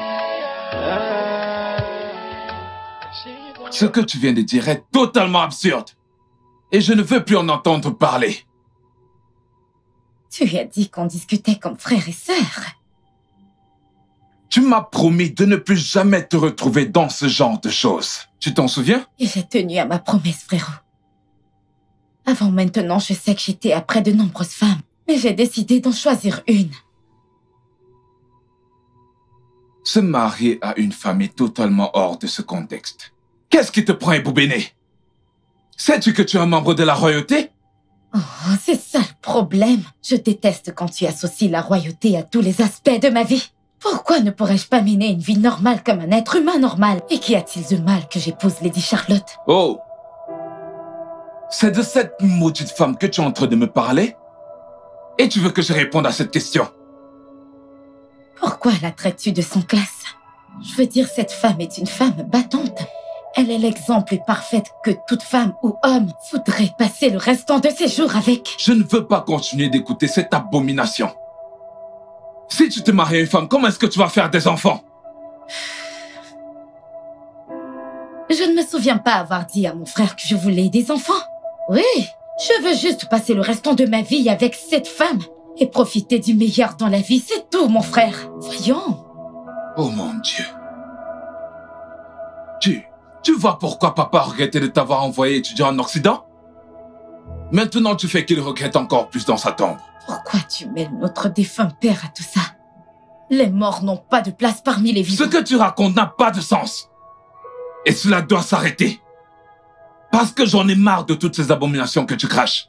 Ce que tu viens de dire est totalement absurde. Et je ne veux plus en entendre parler. Tu as dit qu'on discutait comme frères et sœurs. Tu m'as promis de ne plus jamais te retrouver dans ce genre de choses. Tu t'en souviens? Et j'ai tenu à ma promesse, frérot. Avant maintenant, je sais que j'étais après de nombreuses femmes, mais j'ai décidé d'en choisir une. Se marier à une femme est totalement hors de ce contexte. Qu'est-ce qui te prend, Eboubéné? Sais-tu que tu es un membre de la royauté? Oh, c'est ça le problème. Je déteste quand tu associes la royauté à tous les aspects de ma vie. Pourquoi ne pourrais-je pas mener une vie normale comme un être humain normal? Et qu'y a-t-il de mal que j'épouse Lady Charlotte? Oh! C'est de cette maudite femme que tu es en train de me parler? Et tu veux que je réponde à cette question? Pourquoi la traites-tu de son classe? Je veux dire, cette femme est une femme battante. Elle est l'exemple parfait que toute femme ou homme voudrait passer le restant de ses jours avec. Je ne veux pas continuer d'écouter cette abomination. Si tu te maries à une femme, comment est-ce que tu vas faire des enfants? Je ne me souviens pas avoir dit à mon frère que je voulais des enfants. Oui, je veux juste passer le restant de ma vie avec cette femme et profiter du meilleur dans la vie, c'est tout, mon frère. Voyons. Oh mon Dieu. Tu, tu vois pourquoi papa regrettait de t'avoir envoyé étudier en Occident? Maintenant, tu fais qu'il regrette encore plus dans sa tombe. Pourquoi tu mêles notre défunt père à tout ça? Les morts n'ont pas de place parmi les vivants. Ce que tu racontes n'a pas de sens. Et cela doit s'arrêter. Parce que j'en ai marre de toutes ces abominations que tu craches.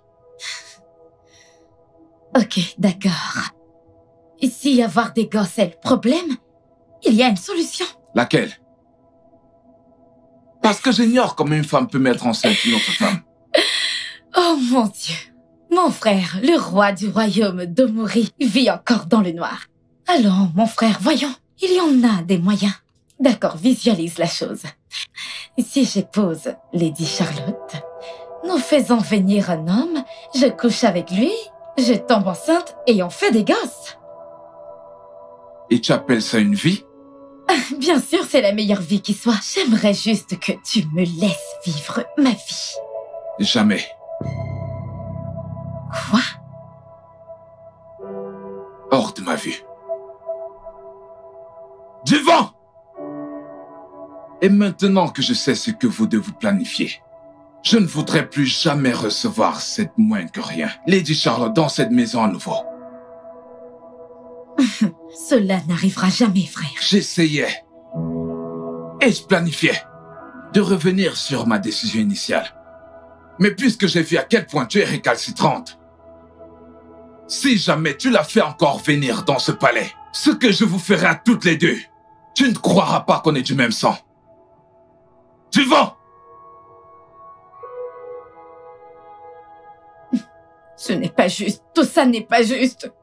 Ok, d'accord. Et si avoir des gosses est le problème, il y a une solution. Laquelle? Parce que j'ignore comment une femme peut mettre enceinte une autre femme. Oh mon Dieu. Mon frère, le roi du royaume d'Omori, vit encore dans le noir. Allons, mon frère, voyons. Il y en a des moyens. D'accord, visualise la chose. Si j'épouse Lady Charlotte, nous faisons venir un homme, je couche avec lui, je tombe enceinte et on fait des gosses. Et tu appelles ça une vie? Bien sûr, c'est la meilleure vie qui soit. J'aimerais juste que tu me laisses vivre ma vie. Jamais. Quoi? Hors de ma vue. Du vent! Et maintenant que je sais ce que vous devez planifier, je ne voudrais plus jamais recevoir cette moins que rien Lady Charlotte dans cette maison à nouveau. Cela n'arrivera jamais, frère. J'essayais. Et je planifiais de revenir sur ma décision initiale. Mais puisque j'ai vu à quel point tu es récalcitrante, si jamais tu la fais encore venir dans ce palais, ce que je vous ferai à toutes les deux, tu ne croiras pas qu'on est du même sang. Tu vas! Ce n'est pas juste. Tout ça n'est pas juste.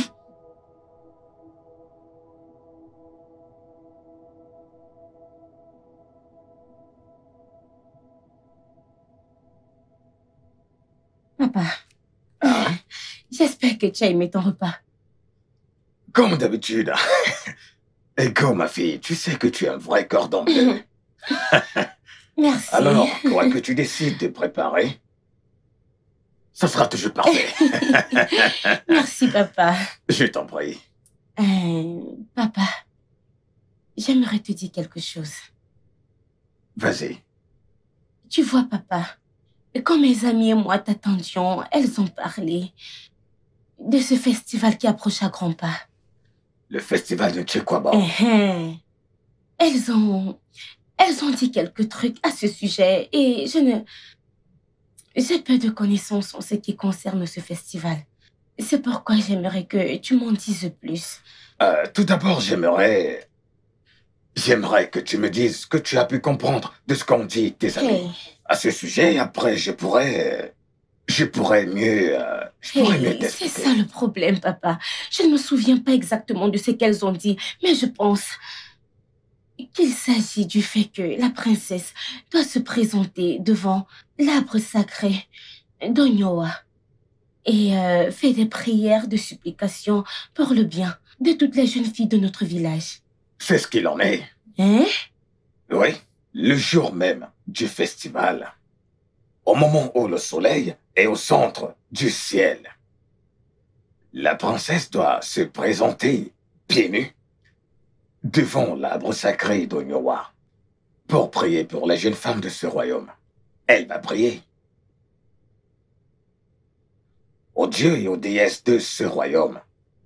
Papa, j'espère que tu as aimé ton repas. Comme d'habitude. Et go, ma fille, tu sais que tu es un vrai cordon bleu. Merci. Alors, quoi que tu décides de préparer, ça sera toujours parfait. Merci, papa. Je t'en prie. Euh, papa, j'aimerais te dire quelque chose. Vas-y. Tu vois, papa, quand mes amis et moi t'attendions, elles ont parlé de ce festival qui approche à grands pas. Le festival de Tchekwaba. Uh-huh. Elles ont... Elles ont dit quelques trucs à ce sujet et je ne... J'ai peu de connaissances en ce qui concerne ce festival. C'est pourquoi j'aimerais que tu m'en dises plus. Euh, tout d'abord, j'aimerais... J'aimerais que tu me dises ce que tu as pu comprendre de ce qu'ont dit tes amis. Hey. À ce sujet, après, je pourrais... Je pourrais mieux... Euh, je pourrais mieux Hey, c'est t'expliquer. ça le problème, papa. Je ne me souviens pas exactement de ce qu'elles ont dit, mais je pense qu'il s'agit du fait que la princesse doit se présenter devant l'arbre sacré d'Onyoa et euh, fait des prières de supplication pour le bien de toutes les jeunes filles de notre village. C'est ce qu'il en est. Hein? Oui, le jour même du festival, au moment où le soleil est au centre du ciel, la princesse doit se présenter pieds nus devant l'arbre sacré d'Onyoa pour prier pour les jeunes femmes de ce royaume. Elle va prier aux dieux et aux déesses de ce royaume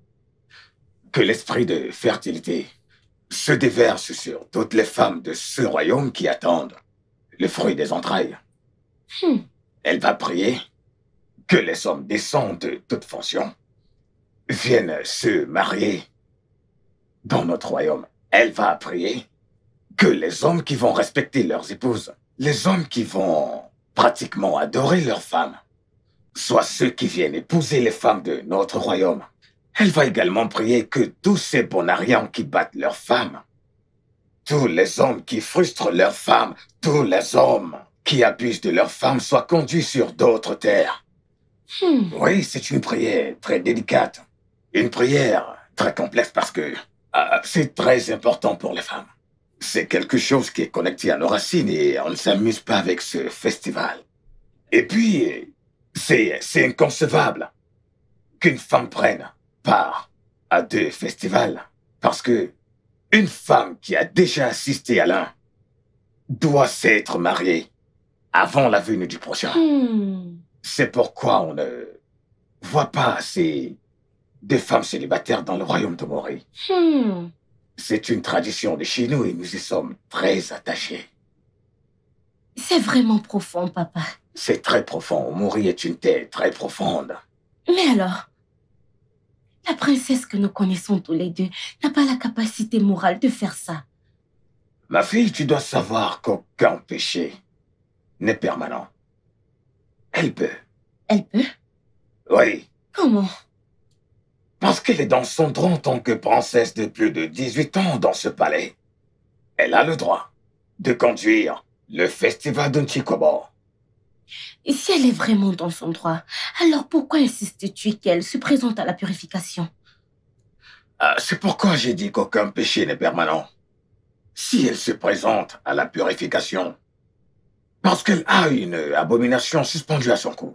que l'esprit de fertilité se déverse sur toutes les femmes de ce royaume qui attendent le fruit des entrailles. Hmm. Elle va prier que les hommes décents de toute fonction viennent se marier dans notre royaume. Elle va prier que les hommes qui vont respecter leurs épouses, les hommes qui vont pratiquement adorer leurs femmes, soient ceux qui viennent épouser les femmes de notre royaume. Elle va également prier que tous ces bonariens qui battent leurs femmes, tous les hommes qui frustrent leurs femmes, tous les hommes qui abusent de leurs femmes soient conduits sur d'autres terres. Hmm. Oui, c'est une prière très délicate. Une prière très complexe parce que euh, c'est très important pour les femmes. C'est quelque chose qui est connecté à nos racines et on ne s'amuse pas avec ce festival. Et puis, c'est c'est inconcevable qu'une femme prenne part à deux festivals parce que une femme qui a déjà assisté à l'un doit s'être mariée avant la venue du prochain. Hmm. C'est pourquoi on ne voit pas assez de femmes célibataires dans le royaume de Mori. Hmm. C'est une tradition de chez nous et nous y sommes très attachés. C'est vraiment profond, papa. C'est très profond. Mori est une terre très profonde. Mais alors, la princesse que nous connaissons tous les deux n'a pas la capacité morale de faire ça. Ma fille, tu dois savoir qu'aucun péché n'est permanent. Elle peut. Elle peut? Oui. Comment? Parce qu'elle est dans son droit en tant que princesse de plus de dix-huit ans dans ce palais. Elle a le droit de conduire le festival de Tchekwaba. Et si elle est vraiment dans son droit, alors pourquoi insistes-tu qu'elle se présente à la purification? Ah, c'est pourquoi j'ai dit qu'aucun péché n'est permanent. Si elle se présente à la purification, parce qu'elle a une abomination suspendue à son cou.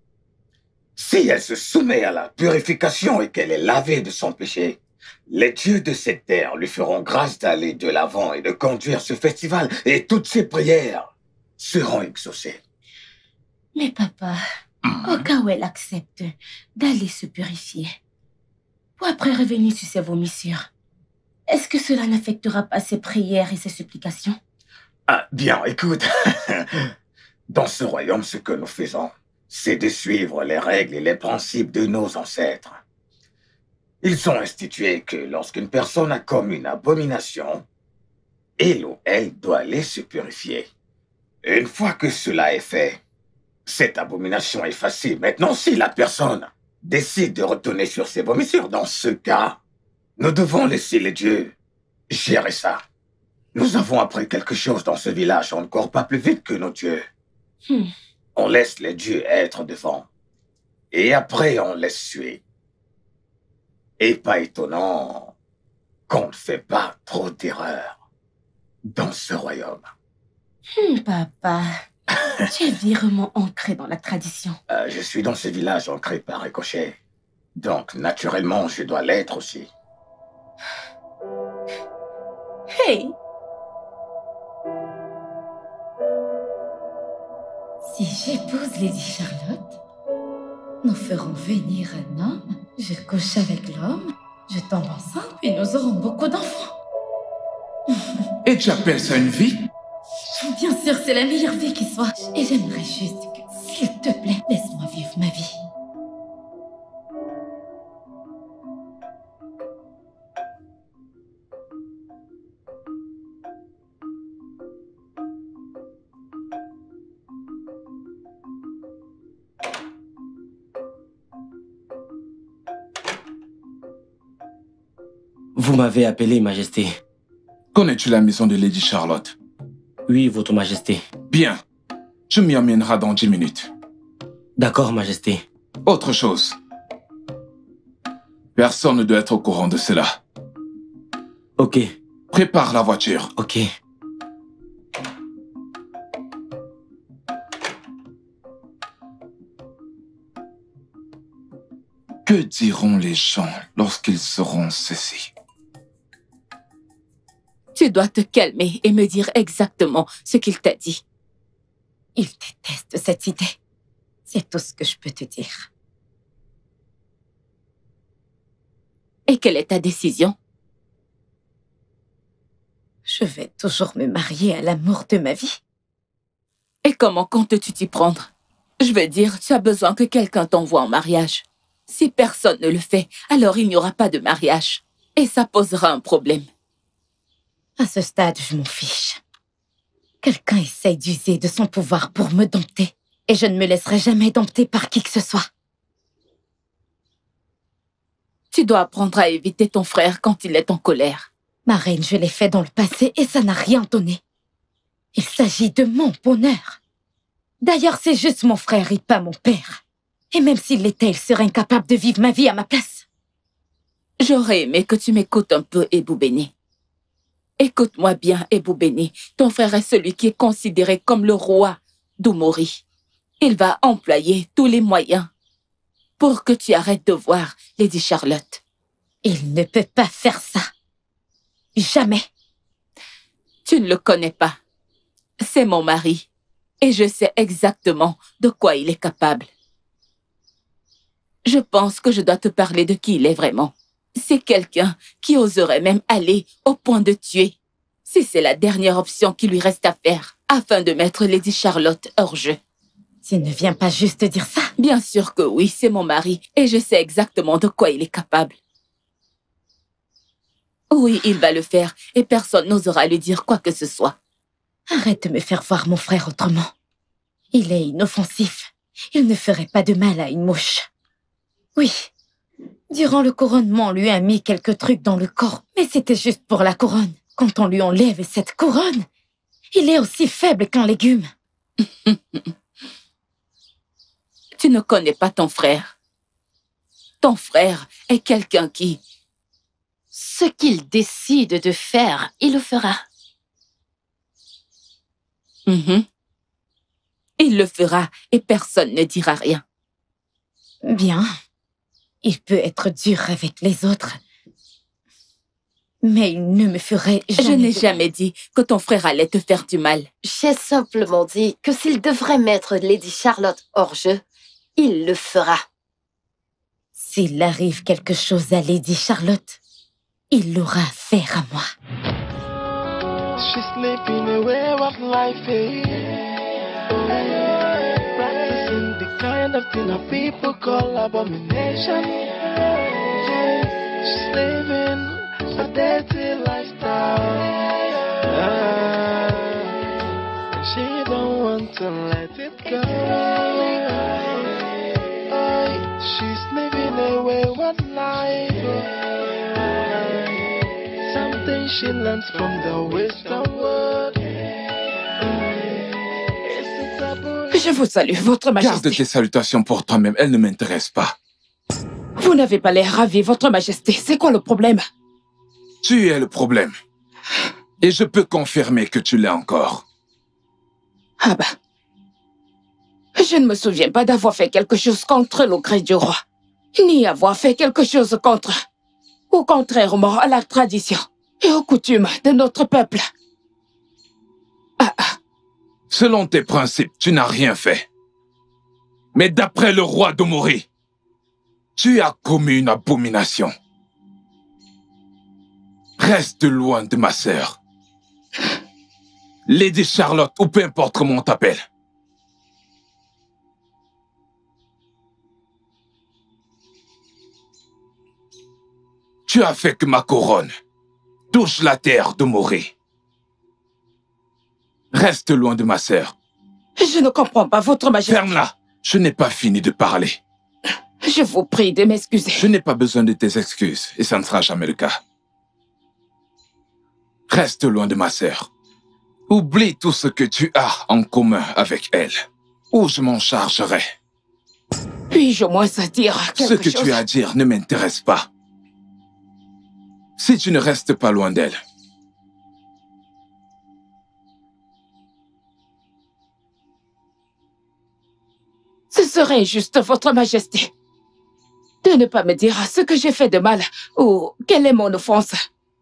Si elle se soumet à la purification et qu'elle est lavée de son péché, les dieux de cette terre lui feront grâce d'aller de l'avant et de conduire ce festival et toutes ses prières seront exaucées. Mais papa, au cas où elle accepte d'aller se purifier, pour après revenir sur ses vomissures, est-ce que cela n'affectera pas ses prières et ses supplications? Ah, bien, écoute. Dans ce royaume, ce que nous faisons, c'est de suivre les règles et les principes de nos ancêtres. Ils ont institué que lorsqu'une personne a commis une abomination, il ou elle doit aller se purifier. Une fois que cela est fait, cette abomination est effacée. Maintenant, si la personne décide de retourner sur ses vomissures, dans ce cas, nous devons laisser les dieux gérer ça. Nous avons appris quelque chose dans ce village, on ne court pas plus vite que nos dieux. Hmm. On laisse les dieux être devant. Et après, on laisse suer. Et pas étonnant qu'on ne fait pas trop d'erreurs dans ce royaume. Hmm, papa, tu es virement ancré dans la tradition. Euh, je suis dans ce village ancré par ricochet. Donc, naturellement, je dois l'être aussi. Hey! Si j'épouse Lady Charlotte, nous ferons venir un homme, je couche avec l'homme, je tombe enceinte et nous aurons beaucoup d'enfants. Et tu appelles ça une vie? Bien sûr, c'est la meilleure vie qui soit. Et j'aimerais juste que, s'il te plaît, laisse-moi vivre ma vie. Vous m'avez appelé, Majesté. Connais-tu la maison de Lady Charlotte? Oui, Votre Majesté. Bien. Tu m'y emmèneras dans dix minutes. D'accord, Majesté. Autre chose. Personne ne doit être au courant de cela. Ok. Prépare la voiture. Ok. Que diront les gens lorsqu'ils seront saisis? Tu dois te calmer et me dire exactement ce qu'il t'a dit. Il déteste cette idée. C'est tout ce que je peux te dire. Et quelle est ta décision? Je vais toujours me marier à l'amour de ma vie. Et comment comptes-tu t'y prendre? Je veux dire, tu as besoin que quelqu'un t'envoie en mariage. Si personne ne le fait, alors il n'y aura pas de mariage. Et ça posera un problème. À ce stade, je m'en fiche. Quelqu'un essaye d'user de son pouvoir pour me dompter. Et je ne me laisserai jamais dompter par qui que ce soit. Tu dois apprendre à éviter ton frère quand il est en colère. Ma reine, je l'ai fait dans le passé et ça n'a rien donné. Il s'agit de mon bonheur. D'ailleurs, c'est juste mon frère et pas mon père. Et même s'il l'était, il serait incapable de vivre ma vie à ma place. J'aurais aimé que tu m'écoutes un peu, Ebou Béni. Écoute-moi bien, Ebou Béni. Ton frère est celui qui est considéré comme le roi d'Umori. Il va employer tous les moyens pour que tu arrêtes de voir Lady Charlotte. Il ne peut pas faire ça. Jamais. Tu ne le connais pas. C'est mon mari. Et je sais exactement de quoi il est capable. Je pense que je dois te parler de qui il est vraiment. C'est quelqu'un qui oserait même aller au point de tuer, si c'est la dernière option qui lui reste à faire, afin de mettre Lady Charlotte hors jeu. Tu ne viens pas juste dire ça? Bien sûr que oui, c'est mon mari, et je sais exactement de quoi il est capable. Oui, il va le faire, et personne n'osera lui dire quoi que ce soit. Arrête de me faire voir mon frère autrement. Il est inoffensif. Il ne ferait pas de mal à une mouche. Oui, durant le couronnement, on lui a mis quelques trucs dans le corps, mais c'était juste pour la couronne. Quand on lui enlève cette couronne, il est aussi faible qu'un légume. Tu ne connais pas ton frère. Ton frère est quelqu'un qui... Ce qu'il décide de faire, il le fera. Mm-hmm. Il le fera et personne ne dira rien. Bien. Il peut être dur avec les autres, mais il ne me ferait jamais... Je n'ai jamais dit que ton frère allait te faire du mal. J'ai simplement dit que s'il devrait mettre Lady Charlotte hors jeu, il le fera. S'il arrive quelque chose à Lady Charlotte, il aura affaire à moi. She's slipping away what life is. Practicing the kind of thing that people call abomination. She's living a dirty lifestyle. Ah, she don't want to let it go. Oh, she's living away what life is. Something she learns from the wisdom word. Je vous salue, votre majesté. Garde tes salutations pour toi-même, elles ne m'intéressent pas. Vous n'avez pas l'air ravi, votre majesté. C'est quoi le problème? Tu es le problème. Et je peux confirmer que tu l'es encore. Ah ben. Je ne me souviens pas d'avoir fait quelque chose contre le gré du roi. Ni avoir fait quelque chose contre... ou contrairement à la tradition et aux coutumes de notre peuple. Ah, ah. Selon tes principes, tu n'as rien fait. Mais d'après le roi d'Omori, tu as commis une abomination. Reste loin de ma sœur. Lady Charlotte, ou peu importe comment on t'appelle. Tu as fait que ma couronne touche la terre d'Omori. Reste loin de ma sœur. Je ne comprends pas, votre majesté. Ferme-la. Je n'ai pas fini de parler. Je vous prie de m'excuser. Je n'ai pas besoin de tes excuses, et ça ne sera jamais le cas. Reste loin de ma sœur. Oublie tout ce que tu as en commun avec elle, ou je m'en chargerai. Puis-je au moins dire quelque Ce que chose? tu as à dire ne m'intéresse pas. Si tu ne restes pas loin d'elle. Ce serait injuste, votre majesté, de ne pas me dire ce que j'ai fait de mal ou quelle est mon offense.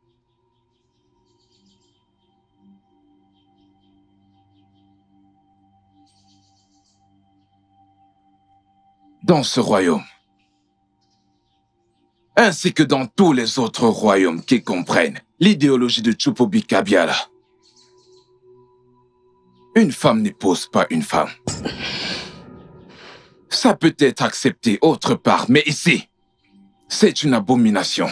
Dans ce royaume, ainsi que dans tous les autres royaumes qui comprennent l'idéologie de Chupobi Kabiala, une femme n'épouse pas une femme. Ça peut être accepté autre part, mais ici, c'est une abomination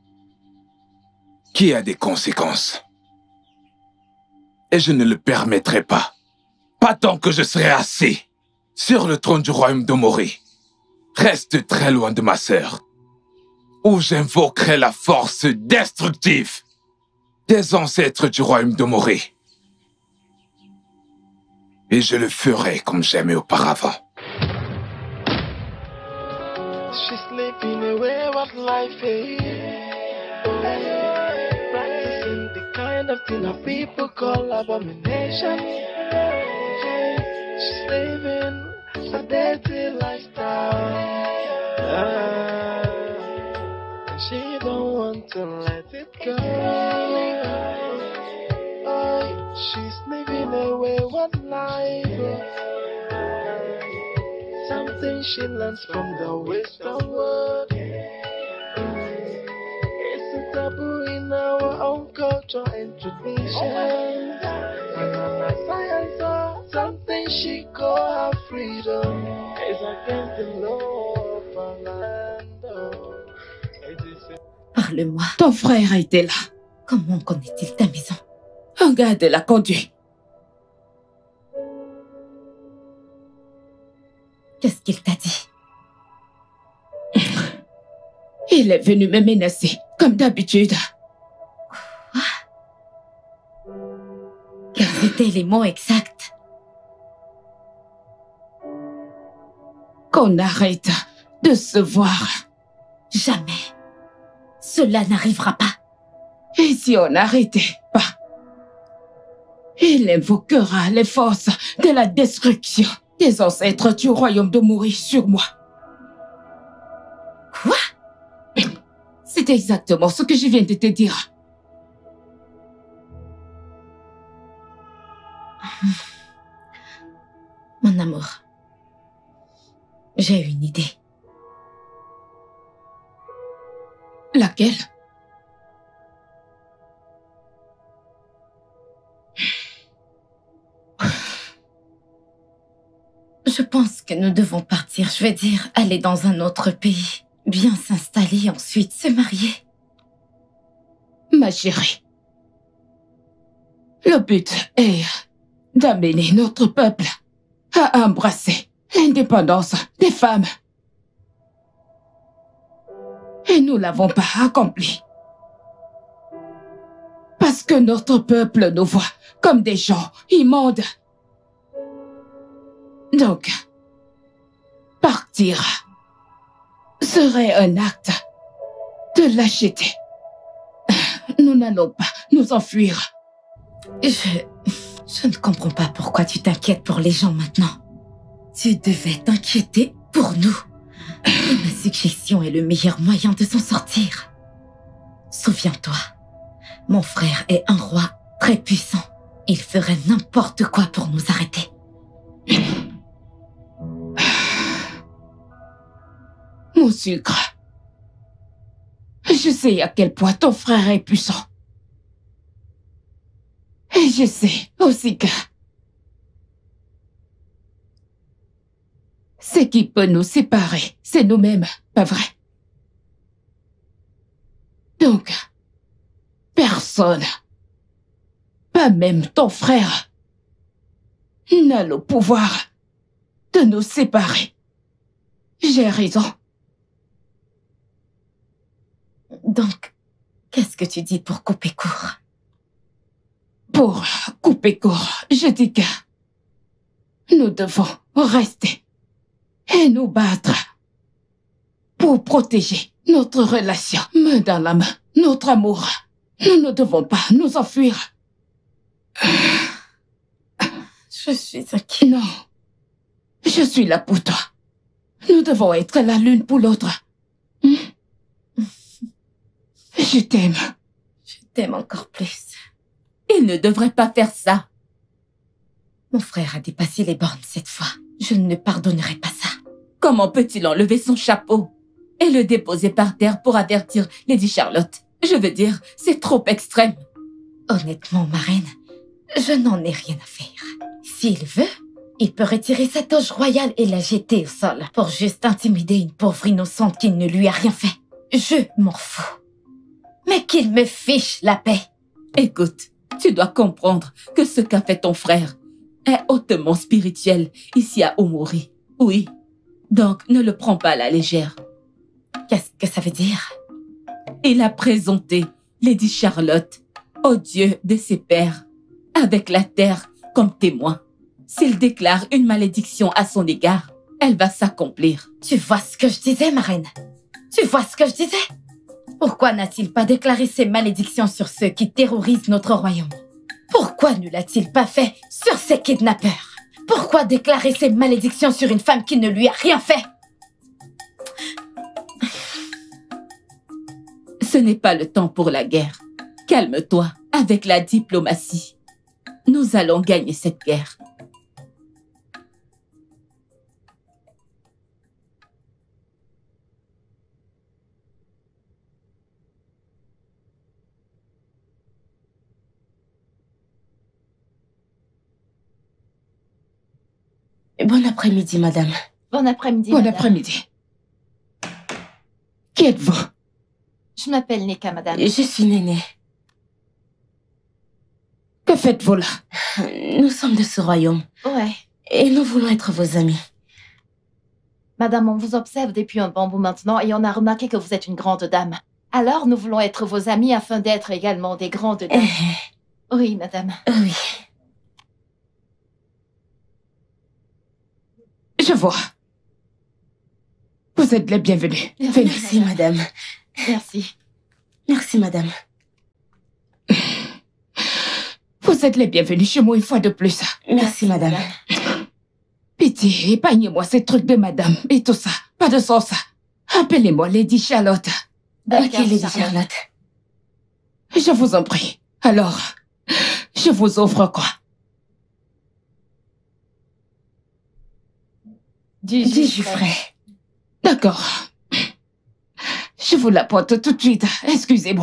qui a des conséquences. Et je ne le permettrai pas. Pas tant que je serai assis sur le trône du royaume d'Omori. Reste très loin de ma sœur, ou j'invoquerai la force destructive des ancêtres du royaume d'Omori. Et je le ferai comme j'aimais auparavant. She's slipping away what life is. Practicing the kind of thing that people call abomination. She's living a dirty lifestyle. Ah, she don't want to let it go. Oh, she's living away what life is. Something she learns from the wisdom word. It's a taboo in our own culture and tradition. Banana science or something she call her freedom. It's against the law of our land. Parle-moi. Ton frère a été là. Comment connaît-il ta maison? Un garde l'a conduit. Qu'est-ce qu'il t'a dit? Il est venu me menacer, comme d'habitude. Quoi? Quels étaient les mots exacts? Qu'on arrête de se voir. Jamais. Cela n'arrivera pas. Et si on n'arrêtait pas, il invoquera les forces de la destruction des ancêtres du royaume d'Omori sur moi. Quoi? C'est exactement ce que je viens de te dire. Mon amour, j'ai une idée. Laquelle? Je pense que nous devons partir. Je vais dire, aller dans un autre pays. Bien s'installer, ensuite se marier. Ma chérie, le but est d'amener notre peuple à embrasser l'indépendance des femmes. Et nous l'avons pas accompli. Parce que notre peuple nous voit comme des gens immondes. Donc, partir serait un acte de lâcheté. Nous n'allons pas nous enfuir. Je... Je ne comprends pas pourquoi tu t'inquiètes pour les gens maintenant. Tu devais t'inquiéter pour nous. Et ma suggestion est le meilleur moyen de s'en sortir. Souviens-toi, mon frère est un roi très puissant. Il ferait n'importe quoi pour nous arrêter. Mon sucre, je sais à quel point ton frère est puissant. Et je sais aussi que ce qui peut nous séparer, c'est nous-mêmes, pas vrai? Donc, personne, pas même ton frère, n'a le pouvoir de nous séparer. J'ai raison. Donc, qu'est-ce que tu dis pour couper court? Pour couper court, je dis que nous devons rester et nous battre pour protéger notre relation main dans la main, notre amour. Nous ne devons pas nous enfuir. Je suis inquiet. Non, je suis là pour toi. Nous devons être là l'une pour l'autre. Je t'aime. Je t'aime encore plus. Il ne devrait pas faire ça. Mon frère a dépassé les bornes cette fois. Je ne pardonnerai pas ça. Comment peut-il enlever son chapeau et le déposer par terre pour avertir Lady Charlotte? Je veux dire, c'est trop extrême. Honnêtement, ma reine, je n'en ai rien à faire. S'il veut, il peut retirer sa toge royale et la jeter au sol pour juste intimider une pauvre innocente qui ne lui a rien fait. Je m'en fous. Mais qu'il me fiche la paix. Écoute, tu dois comprendre que ce qu'a fait ton frère est hautement spirituel ici à Omori. Oui, donc ne le prends pas à la légère. Qu'est-ce que ça veut dire? Il a présenté Lady Charlotte au dieu de ses pères, avec la terre comme témoin. S'il déclare une malédiction à son égard, elle va s'accomplir. Tu vois ce que je disais, ma reine? Tu vois ce que je disais? Pourquoi n'a-t-il pas déclaré ses malédictions sur ceux qui terrorisent notre royaume? Pourquoi ne l'a-t-il pas fait sur ces kidnappeurs? Pourquoi déclarer ses malédictions sur une femme qui ne lui a rien fait? Ce n'est pas le temps pour la guerre. Calme-toi avec la diplomatie. Nous allons gagner cette guerre. Bon après-midi, madame. Bon après-midi, Bon madame. après-midi. Qui êtes-vous? Je m'appelle Nika, madame. Je suis Néné. Que faites-vous là? Nous sommes de ce royaume. Ouais. Et nous voulons être vos amis. Madame, on vous observe depuis un bon bout maintenant et on a remarqué que vous êtes une grande dame. Alors, nous voulons être vos amis afin d'être également des grandes dames. Oui, madame. Oui. Je vois. Vous êtes les bienvenus. Venez. Merci, madame. Merci. Merci, madame. Vous êtes les bienvenus chez moi une fois de plus. Merci, madame. Pitié, épargnez-moi ces trucs de madame et tout ça. Pas de sens. Appelez-moi Lady Charlotte. Ok, Lady Charlotte. Je vous en prie. Alors, je vous offre quoi? Du jus frais. D'accord. Je vous l'apporte tout de suite. Excusez-moi.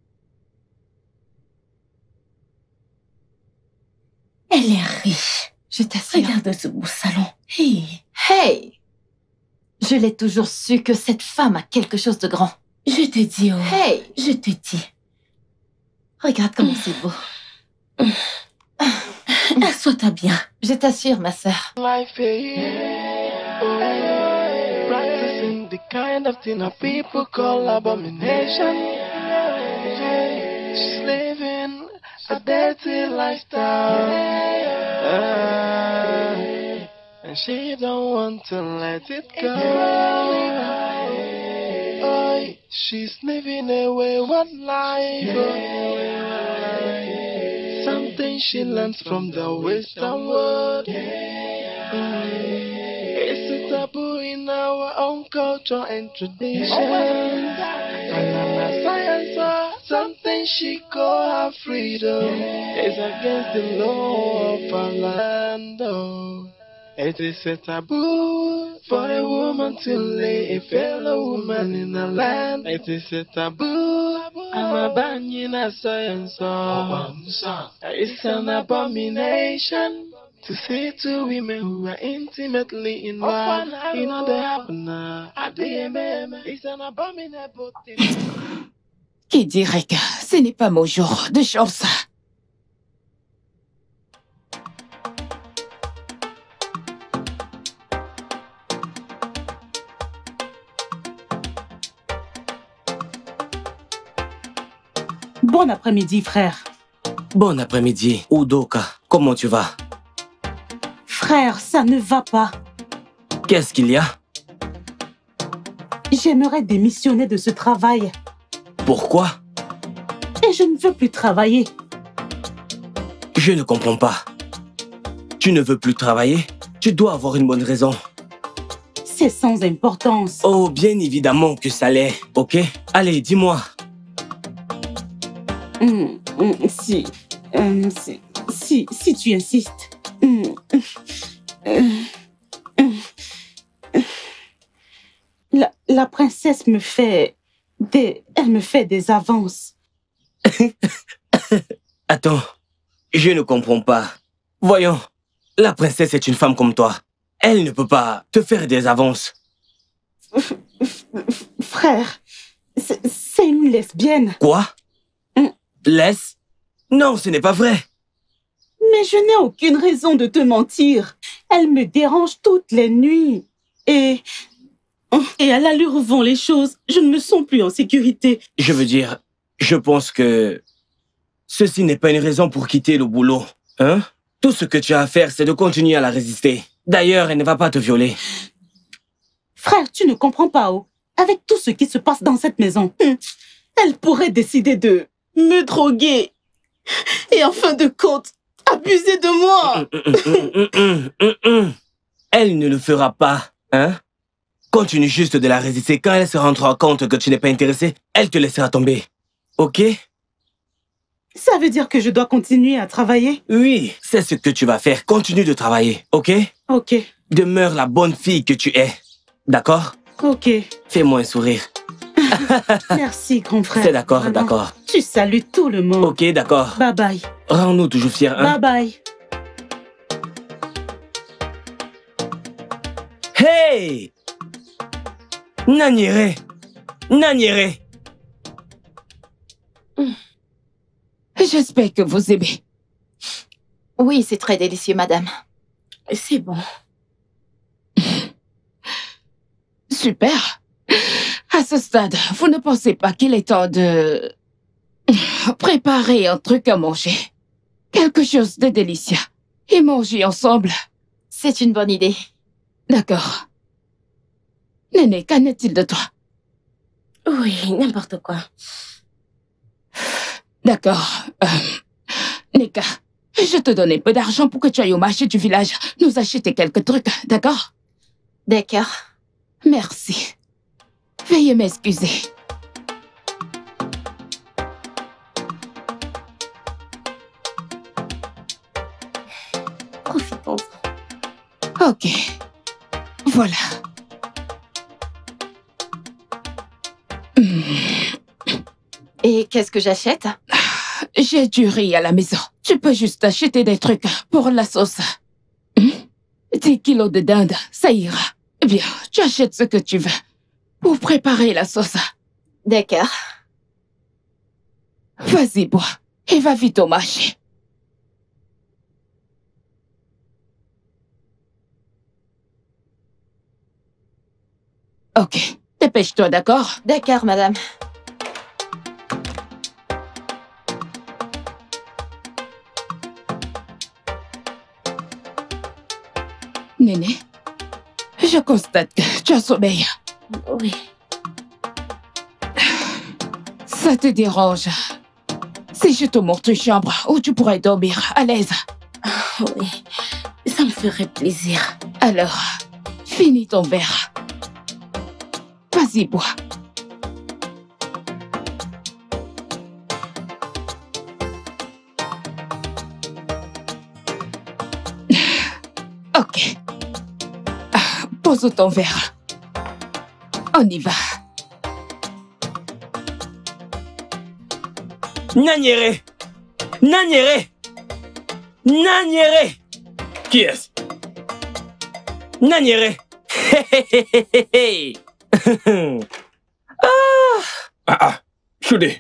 Elle est riche. Je t'assure. Regarde ce beau salon. Hey. Hey! Je l'ai toujours su que cette femme a quelque chose de grand. Je t'ai dit, oh. Hey! Je te dis. Regarde comme c'est beau. Assois-toi bien. Je t'assure, ma sœur. Life is practicing the kind of thing that people call abomination. She's living a dirty lifestyle, uh, and she don't want to let it go. Oh, she's living a wayward life. Something she learns from the Western world. Mm. It's a taboo in our own culture and tradition. Banana science or something she call her freedom. It's against the law of our land. Oh. It is a taboo for a woman to lay a fellow woman in the land. It is a taboo. I'm a banyan a science. It's an abomination to see two women who are intimately involved. You know they happen. It's an abominable thing. Qui dirait que ce n'est pas mon jour de chance? Bon après-midi, frère. Bon après-midi, Udoka. Comment tu vas? Frère, ça ne va pas. Qu'est-ce qu'il y a? J'aimerais démissionner de ce travail. Pourquoi? Et je ne veux plus travailler. Je ne comprends pas. Tu ne veux plus travailler? Tu dois avoir une bonne raison. C'est sans importance. Oh, bien évidemment que ça l'est, ok? Allez, dis-moi. Mmh, mmh, si, euh, si, si, si tu insistes. Mmh, euh, euh, euh, la, la princesse me fait des... Elle me fait des avances. Attends, je ne comprends pas. Voyons, la princesse est une femme comme toi. Elle ne peut pas te faire des avances. Frère, c'est une lesbienne. Quoi? Laisse? Non, ce n'est pas vrai. Mais je n'ai aucune raison de te mentir. Elle me dérange toutes les nuits. Et... Et à l'allure où vont les choses, je ne me sens plus en sécurité. Je veux dire, je pense que... Ceci n'est pas une raison pour quitter le boulot. Hein? Tout ce que tu as à faire, c'est de continuer à la résister. D'ailleurs, elle ne va pas te violer. Frère, tu ne comprends pas, oh. Avec tout ce qui se passe dans cette maison, elle pourrait décider de... me droguer et en fin de compte, abuser de moi. Elle ne le fera pas, hein? Continue juste de la résister. Quand elle se rendra compte que tu n'es pas intéressé, elle te laissera tomber. Ok? Ça veut dire que je dois continuer à travailler? Oui, c'est ce que tu vas faire. Continue de travailler, ok? Ok. Demeure la bonne fille que tu es. D'accord? Ok. Fais-moi un sourire. Merci, grand frère. C'est d'accord, Vraiment. d'accord. Tu salues tout le monde. Ok, d'accord. Bye bye. Rends-nous toujours fiers, hein? Bye bye. Hey! Nanyere! Nanyere! J'espère que vous aimez. Oui, c'est très délicieux, madame. C'est bon. Super. À ce stade, vous ne pensez pas qu'il est temps de préparer un truc à manger? Quelque chose de délicieux. Et manger ensemble. C'est une bonne idée. D'accord. Néné, qu'en est-il de toi? Oui, n'importe quoi. D'accord. Euh, Nika, je te donne un peu d'argent pour que tu ailles au marché du village nous acheter quelques trucs, d'accord? D'accord. Merci. Veuillez m'excuser. Profitons-en. Ok. Voilà. Et qu'est-ce que j'achète? J'ai du riz à la maison. Tu peux juste acheter des trucs pour la sauce. dix kilos de dinde, ça ira. Eh bien, tu achètes ce que tu veux pour préparer la sauce. D'accord. Vas-y, bois. Et va vite au marché. Ok. Dépêche-toi, d'accord? D'accord, madame. Néné, je constate que tu as sommeil. Oui. Ça te dérange si je te montre une chambre où tu pourrais dormir à l'aise? Oui, ça me ferait plaisir. Alors, finis ton verre. Vas-y, bois. Ok. Ah, pose ton verre. On y va. Nanyere! Nanyere! Nanyere! Qui est-ce? Nanyere! Ah! Ah ah! Choudé!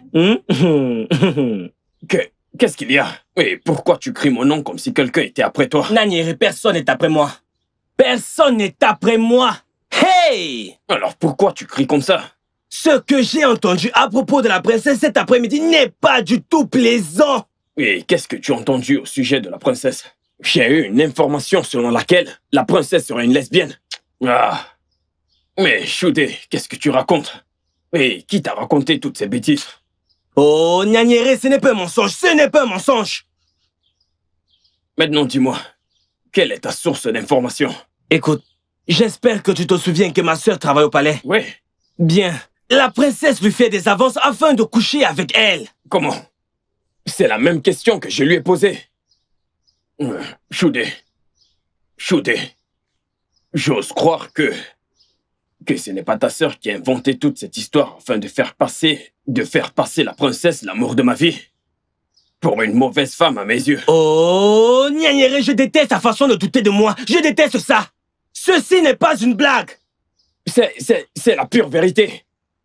Que, qu'est-ce qu'il y a? Et pourquoi tu cries mon nom comme si quelqu'un était après toi? Nanyere, personne n'est après moi. Personne n'est après moi. Hey! Alors pourquoi tu cries comme ça? Ce que j'ai entendu à propos de la princesse cet après-midi n'est pas du tout plaisant. Et qu'est-ce que tu as entendu au sujet de la princesse? J'ai eu une information selon laquelle la princesse serait une lesbienne. Ah! Mais Choudé, qu'est-ce que tu racontes? Et qui t'a raconté toutes ces bêtises? Oh, Nanyere, ce n'est pas un mensonge, ce n'est pas un mensonge. Maintenant, dis-moi, quelle est ta source d'information? Écoute, j'espère que tu te souviens que ma sœur travaille au palais. Oui. Bien. La princesse lui fait des avances afin de coucher avec elle. Comment? C'est la même question que je lui ai posée. Euh, Choudé. Choudé. J'ose croire que... que ce n'est pas ta sœur qui a inventé toute cette histoire afin de faire passer... de faire passer la princesse, l'amour de ma vie, pour une mauvaise femme à mes yeux. Oh, Nanyere, je déteste ta façon de douter de moi. Je déteste ça. Ceci n'est pas une blague. C'est... c'est... c'est la pure vérité.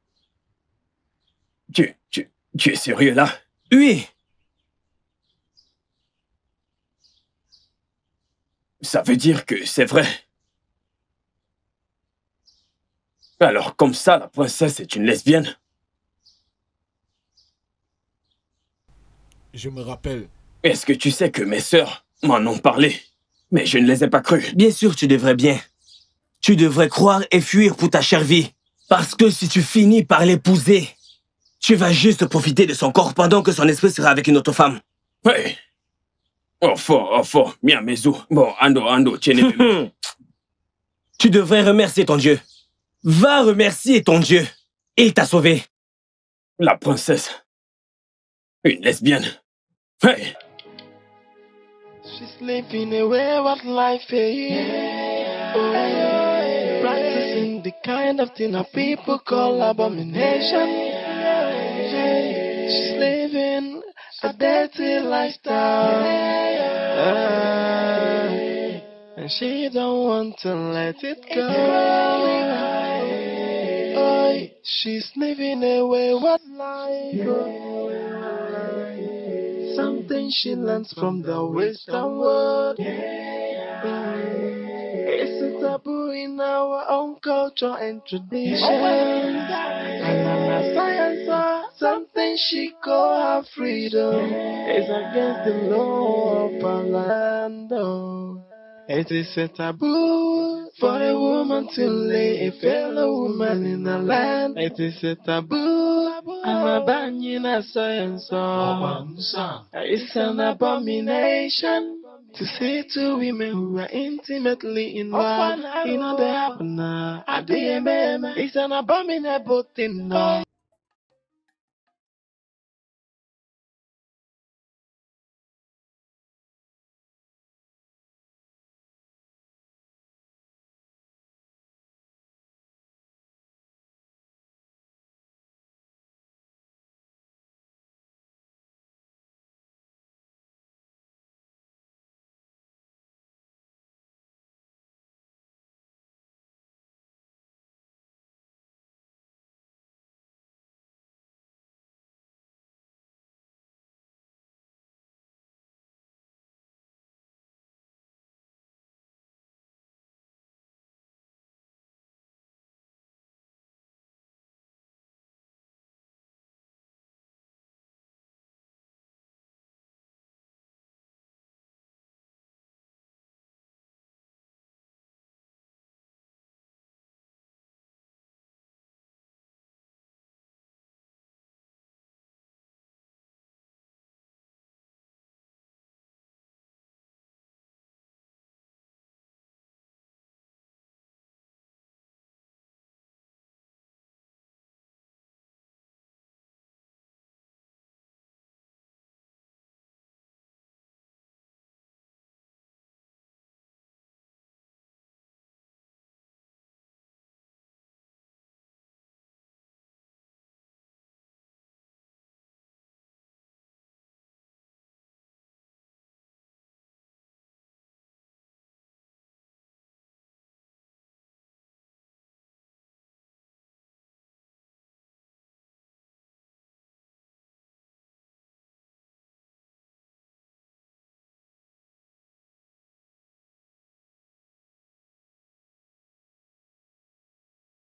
Tu... tu... tu es sérieux là? Oui. Ça veut dire que c'est vrai. Alors comme ça, la princesse est une lesbienne? Je me rappelle. Est-ce que tu sais que mes sœurs m'en ont parlé, mais je ne les ai pas crues? Bien sûr, tu devrais bien. Tu devrais croire et fuir pour ta chère vie. Parce que si tu finis par l'épouser, tu vas juste profiter de son corps pendant que son esprit sera avec une autre femme. Oui. Oh, fort, oh, fort, mia mezu. Bon, ando, ando, tiens. Tu devrais remercier ton Dieu. Va remercier ton Dieu. Il t'a sauvé. La princesse. Une lesbienne. Hey. She's living away what life is. Oh, practicing the kind of thing that people call abomination. She's living a dirty lifestyle. Ah, and she don't want to let it go. Oh, she's living away what life. Something she learns from the Western world. It's a taboo in our own culture and tradition. And science, something she call her freedom. It's against the law of our land. Oh. It is a taboo for a woman to lay a fellow woman in the land. It is a taboo. I'm a ban in a science. It's an abomination to say to women who are intimately involved in the happen. It's an abominable thing. No.